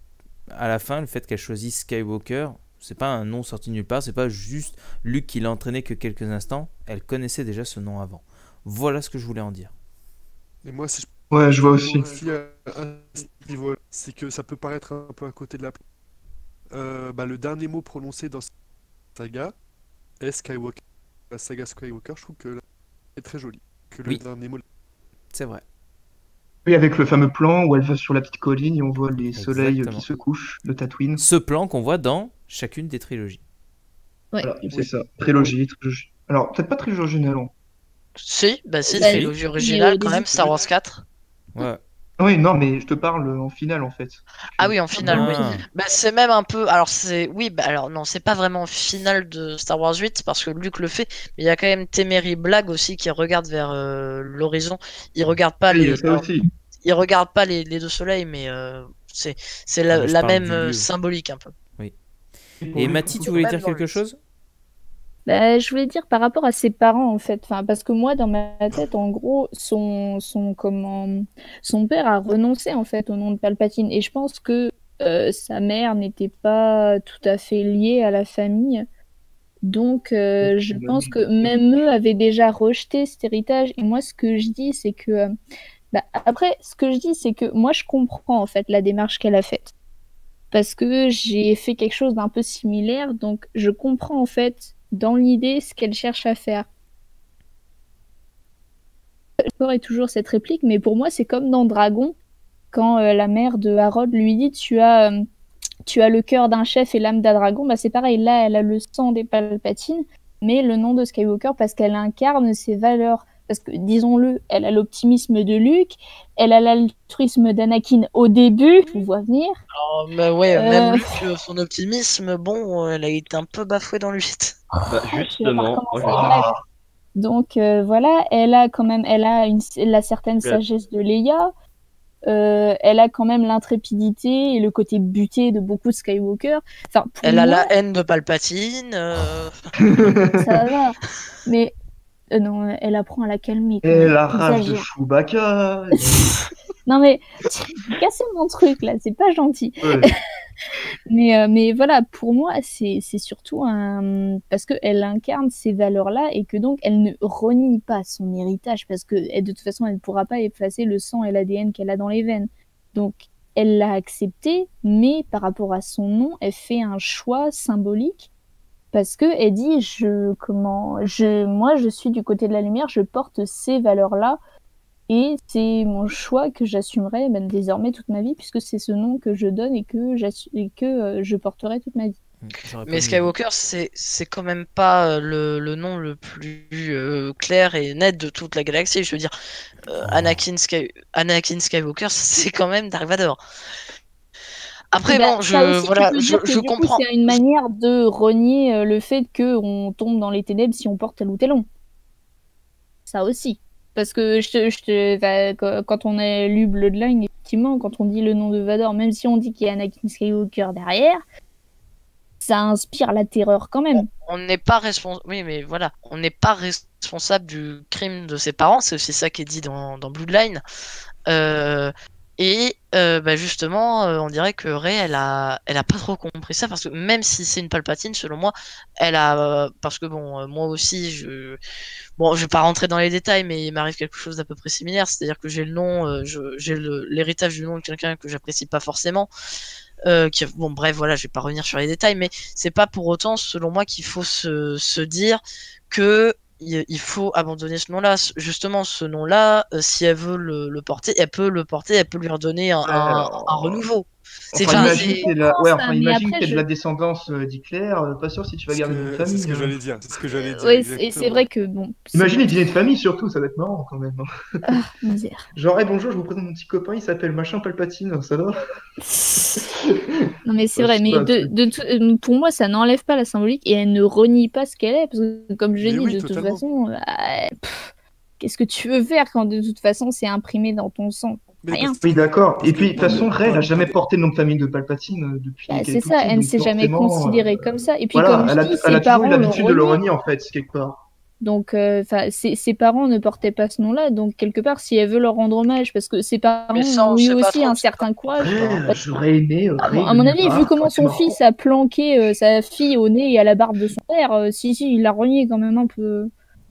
Speaker 1: à la fin, le fait qu'elle choisisse Skywalker, c'est pas un nom sorti de nulle part, c'est pas juste Luke qui l'a entraîné que quelques instants, elle connaissait déjà ce nom avant. Voilà ce que je voulais en dire.
Speaker 7: Et moi, si je
Speaker 2: Ouais, je vois
Speaker 7: peux
Speaker 2: aussi.
Speaker 7: aussi à ce niveau, c'est que ça peut paraître un peu à côté de la plaque. Le dernier mot prononcé dans cette saga est Skywalker. La saga Skywalker, je trouve que là, est très jolie. Que le
Speaker 1: Oui.
Speaker 7: dernier mot.
Speaker 1: C'est vrai.
Speaker 2: Oui, avec le fameux plan où elle va sur la petite colline et on voit les soleils
Speaker 1: Exactement.
Speaker 2: qui se couchent, le Tatooine.
Speaker 1: Ce plan qu'on voit dans chacune des trilogies.
Speaker 5: Ouais.
Speaker 2: Voilà, c'est ça. Trilogie. Alors, peut-être pas trilogie originale.
Speaker 3: Si, bah si,
Speaker 1: Bah,
Speaker 3: trilogie
Speaker 5: mais
Speaker 3: originale
Speaker 5: au
Speaker 3: quand
Speaker 5: début,
Speaker 3: même, Star Wars 4.
Speaker 1: Ouais.
Speaker 2: Oui, non, mais je te parle en finale en fait.
Speaker 3: Ah oui, en finale, oui.
Speaker 1: Ah.
Speaker 3: Bah, c'est même un peu. Alors, c'est. Oui, bah alors, non, c'est pas vraiment finale de Star Wars 8 parce que Luke le fait, mais il y a quand même Temery Blag aussi qui regarde vers l'horizon. Il regarde pas
Speaker 2: Oui, il y
Speaker 3: les.
Speaker 2: a ça
Speaker 3: Alors,
Speaker 2: aussi.
Speaker 3: il regarde pas les deux soleils, mais c'est
Speaker 1: Ah, mais je
Speaker 3: la
Speaker 1: parle
Speaker 3: même
Speaker 1: du lieu.
Speaker 3: symbolique un peu.
Speaker 1: Et Mathis, tu voulais dire
Speaker 3: Même dans
Speaker 1: quelque
Speaker 3: le-
Speaker 1: chose?
Speaker 5: Bah, je voulais dire par rapport à ses parents en fait, enfin, parce que moi dans ma tête en gros son père a renoncé en fait au nom de Palpatine et je pense que sa mère n'était pas tout à fait liée à la famille, donc je pense que même eux avaient déjà rejeté cet héritage et moi ce que je dis c'est que après ce que je dis c'est que moi je comprends en fait la démarche qu'elle a faite parce que j'ai fait quelque chose d'un peu similaire, donc je comprends en fait dans l'idée ce qu'elle cherche à faire. J'aurais toujours cette réplique, mais pour moi c'est comme dans Dragon, quand la mère de Harold lui dit tu as le cœur d'un chef et l'âme d'un dragon, bah c'est pareil, là elle a le sang des Palpatines, mais le nom de Skywalker parce qu'elle incarne ses valeurs. Parce que, disons-le, elle a l'optimisme de Luke, elle a l'altruisme d'Anakin au début, je vous vois venir.
Speaker 3: Oh, bah ouais, même
Speaker 5: Euh,
Speaker 3: Luke, son optimisme, bon, elle a été un peu bafouée dans le 8.
Speaker 4: Bah,
Speaker 5: tu vas pas
Speaker 4: justement,
Speaker 5: recommencer.
Speaker 4: moi,
Speaker 5: Bref. Donc voilà, elle a quand même la certaine sagesse de Leia. Elle a quand même l'intrépidité et le côté buté de beaucoup de Skywalker. Enfin, pour
Speaker 3: Elle a
Speaker 5: moi,
Speaker 3: la haine de Palpatine.
Speaker 5: ça va. Mais non, elle apprend à la calmer quand
Speaker 2: Et
Speaker 5: même.
Speaker 2: la rage de
Speaker 5: Exagère.
Speaker 2: Chewbacca.
Speaker 5: Non mais, cassez mon truc là, c'est pas gentil.
Speaker 2: Ouais.
Speaker 5: Mais voilà, pour moi, c'est surtout parce qu'elle incarne ces valeurs-là et que donc elle ne renie pas son héritage parce que de toute façon, elle ne pourra pas effacer le sang et l'ADN qu'elle a dans les veines. Donc, elle l'a accepté, mais par rapport à son nom, elle fait un choix symbolique parce que elle dit moi, je suis du côté de la lumière, je porte ces valeurs-là. Et c'est mon choix que j'assumerai désormais toute ma vie, puisque c'est ce nom que je donne et que je porterai toute ma vie.
Speaker 1: J'aurais pas
Speaker 3: Mais
Speaker 1: mis.
Speaker 3: Skywalker, c'est quand même pas le nom le plus clair et net de toute la galaxie. Je veux dire, Anakin Skywalker, c'est quand même Dark Vador. Après, bon,
Speaker 5: ça aussi,
Speaker 3: voilà,
Speaker 5: tu peux dire que
Speaker 3: je
Speaker 5: du
Speaker 3: comprends.
Speaker 5: coup, c'est une manière de renier le fait qu'on tombe dans les ténèbres si on porte tel ou tel nom. Ça aussi. Parce que quand on a lu Bloodline, effectivement, quand on dit le nom de Vador, même si on dit qu'il y a Anakin Skywalker derrière, ça inspire la terreur quand même.
Speaker 3: On n'est pas responsable. Oui, mais voilà, on n'est pas responsable du crime de ses parents. C'est aussi ça qui est dit dans Bloodline. Justement, on dirait que Rey, elle a pas trop compris ça parce que même si c'est une Palpatine, selon moi, elle a parce que bon, moi aussi, je vais pas rentrer dans les détails, mais il m'arrive quelque chose d'à peu près similaire, c'est-à-dire que j'ai le nom, j'ai l'héritage du nom de quelqu'un que j'apprécie pas forcément. Bon, bref, voilà, je vais pas revenir sur les détails, mais c'est pas pour autant, selon moi, qu'il faut se dire que il faut abandonner ce nom-là. Justement, ce nom-là, si elle veut le porter, elle peut le porter, elle peut lui redonner un renouveau.
Speaker 2: Imagine qu'il y ait de la... ouais,
Speaker 5: ça, mais
Speaker 2: imagine
Speaker 5: après,
Speaker 2: qu'il y ait de la descendance d'Hitler, pas sûr si tu vas garder une
Speaker 7: C'est
Speaker 2: famille.
Speaker 7: ce que
Speaker 2: hein.
Speaker 7: j'allais dire. C'est ce que j'allais dire.
Speaker 5: Oui, et
Speaker 7: exactement.
Speaker 5: c'est vrai que bon.
Speaker 2: Imagine les dîners de famille surtout, ça va être marrant quand même.
Speaker 5: Ah, misère.
Speaker 2: Genre, hey, bonjour, je vous présente mon petit copain, il s'appelle machin Palpatine, ça va?
Speaker 5: Non mais c'est
Speaker 2: Ouais,
Speaker 5: vrai,
Speaker 2: c'est
Speaker 5: mais
Speaker 2: pas
Speaker 5: pour moi ça n'enlève pas la symbolique et elle ne renie pas ce qu'elle est, parce que comme je
Speaker 7: Mais
Speaker 5: dis,
Speaker 7: oui,
Speaker 5: de toute
Speaker 7: totalement.
Speaker 5: façon, qu'est-ce que tu veux faire quand de toute façon c'est imprimé dans ton sang?
Speaker 7: Mais
Speaker 5: Rien.
Speaker 7: parce
Speaker 2: Oui, d'accord.
Speaker 7: parce
Speaker 2: Et
Speaker 7: que
Speaker 2: puis, de toute
Speaker 7: dans
Speaker 2: façon,
Speaker 7: le-
Speaker 2: Rey
Speaker 7: dans
Speaker 2: n'a
Speaker 7: le-
Speaker 2: jamais
Speaker 7: dans-
Speaker 2: porté le nom de famille de Palpatine depuis
Speaker 5: Bah,
Speaker 2: qu'elle
Speaker 5: c'est
Speaker 2: est toute
Speaker 5: ça,
Speaker 2: petite,
Speaker 5: elle ne
Speaker 2: donc
Speaker 5: s'est jamais
Speaker 2: forcément,
Speaker 5: considérée comme ça. Et puis
Speaker 2: voilà,
Speaker 5: comme je dis,
Speaker 2: elle
Speaker 5: ses
Speaker 2: a toujours eu
Speaker 5: parents l'ont
Speaker 2: l'habitude de le
Speaker 5: renié.
Speaker 2: renier en fait, quelque part.
Speaker 5: Donc, ses parents ne portaient pas ce nom-là. Donc, quelque part, si elle veut leur rendre hommage, parce que ses parents
Speaker 3: Mais ça, on
Speaker 5: ont eu
Speaker 3: sait pas
Speaker 5: aussi
Speaker 3: trop,
Speaker 5: un
Speaker 3: c'est
Speaker 5: certain courage.
Speaker 2: Après, j'aurais aimé Ray
Speaker 5: À mon
Speaker 2: de
Speaker 5: avis,
Speaker 2: nulle
Speaker 5: vu
Speaker 2: part,
Speaker 5: comment
Speaker 2: ça aurait été
Speaker 5: son
Speaker 2: marrant.
Speaker 5: fils a planqué sa fille au nez et à la barbe de son père, si, il l'a renié quand même un peu.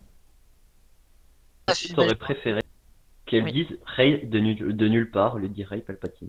Speaker 4: T'aurais préféré qu'elle
Speaker 3: Oui.
Speaker 4: dise Rey de nulle part au lieu de dire Rey Palpatine.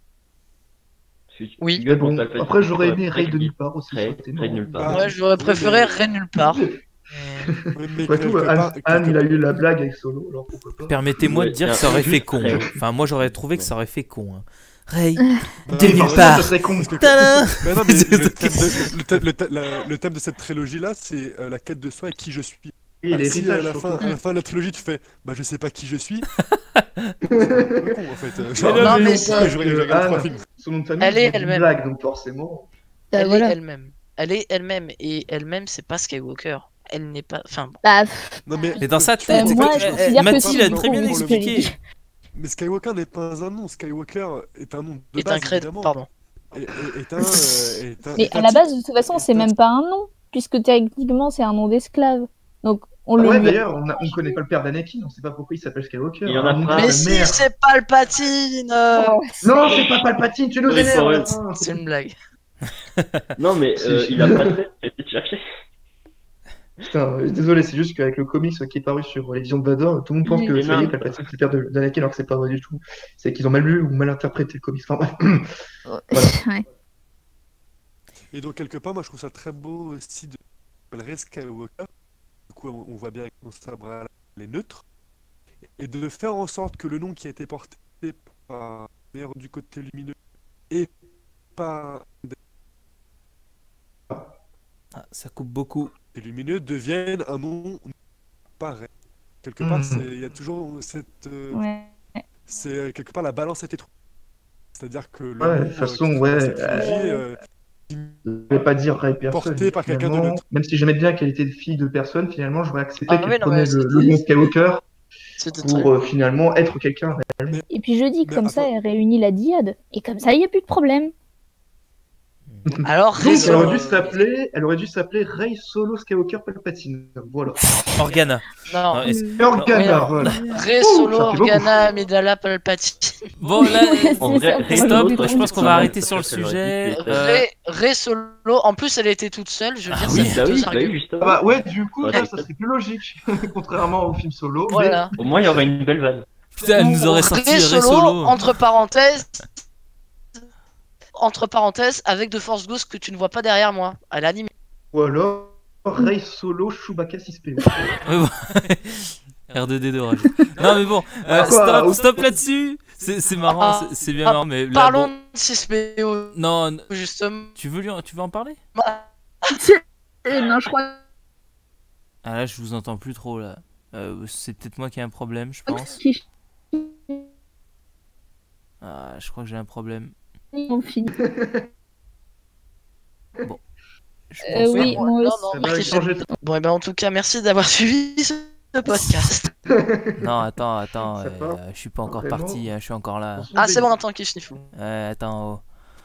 Speaker 3: Oui.
Speaker 2: Mais bon, après, j'aurais aimé Ray de nulle part aussi. Ça aurait
Speaker 4: Rey
Speaker 2: été
Speaker 4: de
Speaker 2: marrant.
Speaker 4: nulle part.
Speaker 7: Bah,
Speaker 3: Moi, j'aurais préféré
Speaker 7: mais-
Speaker 3: Ray nulle part.
Speaker 7: Oui, mais
Speaker 2: Après tout,
Speaker 7: quelque part-
Speaker 2: Han,
Speaker 7: quelque
Speaker 2: il a eu la blague avec Solo, alors pourquoi pas.
Speaker 1: Permettez-moi de
Speaker 4: Ouais,
Speaker 1: dire que
Speaker 4: tiens,
Speaker 1: ça aurait fait
Speaker 4: juste
Speaker 1: con.
Speaker 4: Ray.
Speaker 1: Enfin, moi j'aurais trouvé que ça aurait fait con. Hein. Ray,
Speaker 7: Bah,
Speaker 1: de
Speaker 7: oui,
Speaker 1: nulle
Speaker 7: forcément,
Speaker 1: part.
Speaker 2: Ça serait con.
Speaker 7: Parce que-
Speaker 1: Tadam
Speaker 7: Bah non, mais le thème de cette trilogie-là, c'est la quête de soi et qui je suis.
Speaker 2: Et
Speaker 7: Ah, si à
Speaker 2: l'héritage,
Speaker 7: la
Speaker 2: surtout.
Speaker 7: fin de la trilogie, tu fais bah je sais pas qui je suis, c'est un peu con en fait. Genre,
Speaker 1: mais non,
Speaker 3: mais
Speaker 7: pourquoi
Speaker 3: c'est-
Speaker 7: je regarde trois
Speaker 2: Han,
Speaker 7: films.
Speaker 2: son nom de famille,
Speaker 3: Elle est
Speaker 2: c'est une
Speaker 3: elle-même.
Speaker 2: blague, donc forcément.
Speaker 3: Elle
Speaker 5: Voilà.
Speaker 3: est elle-même. Elle est elle-même. Et elle-même, c'est pas Skywalker. Elle n'est pas. Enfin, bon.
Speaker 5: Bah,
Speaker 7: Non mais
Speaker 1: Et dans sa tête,
Speaker 5: moi, je considère que
Speaker 1: Mathilde
Speaker 5: si,
Speaker 1: a
Speaker 5: il
Speaker 1: très
Speaker 5: faut
Speaker 1: bien
Speaker 5: que je le
Speaker 1: expliqué.
Speaker 5: dise.
Speaker 7: Mais Skywalker n'est pas un nom. Skywalker est un nom de
Speaker 3: Est
Speaker 7: base
Speaker 3: un crête,
Speaker 7: évidemment.
Speaker 3: pardon.
Speaker 5: Mais à la base, de toute façon, c'est même pas un nom, puisque techniquement, c'est un nom d'esclave. Donc, on
Speaker 2: Ah
Speaker 5: le
Speaker 2: ouais,
Speaker 5: lui.
Speaker 2: d'ailleurs, on connaît pas le père d'Anakin, on sait pas pourquoi il s'appelle Skywalker.
Speaker 4: Il y en a
Speaker 2: Ah,
Speaker 4: pas.
Speaker 3: Mais
Speaker 2: la
Speaker 3: si,
Speaker 2: mère.
Speaker 3: c'est Palpatine.
Speaker 5: Oh,
Speaker 2: Non, c'est pas Palpatine, tu nous
Speaker 4: Oui,
Speaker 2: énerves.
Speaker 4: ouais.
Speaker 2: Enfin.
Speaker 3: C'est une blague.
Speaker 4: Non, mais il a pas de tête, j'ai été te chercher.
Speaker 2: Putain, désolé, c'est juste qu'avec le comics qui est paru sur les Visions de Vador, tout le monde pense que
Speaker 4: Mais
Speaker 2: ça y est,
Speaker 4: non.
Speaker 2: Palpatine c'est le père d'Anakin, alors que c'est pas vrai du tout. C'est qu'ils ont mal lu ou mal interprété le comics. Enfin, bref.
Speaker 5: Ouais.
Speaker 7: Et donc quelque part, moi je trouve ça très beau aussi de s'appeler Skywalker. Du coup, on voit bien que son sabre à les neutres et de faire en sorte que le nom qui a été porté par les héros du côté lumineux et par
Speaker 1: Ah, ça coupe beaucoup.
Speaker 7: les lumineux devienne un nom pareil. Quelque part, il y a toujours cette
Speaker 5: Ouais.
Speaker 7: c'est quelque part la balance a été trouvée. C'est-à-dire que le
Speaker 2: Ouais, de
Speaker 7: nom
Speaker 2: toute façon,
Speaker 7: qui se trouve
Speaker 2: ouais,
Speaker 7: dans cette trilogie,
Speaker 2: Je vais pas dire Ray personne.
Speaker 7: Porté par quelqu'un de
Speaker 2: finalement.
Speaker 7: neutre.
Speaker 2: Même si j'aimais bien qu'elle était fille de personne, finalement, j'aurais accepté
Speaker 3: Ah
Speaker 2: qu'elle
Speaker 3: oui, non,
Speaker 2: prenait
Speaker 3: mais
Speaker 2: le nom Skywalker
Speaker 3: C'était très.
Speaker 2: pour finalement être quelqu'un.
Speaker 5: Et puis je dis,
Speaker 7: Mais
Speaker 5: comme ça,
Speaker 7: attends.
Speaker 5: elle réunit la diade. Et comme ça, il n'y a plus de problème.
Speaker 3: Alors,
Speaker 2: Donc,
Speaker 3: Ray
Speaker 2: elle aurait dû s'appeler Rey Solo Skywalker Palpatine. Voilà.
Speaker 1: Organa.
Speaker 3: Non.
Speaker 1: Ah, est-ce-
Speaker 2: Organa,
Speaker 3: non.
Speaker 2: voilà.
Speaker 3: Ray
Speaker 2: Oh,
Speaker 3: Solo,
Speaker 2: ça fait beaucoup.
Speaker 3: Organa, Amidala, Palpatine.
Speaker 1: Bon, là,
Speaker 4: En
Speaker 5: C'est
Speaker 4: vrai,
Speaker 5: ça,
Speaker 4: Ray
Speaker 5: pour
Speaker 1: stop,
Speaker 5: le coup.
Speaker 1: je pense qu'on va arrêter sur le
Speaker 4: Ça leur dit
Speaker 1: sujet.
Speaker 4: que-
Speaker 3: Ray Solo, en plus, elle était toute seule. Je veux dire,
Speaker 1: oui,
Speaker 3: ça fait
Speaker 4: Bah
Speaker 3: deux
Speaker 4: oui, bah
Speaker 3: arguments.
Speaker 4: oui, justement.
Speaker 2: Ah bah ouais, du coup,
Speaker 4: Ouais,
Speaker 2: là,
Speaker 4: c'est
Speaker 2: ça
Speaker 4: ça.
Speaker 2: serait plus logique, contrairement au film solo.
Speaker 3: Voilà.
Speaker 4: Au moins, il y aurait une belle vanne.
Speaker 1: putain, elle nous aurait sorti
Speaker 3: Ray
Speaker 1: Ray Solo.
Speaker 3: entre parenthèses, avec de Force Ghost que tu ne vois pas derrière moi, à l'anime.
Speaker 2: Ou alors Rey Solo Chewbacca 6PO.
Speaker 1: Ouais, bon. R2D2 rage. Non mais bon,
Speaker 2: Quoi
Speaker 1: stop là-dessus. C'est marrant,
Speaker 3: Ah,
Speaker 1: c'est bien
Speaker 3: ah,
Speaker 1: marrant, mais là,
Speaker 3: Parlons
Speaker 1: bon.
Speaker 3: de 6PO,
Speaker 1: Non,
Speaker 3: justement.
Speaker 1: tu veux en parler?
Speaker 5: Non, je crois
Speaker 1: Ah là, je vous entends plus trop là. C'est peut-être moi qui ai un problème, je pense.
Speaker 5: que
Speaker 1: Ah, je crois que j'ai un problème.
Speaker 5: on finit.
Speaker 1: Je pense
Speaker 5: Oui,
Speaker 1: pas.
Speaker 5: moi
Speaker 3: non,
Speaker 5: aussi.
Speaker 3: non,
Speaker 2: Ça va
Speaker 3: Marc,
Speaker 2: changer de
Speaker 3: Bon, et ben en tout cas, merci d'avoir suivi ce podcast.
Speaker 1: Non, attends,
Speaker 2: Ça part.
Speaker 1: je suis pas encore
Speaker 2: Vraiment.
Speaker 1: parti, hein, je suis encore là.
Speaker 3: Ah, c'est bon, attends, Kishnifou.
Speaker 1: Attends.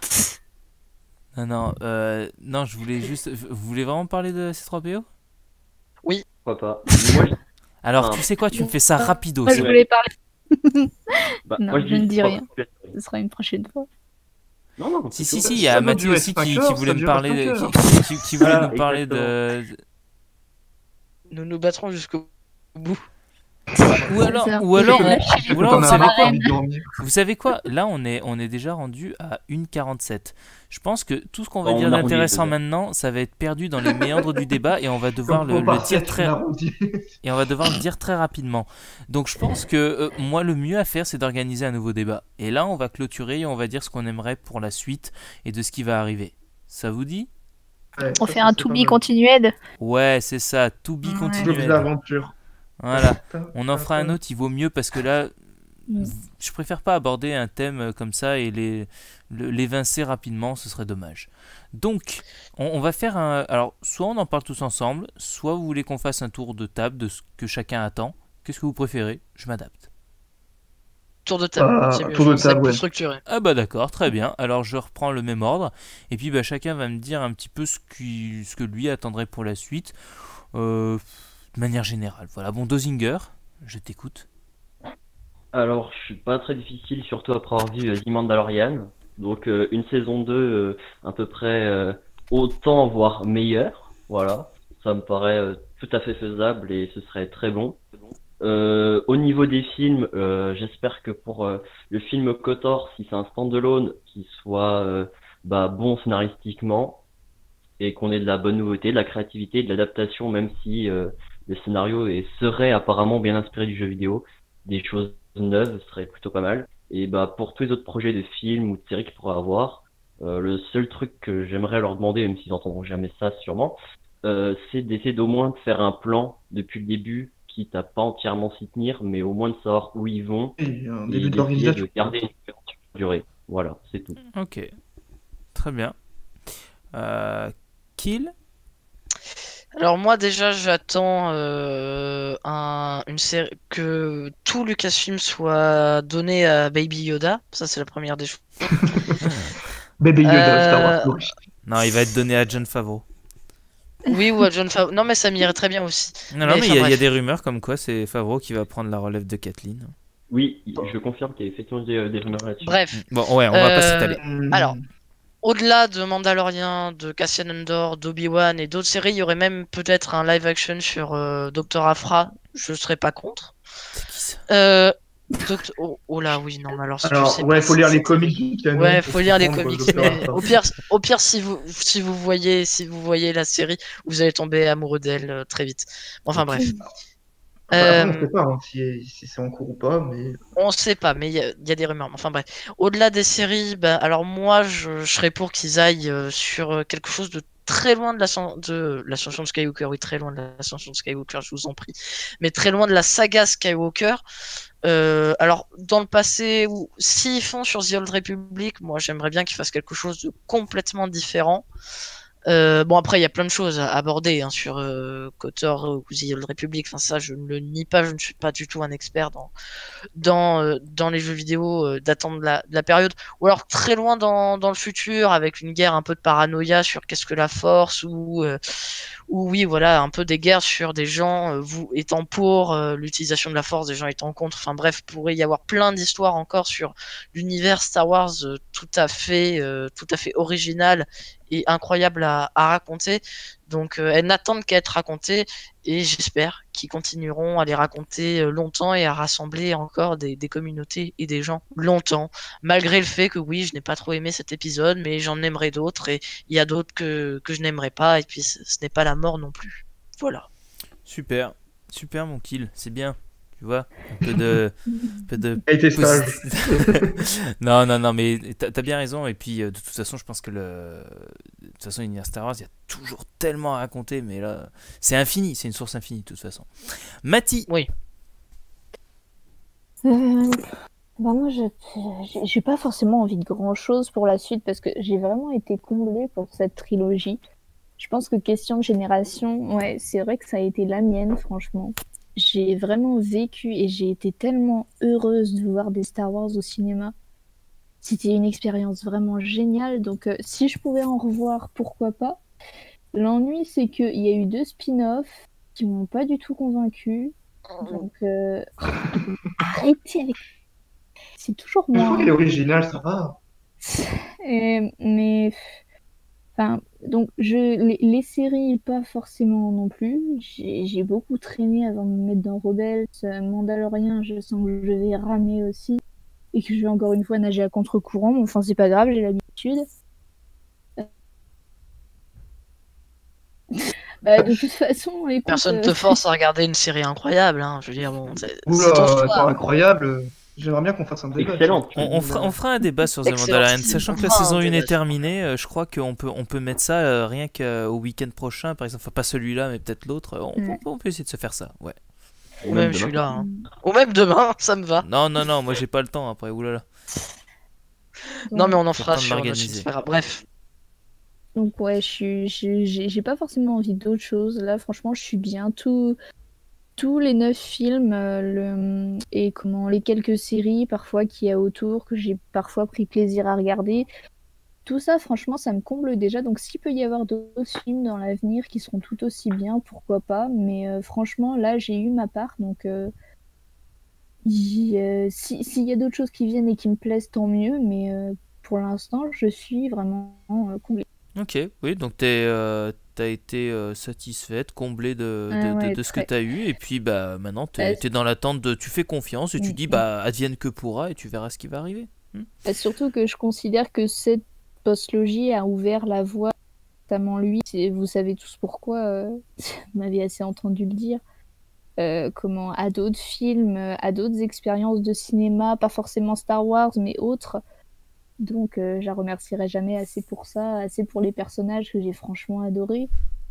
Speaker 1: Non, non, je voulais juste. Vous voulez vraiment parler de C3PO?
Speaker 4: Pourquoi pas. Mais moi,
Speaker 1: Alors,
Speaker 4: Ah.
Speaker 1: tu sais quoi, tu me fais ça rapido.
Speaker 5: Moi, je voulais parler.
Speaker 4: bah,
Speaker 5: Non,
Speaker 4: moi,
Speaker 5: je ne dis rien.
Speaker 4: Non,
Speaker 5: Ce sera une prochaine fois.
Speaker 4: non,
Speaker 1: Si,
Speaker 4: c'est
Speaker 1: si,
Speaker 4: tout.
Speaker 1: si, il y a
Speaker 2: Ça doit
Speaker 1: Mathieu
Speaker 2: durer
Speaker 1: aussi
Speaker 2: 5
Speaker 1: qui
Speaker 2: heures,
Speaker 1: voulait
Speaker 2: ça
Speaker 1: me
Speaker 2: dure
Speaker 1: parler,
Speaker 2: 5
Speaker 1: de,
Speaker 2: heures.
Speaker 1: qui voulait
Speaker 4: Voilà,
Speaker 1: nous parler
Speaker 4: exactement.
Speaker 3: Nous nous battrons jusqu'au bout.
Speaker 1: Ou alors,
Speaker 5: Ça.
Speaker 1: ou alors,
Speaker 5: Lâchez-les.
Speaker 1: ou alors,
Speaker 2: T'en
Speaker 1: vous
Speaker 2: as
Speaker 1: savez
Speaker 2: marre,
Speaker 1: quoi
Speaker 2: t'as envie de dormir.
Speaker 1: Vous savez quoi? Là, on est déjà rendu à 1h47. Je pense que tout ce qu'on va
Speaker 4: On
Speaker 1: dire
Speaker 4: arrondit
Speaker 1: d'intéressant
Speaker 4: déjà.
Speaker 1: maintenant, ça va être perdu dans les méandres du débat et on va devoir
Speaker 2: Comme
Speaker 1: le dire très
Speaker 2: arrondi.
Speaker 1: et on va devoir le dire très rapidement. Donc je pense que moi le mieux à faire c'est d'organiser un nouveau débat. Et là on va clôturer et on va dire ce qu'on aimerait pour la suite et de ce qui va arriver. Ça vous dit?
Speaker 2: Ouais,
Speaker 5: On
Speaker 2: ça,
Speaker 5: fait
Speaker 2: ça
Speaker 5: un
Speaker 2: serait
Speaker 5: to
Speaker 2: pas
Speaker 5: be
Speaker 2: mal.
Speaker 5: continued.
Speaker 1: Ouais, c'est ça, to be
Speaker 5: Ouais.
Speaker 2: Jeux
Speaker 1: continued.
Speaker 2: d'aventure.
Speaker 1: Voilà, on en fera un autre, il vaut mieux parce que là
Speaker 5: Mm.
Speaker 1: je préfère pas aborder un thème comme ça et l'évincer rapidement, ce serait dommage. Donc, on va faire un... Alors, soit on en parle tous ensemble, soit vous voulez qu'on fasse un tour de table de ce que chacun attend. Qu'est-ce que vous préférez? Je m'adapte.
Speaker 3: Tour de table,
Speaker 2: Ah,
Speaker 3: c'est mieux.
Speaker 2: tour de
Speaker 3: c'est
Speaker 2: table,
Speaker 3: plus
Speaker 2: ouais.
Speaker 3: structuré.
Speaker 1: Ah bah d'accord, très bien. Alors je reprends le même ordre. Et puis bah, chacun va me dire un petit peu ce que lui attendrait pour la suite. de manière générale. Voilà, bon, Dosinger, je t'écoute.
Speaker 4: Alors, je suis pas très difficile, surtout après avoir vu The Mandalorian. Donc, une saison 2 à peu près autant, voire meilleure. Voilà, ça me paraît tout à fait faisable et ce serait très bon. Au niveau des films, j'espère que pour le film KOTOR, si c'est un standalone, qu'il soit bon scénaristiquement et qu'on ait de la bonne nouveauté, de la créativité, de l'adaptation, même si le scénario serait apparemment bien inspiré du jeu vidéo, des choses neuves serait plutôt pas mal. Et pour tous les autres projets de films ou de séries qu'ils pourraient avoir, le seul truc que j'aimerais leur demander, même s'ils n'entendront jamais ça sûrement, c'est d'essayer d'au moins de faire un plan depuis le début, quitte à pas entièrement s'y tenir, mais au moins de savoir où ils vont
Speaker 2: Et un
Speaker 4: et
Speaker 2: début
Speaker 4: d'essayer
Speaker 2: d'organisation.
Speaker 4: de garder une couverture durée. Voilà, c'est tout.
Speaker 1: Ok, très bien. Kill.
Speaker 3: Alors moi déjà j'attends une série que tout Lucasfilm soit donné à Baby Yoda. Ça c'est la première des choses.
Speaker 2: Bébé Yoda, Star Wars
Speaker 3: Euh,
Speaker 2: Glory.
Speaker 1: Non, il va être donné à Jon Favreau.
Speaker 3: Oui, ou à John Favreau. Non mais ça m'irait très bien aussi.
Speaker 1: Non,
Speaker 3: Mais
Speaker 1: mais
Speaker 3: enfin,
Speaker 1: il y a
Speaker 3: bref.
Speaker 1: des rumeurs comme quoi c'est Favreau qui va prendre la relève de Kathleen.
Speaker 4: Oui, je confirme qu'il y a effectivement des rumeurs là-dessus.
Speaker 3: Bref.
Speaker 1: Bon, ouais, on va pas s'étaler.
Speaker 3: Alors, au-delà de Mandalorian, de Cassian Andor, d'Obi-Wan et d'autres séries, il y aurait même peut-être un live action sur Dr. Aphra. Je serais pas contre.
Speaker 1: C'est qui ça?
Speaker 3: Oh là, oui, non, mais alors si tu
Speaker 2: Alors,
Speaker 3: sais
Speaker 2: ouais,
Speaker 3: pas,
Speaker 2: faut lire les
Speaker 3: c'est
Speaker 2: comics
Speaker 3: terrible.
Speaker 2: du canon
Speaker 3: Ouais,
Speaker 2: pour
Speaker 3: faut lire les
Speaker 2: comprendre
Speaker 3: comics,
Speaker 2: Dr.
Speaker 3: mais
Speaker 2: Aphra.
Speaker 3: au pire, si vous voyez la série, vous allez tomber amoureux d'elle très vite. Enfin bref.
Speaker 2: Enfin, après, on ne
Speaker 3: Euh,
Speaker 2: sait pas hein, si c'est en cours ou pas, mais
Speaker 3: On sait pas, mais il y a des rumeurs. Enfin bref. Au-delà des séries, alors moi, je serais pour qu'ils aillent sur quelque chose de très loin de l'ascension de Skywalker. Oui, très loin de l'ascension de Skywalker, je vous en prie. Mais très loin de la saga Skywalker. Alors, dans le passé, s'ils font sur The Old Republic, moi, j'aimerais bien qu'ils fassent quelque chose de complètement différent. Bon après il y a plein de choses à aborder hein, sur KOTOR ou The Old Republic, enfin ça je ne le nie pas, je ne suis pas du tout un expert dans les jeux vidéo datant de la période, ou alors très loin dans le futur avec une guerre un peu de paranoïa sur qu'est-ce que la force, ou oui voilà un peu des guerres sur des gens vous étant pour l'utilisation de la force, des gens étant contre, enfin bref pourrait y avoir plein d'histoires encore sur l'univers Star Wars tout à fait original et incroyable à raconter. Donc elles n'attendent qu'à être racontées et j'espère qu'ils continueront à les raconter longtemps et à rassembler encore des communautés et des gens longtemps, malgré le fait que oui, je n'ai pas trop aimé cet épisode, mais j'en aimerais d'autres et il y a d'autres que je n'aimerais pas et puis ce n'est pas la mort non plus. Voilà.
Speaker 1: Super, super mon Kill, c'est bien. Tu vois, un peu de
Speaker 2: a été sage.
Speaker 1: non, mais t'as bien raison. Et puis, de toute façon, je pense que de toute façon, l'univers Star Wars, il y a toujours tellement à raconter, mais là, c'est infini, c'est une source infinie, de toute façon. Mati.
Speaker 3: Oui.
Speaker 5: Moi, j'ai pas forcément envie de grand-chose pour la suite parce que j'ai vraiment été comblée pour cette trilogie. Je pense que question de génération, ouais, c'est vrai que ça a été la mienne, franchement. J'ai vraiment vécu et j'ai été tellement heureuse de voir des Star Wars au cinéma. C'était une expérience vraiment géniale. Donc, si je pouvais en revoir, pourquoi pas. L'ennui, c'est qu'il y a eu 2 spin-offs qui m'ont pas du tout convaincue. Donc, arrêtez avec... C'est toujours
Speaker 2: Je trouve
Speaker 5: moi.
Speaker 2: qu'elle est originale, ça va.
Speaker 5: Mais... Enfin, donc, les séries, pas forcément non plus. J'ai beaucoup traîné avant de me mettre dans Rebels. Mandalorian, je sens que je vais ramer aussi. Et que je vais encore une fois nager à contre-courant. Mais enfin, c'est pas grave, j'ai l'habitude. De toute façon, écoute...
Speaker 3: Personne te force à regarder une série incroyable, hein. Je veux dire, bon, c'est ton
Speaker 2: Oula,
Speaker 3: choix.
Speaker 2: attends, incroyable. J'aimerais bien qu'on fasse un débat.
Speaker 4: Excellent.
Speaker 1: On fera un débat sur The
Speaker 3: Excellent.
Speaker 1: Mandalorian. Sachant que la
Speaker 3: On fera
Speaker 1: saison
Speaker 3: un
Speaker 1: 1 est
Speaker 3: débat.
Speaker 1: terminée, je crois qu'on peut mettre ça rien qu'au week-end prochain, par exemple. Enfin, pas celui-là, mais peut-être l'autre. On peut essayer de se faire ça, ouais.
Speaker 3: Ou même
Speaker 4: demain.
Speaker 3: celui-là. Hein. Ou même demain, ça me va.
Speaker 1: Non, moi j'ai pas le temps après, oulala.
Speaker 3: Non, mais on en
Speaker 1: Faut
Speaker 3: fera
Speaker 1: le temps de
Speaker 3: sur notre
Speaker 1: m'organiser.
Speaker 3: site, c'est pas grave. Bref.
Speaker 5: Donc ouais, j'ai pas forcément envie d'autre chose. Là, franchement, je suis bien. Tous les 9 films et les quelques séries parfois qu'il y a autour, que j'ai parfois pris plaisir à regarder, tout ça, franchement, ça me comble déjà. Donc, s'il peut y avoir d'autres films dans l'avenir qui seront tout aussi bien, pourquoi pas. Mais franchement, là, j'ai eu ma part. Donc, s'il y a d'autres choses qui viennent et qui me plaisent, tant mieux. Mais pour l'instant, je suis vraiment comblée.
Speaker 1: Ok, oui, donc t'as été satisfaite, comblée
Speaker 5: Ouais,
Speaker 1: de ce que
Speaker 5: très.
Speaker 1: t'as eu, et puis bah maintenant
Speaker 5: Euh,
Speaker 1: t'es dans l'attente de, tu fais confiance et tu
Speaker 5: mm,
Speaker 1: dis
Speaker 5: mm.
Speaker 1: bah advienne que pourra et tu verras ce qui va arriver.
Speaker 5: Surtout que je considère que cette postlogie a ouvert la voie, notamment lui. Vous savez tous pourquoi, vous m'avez assez entendu le dire. Comment à d'autres films, à d'autres expériences de cinéma, pas forcément Star Wars, mais autres. Donc, je la remercierai jamais assez pour ça, assez pour les personnages que j'ai franchement adorés.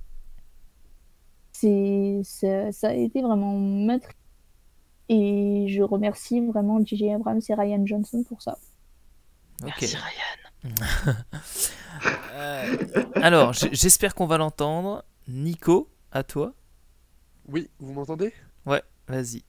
Speaker 5: Ça a été vraiment maître. Et je remercie vraiment J.J. Abrams et Ryan Johnson pour ça.
Speaker 1: Ok.
Speaker 3: Merci Ryan.
Speaker 1: Alors, j'espère qu'on va l'entendre. Nico, à toi.
Speaker 7: Oui, vous m'entendez?
Speaker 1: Ouais, vas-y.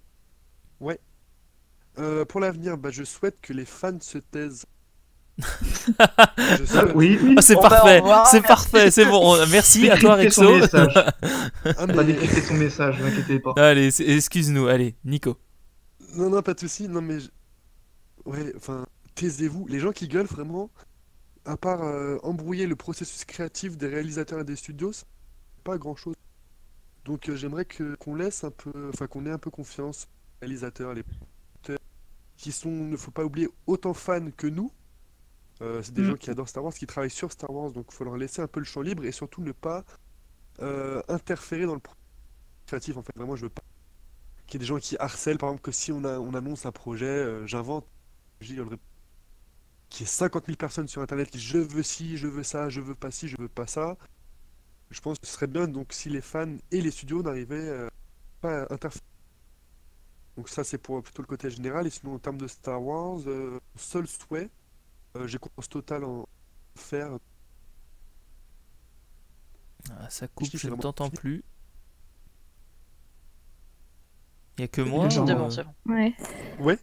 Speaker 7: Pour l'avenir, bah, je souhaite que les fans se taisent. Je
Speaker 2: Ah,
Speaker 7: souhaite.
Speaker 2: oui, oui.
Speaker 1: Ah, c'est
Speaker 3: Bon, bah,
Speaker 1: parfait,
Speaker 3: au revoir,
Speaker 1: c'est
Speaker 3: merci.
Speaker 1: parfait, c'est bon. Merci à toi,
Speaker 2: Décryptez son
Speaker 1: Rexo.
Speaker 2: message.
Speaker 7: Ah,
Speaker 2: Pas
Speaker 7: mais...
Speaker 2: décrypter son message, ne vous inquiétez pas.
Speaker 1: Allez, excuse-nous. Allez, Nico.
Speaker 7: Non, non, pas de soucis. Non, mais ouais, enfin, taisez-vous. Les gens qui gueulent vraiment, à part embrouiller le processus créatif des réalisateurs et des studios, c'est pas grand-chose. Donc j'aimerais qu'on laisse un peu, enfin qu'on ait un peu confiance aux réalisateurs, les producteurs, qui sont, ne faut pas oublier, autant fans que nous. C'est des gens qui adorent Star Wars, qui travaillent sur Star Wars, donc il faut leur laisser un peu le champ libre et surtout ne pas interférer dans le processus créatif. En fait, vraiment, je veux pas qu'il y ait des gens qui harcèlent, par exemple, que si on annonce un projet, j'invente, qu'il y ait 50 000 personnes sur Internet qui disent je veux ci, je veux ça, je veux pas ci, je veux pas ça. Je pense que ce serait bien donc si les fans et les studios n'arrivaient pas à interférer. Donc ça c'est pour plutôt le côté général. Et sinon en termes de Star Wars, seul souhait, j'ai confiance totale en faire.
Speaker 1: Ah, ça coupe,
Speaker 7: C'est
Speaker 1: je ne
Speaker 7: vraiment
Speaker 1: t'entends
Speaker 7: fini.
Speaker 1: plus. Il y a que
Speaker 2: Il est
Speaker 1: moi
Speaker 2: genre,
Speaker 1: ou,
Speaker 3: C'est bon, c'est bon.
Speaker 5: Ouais.
Speaker 7: Ouais.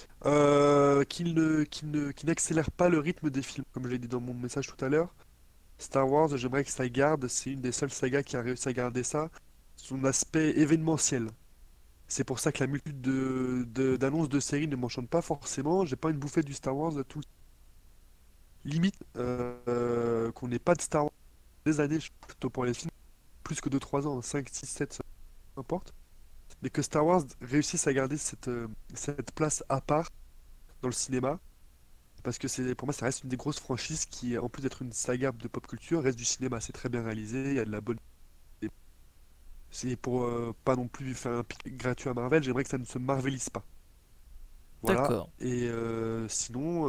Speaker 7: Qu'il n'accélère pas le rythme des films, comme je l'ai dit dans mon message tout à l'heure. Star Wars, j'aimerais que ça garde, c'est une des seules sagas qui a réussi à garder ça, son aspect événementiel. C'est pour ça que la multitude d'annonces de séries ne m'enchante pas forcément. J'ai pas une bouffée du Star Wars tout limite qu'on n'ait pas de Star Wars des années, plutôt pour les films, plus que 2 3 ans, 5 6 7 peu importe. Mais que Star Wars réussisse à garder cette place à part dans le cinéma. Parce que pour moi, ça reste une des grosses franchises qui, en plus d'être une saga de pop culture, reste du cinéma. C'est très bien réalisé, il y a de la bonne. C'est pour pas non plus faire un pic gratuit à Marvel, j'aimerais que ça ne se marvelise pas. Voilà.
Speaker 1: D'accord.
Speaker 7: Et sinon,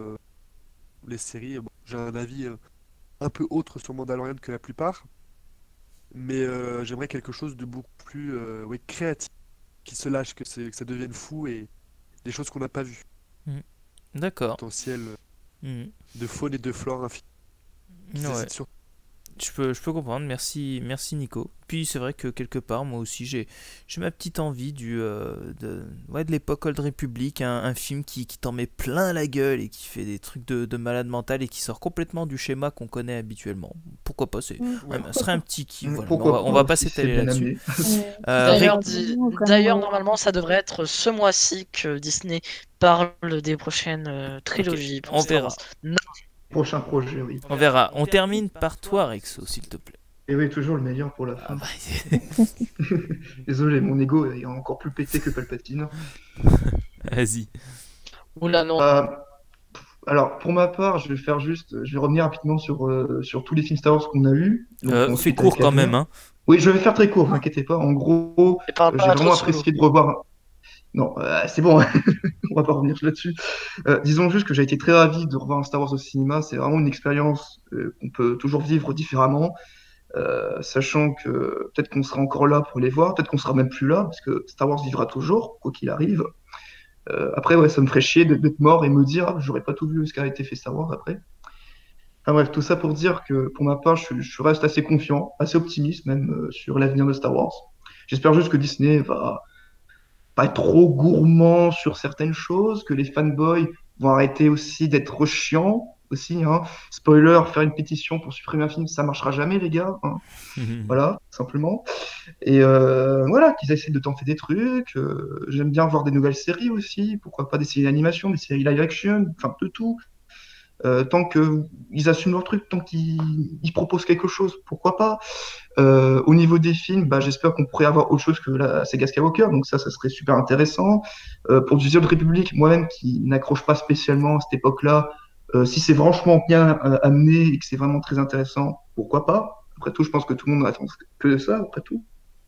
Speaker 7: les séries, bon, j'ai un avis un peu autre sur Mandalorian que la plupart, mais j'aimerais quelque chose de beaucoup plus ouais, créatif, qui se lâche, que ça devienne fou et des choses qu'on n'a pas vues.
Speaker 1: D'accord.
Speaker 7: Potentiel
Speaker 1: Mhm.
Speaker 7: de faune et de flore infini. Qui
Speaker 1: Ouais.
Speaker 7: hésitent sur.
Speaker 1: Je peux comprendre, merci Nico. Puis c'est vrai que quelque part, moi aussi, j'ai ma petite envie de l'époque Old Republic, un film qui t'en met plein la gueule et qui fait des trucs de malade mental et qui sort complètement du schéma qu'on connaît habituellement. Pourquoi pas,
Speaker 7: Ouais.
Speaker 1: ce serait un petit kiff. Voilà.
Speaker 2: Pourquoi
Speaker 1: On va
Speaker 2: pas,
Speaker 1: pas
Speaker 2: si c'est
Speaker 1: s'étaler
Speaker 2: bien
Speaker 1: là-dessus.
Speaker 2: amené.
Speaker 3: D'ailleurs,
Speaker 5: Vraiment,
Speaker 3: d'ailleurs, normalement, ça devrait être ce mois-ci que Disney parle des prochaines trilogies pour
Speaker 1: On
Speaker 3: Star
Speaker 1: verra.
Speaker 3: Wars. Non,
Speaker 2: Prochain projet, oui.
Speaker 1: On verra. On termine par toi, Rexo, s'il te plaît.
Speaker 2: Et oui, toujours le meilleur pour la
Speaker 1: Ah
Speaker 2: fin.
Speaker 1: bah,
Speaker 2: Désolé, mon ego est encore plus pété que Palpatine.
Speaker 1: vas-y.
Speaker 3: oula, non.
Speaker 2: Alors, pour ma part, je vais revenir rapidement sur tous les films Star Wars qu'on a eus. Donc,
Speaker 1: Fais
Speaker 2: ensuite,
Speaker 1: court
Speaker 2: avec
Speaker 1: quand
Speaker 2: l'avenir.
Speaker 1: même, hein.
Speaker 2: Oui, je vais faire très court, ne inquiétez pas. En gros,
Speaker 3: Et parle
Speaker 2: j'ai
Speaker 3: pas trop
Speaker 2: vraiment
Speaker 3: solo.
Speaker 2: apprécié de revoir. Non, c'est bon, on va pas revenir là-dessus. Disons juste que j'ai été très ravi de revoir un Star Wars au cinéma. C'est vraiment une expérience qu'on peut toujours vivre différemment, sachant que peut-être qu'on sera encore là pour les voir, peut-être qu'on sera même plus là, parce que Star Wars vivra toujours, quoi qu'il arrive. Après, ouais, ça me ferait chier d'être mort et me dire, ah, j'aurais pas tout vu ce qui a été fait Star Wars après. Enfin bref, tout ça pour dire que pour ma part, je reste assez confiant, assez optimiste même sur l'avenir de Star Wars. J'espère juste que Disney va pas être trop gourmand sur certaines choses, que les fanboys vont arrêter aussi d'être chiants, aussi, hein. Spoiler, faire une pétition pour supprimer un film, ça marchera jamais, les gars, hein. Voilà, simplement. Et voilà, qu'ils essaient de tenter des trucs. J'aime bien voir des nouvelles séries aussi. Pourquoi pas des séries d'animation, des séries live action, enfin de tout. Tant qu'ils assument leur truc, tant qu'ils proposent quelque chose, pourquoi pas. Au niveau des films, bah, j'espère qu'on pourrait avoir autre chose que la saga Skywalker, donc ça serait super intéressant. Pour du The Old Republic, moi-même qui n'accroche pas spécialement à cette époque-là, si c'est franchement bien amené et que c'est vraiment très intéressant, pourquoi pas. Après tout, je pense que tout le monde attend que ça, après tout.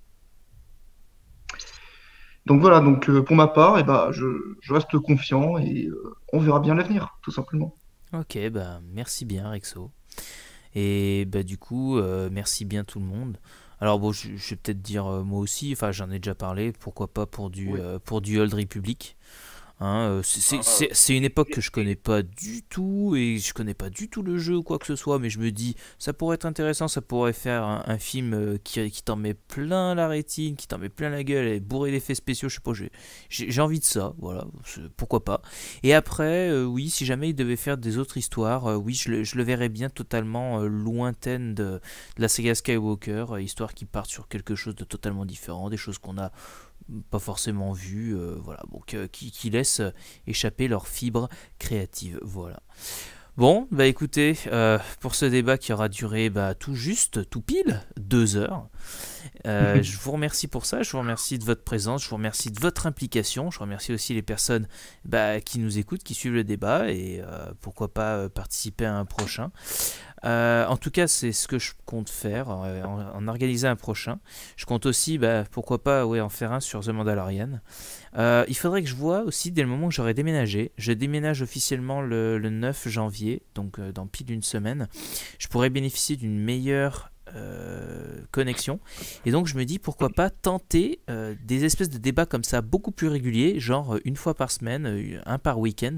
Speaker 2: Donc voilà, donc pour ma part, je reste confiant et on verra bien l'avenir, tout simplement.
Speaker 1: Ok, bah merci bien Rexo. Et bah du coup, merci bien tout le monde. Alors bon, je vais peut-être dire moi aussi, enfin j'en ai déjà parlé, pourquoi pas pour du Old Republic. Hein, c'est une époque que je connais pas du tout et je connais pas du tout le jeu ou quoi que ce soit, mais je me dis ça pourrait être intéressant, ça pourrait faire un film qui t'en met plein la rétine, qui t'en met plein la gueule et bourré d'effets spéciaux, je sais pas, j'ai envie de ça, voilà, pourquoi pas. Et après, oui, si jamais il devait faire des autres histoires, oui, je le verrais bien totalement lointaine de la saga Skywalker, histoire qui parte sur quelque chose de totalement différent, des choses qu'on a pas forcément vu, voilà, donc qui laissent échapper leurs fibres créatives, voilà. Bon, bah écoutez, pour ce débat qui aura duré tout juste, tout pile, 2 heures, je vous remercie pour ça, je vous remercie de votre présence, je vous remercie de votre implication, je remercie aussi les personnes qui nous écoutent, qui suivent le débat et pourquoi pas participer à un prochain. En tout cas, c'est ce que je compte faire, en organiser un prochain. Je compte aussi, pourquoi pas, en faire un sur The Mandalorian. Il faudrait que je vois aussi dès le moment que j'aurai déménagé. Je déménage officiellement le 9 janvier, donc dans pile une semaine. Je pourrais bénéficier d'une meilleure connexion. Et donc je me dis pourquoi pas tenter des espèces de débats comme ça beaucoup plus réguliers, genre une fois par semaine, un par week-end,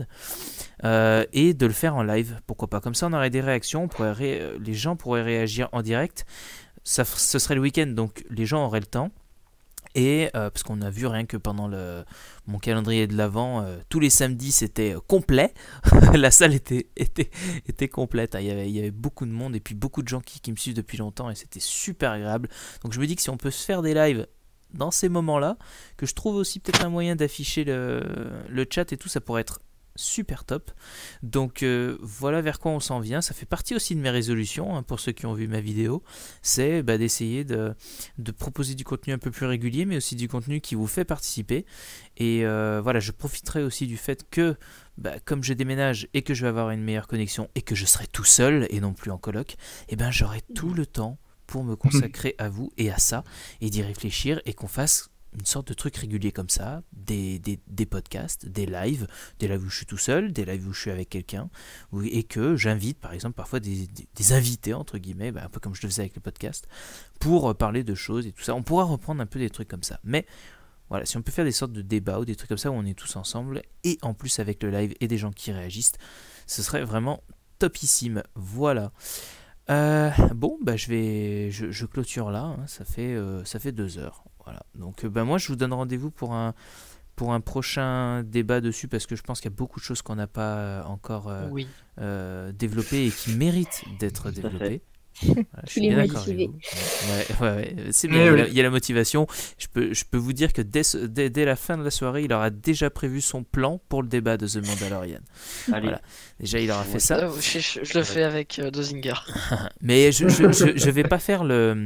Speaker 1: et de le faire en live. Pourquoi pas, comme ça on aurait des réactions, les gens pourraient réagir en direct. Ce serait le week-end, donc les gens auraient le temps. Et parce qu'on a vu rien que pendant mon calendrier de l'Avent, tous les samedis c'était complet, la salle était complète, hein. Il y avait beaucoup de monde et puis beaucoup de gens qui me suivent depuis longtemps et c'était super agréable. Donc je me dis que si on peut se faire des lives dans ces moments-là, que je trouve aussi peut-être un moyen d'afficher le chat et tout, ça pourrait être super top. Donc voilà vers quoi on s'en vient. Ça fait partie aussi de mes résolutions, hein, pour ceux qui ont vu ma vidéo, c'est d'essayer de proposer du contenu un peu plus régulier, mais aussi du contenu qui vous fait participer. Et voilà, je profiterai aussi du fait que comme je déménage et que je vais avoir une meilleure connexion et que je serai tout seul et non plus en coloc, j'aurai tout le temps pour me consacrer à vous et à ça et d'y réfléchir et qu'on fasse une sorte de truc régulier comme ça, des podcasts, des lives où je suis tout seul, des lives où je suis avec quelqu'un, et que j'invite par exemple parfois des invités entre guillemets, un peu comme je le faisais avec le podcast, pour parler de choses et tout ça. On pourra reprendre un peu des trucs comme ça, mais voilà, si on peut faire des sortes de débats ou des trucs comme ça où on est tous ensemble, et en plus avec le live et des gens qui réagissent, ce serait vraiment topissime. Voilà. Bon, je clôture là, hein, ça fait 2 heures. Voilà. Donc moi je vous donne rendez-vous pour un prochain débat dessus parce que je pense qu'il y a beaucoup de choses qu'on n'a pas encore développées et qui méritent d'être développées. Voilà, je suis bien d'accord avec vous. Ouais, c'est bien, il y a la motivation. Je peux vous dire que dès la fin de la soirée, il aura déjà prévu son plan pour le débat de The Mandalorian. Voilà. Déjà, il aura fait ça.
Speaker 3: Je le fais avec Dozinger.
Speaker 1: Mais je vais pas faire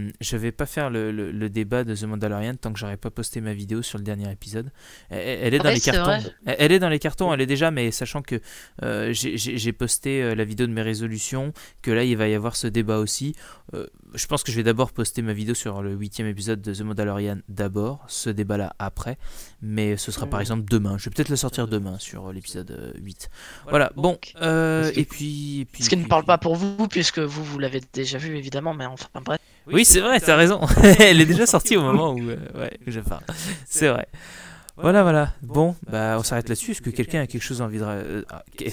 Speaker 1: le débat de The Mandalorian tant que j'aurai pas posté ma vidéo sur le dernier épisode. Elle est dans les cartons. Elle est dans les cartons, elle est déjà, mais sachant que j'ai posté la vidéo de mes résolutions, que là il va y avoir ce débat aussi. Je pense que je vais d'abord poster ma vidéo sur le 8e épisode de The Mandalorian d'abord, ce débat là après, mais ce sera par exemple demain. Je vais peut-être le sortir demain sur l'épisode 8. Voilà, bon, et puis
Speaker 3: ce qui ne parle pas pour vous puisque vous l'avez déjà vu évidemment, mais enfin bref.
Speaker 1: Oui, c'est vrai, t'as raison. Elle est déjà sortie au moment où je parle. C'est vrai. Voilà. Bon, on s'arrête là-dessus. Est-ce que quelqu'un a quelque chose envie de...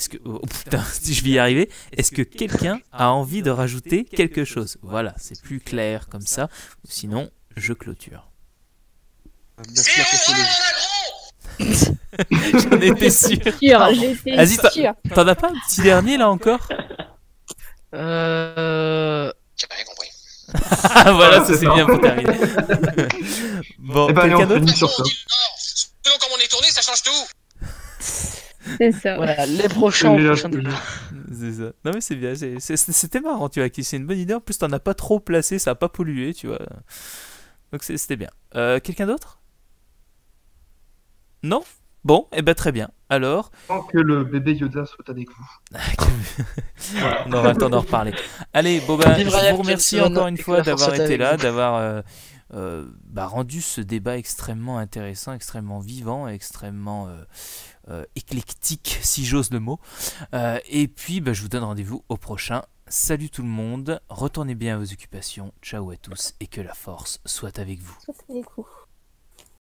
Speaker 1: si je vais y arriver. Est-ce que quelqu'un a envie de rajouter quelque chose? Voilà, c'est plus clair comme ça. Sinon, je clôture.
Speaker 7: Merci à
Speaker 1: J'en étais sûr.
Speaker 5: Vas-y,
Speaker 1: t'en as pas un petit dernier là encore?
Speaker 6: J'ai rien compris.
Speaker 1: Ah, voilà, ça
Speaker 2: c'est
Speaker 1: c'est
Speaker 2: ça.
Speaker 1: bien pour terminer. Bon,
Speaker 2: Eh ben, allez,
Speaker 1: quelqu'un
Speaker 2: on
Speaker 1: d'autre
Speaker 2: finit sur ça.
Speaker 6: Selon comme on est tourné, ça change tout.
Speaker 5: C'est ça.
Speaker 3: Voilà, les prochains.
Speaker 2: Et,
Speaker 3: prochains
Speaker 1: C'est ça. Non mais c'est bien, c'était marrant, tu vois, c'est une bonne idée. En plus, t'en as pas trop placé, ça a pas pollué, tu vois. Donc c'était bien. Quelqu'un d'autre? Non? Bon, et ben très bien. Alors,
Speaker 2: Tant que le bébé Yoda soit avec vous.
Speaker 1: on aura le temps d'en reparler. Allez, bon ben,
Speaker 3: Vive
Speaker 1: je
Speaker 3: Ryan
Speaker 1: vous remercie
Speaker 3: Johnson
Speaker 1: encore une
Speaker 3: et que
Speaker 1: fois
Speaker 3: la force
Speaker 1: d'avoir
Speaker 3: soit
Speaker 1: été
Speaker 3: avec
Speaker 1: là,
Speaker 3: vous.
Speaker 1: d'avoir rendu ce débat extrêmement intéressant, extrêmement vivant, extrêmement éclectique, si j'ose le mot. Et puis, bah, je vous donne rendez-vous au prochain. Salut tout le monde, retournez bien à vos occupations, ciao à tous et que la force soit avec vous.
Speaker 5: Sauf les coups.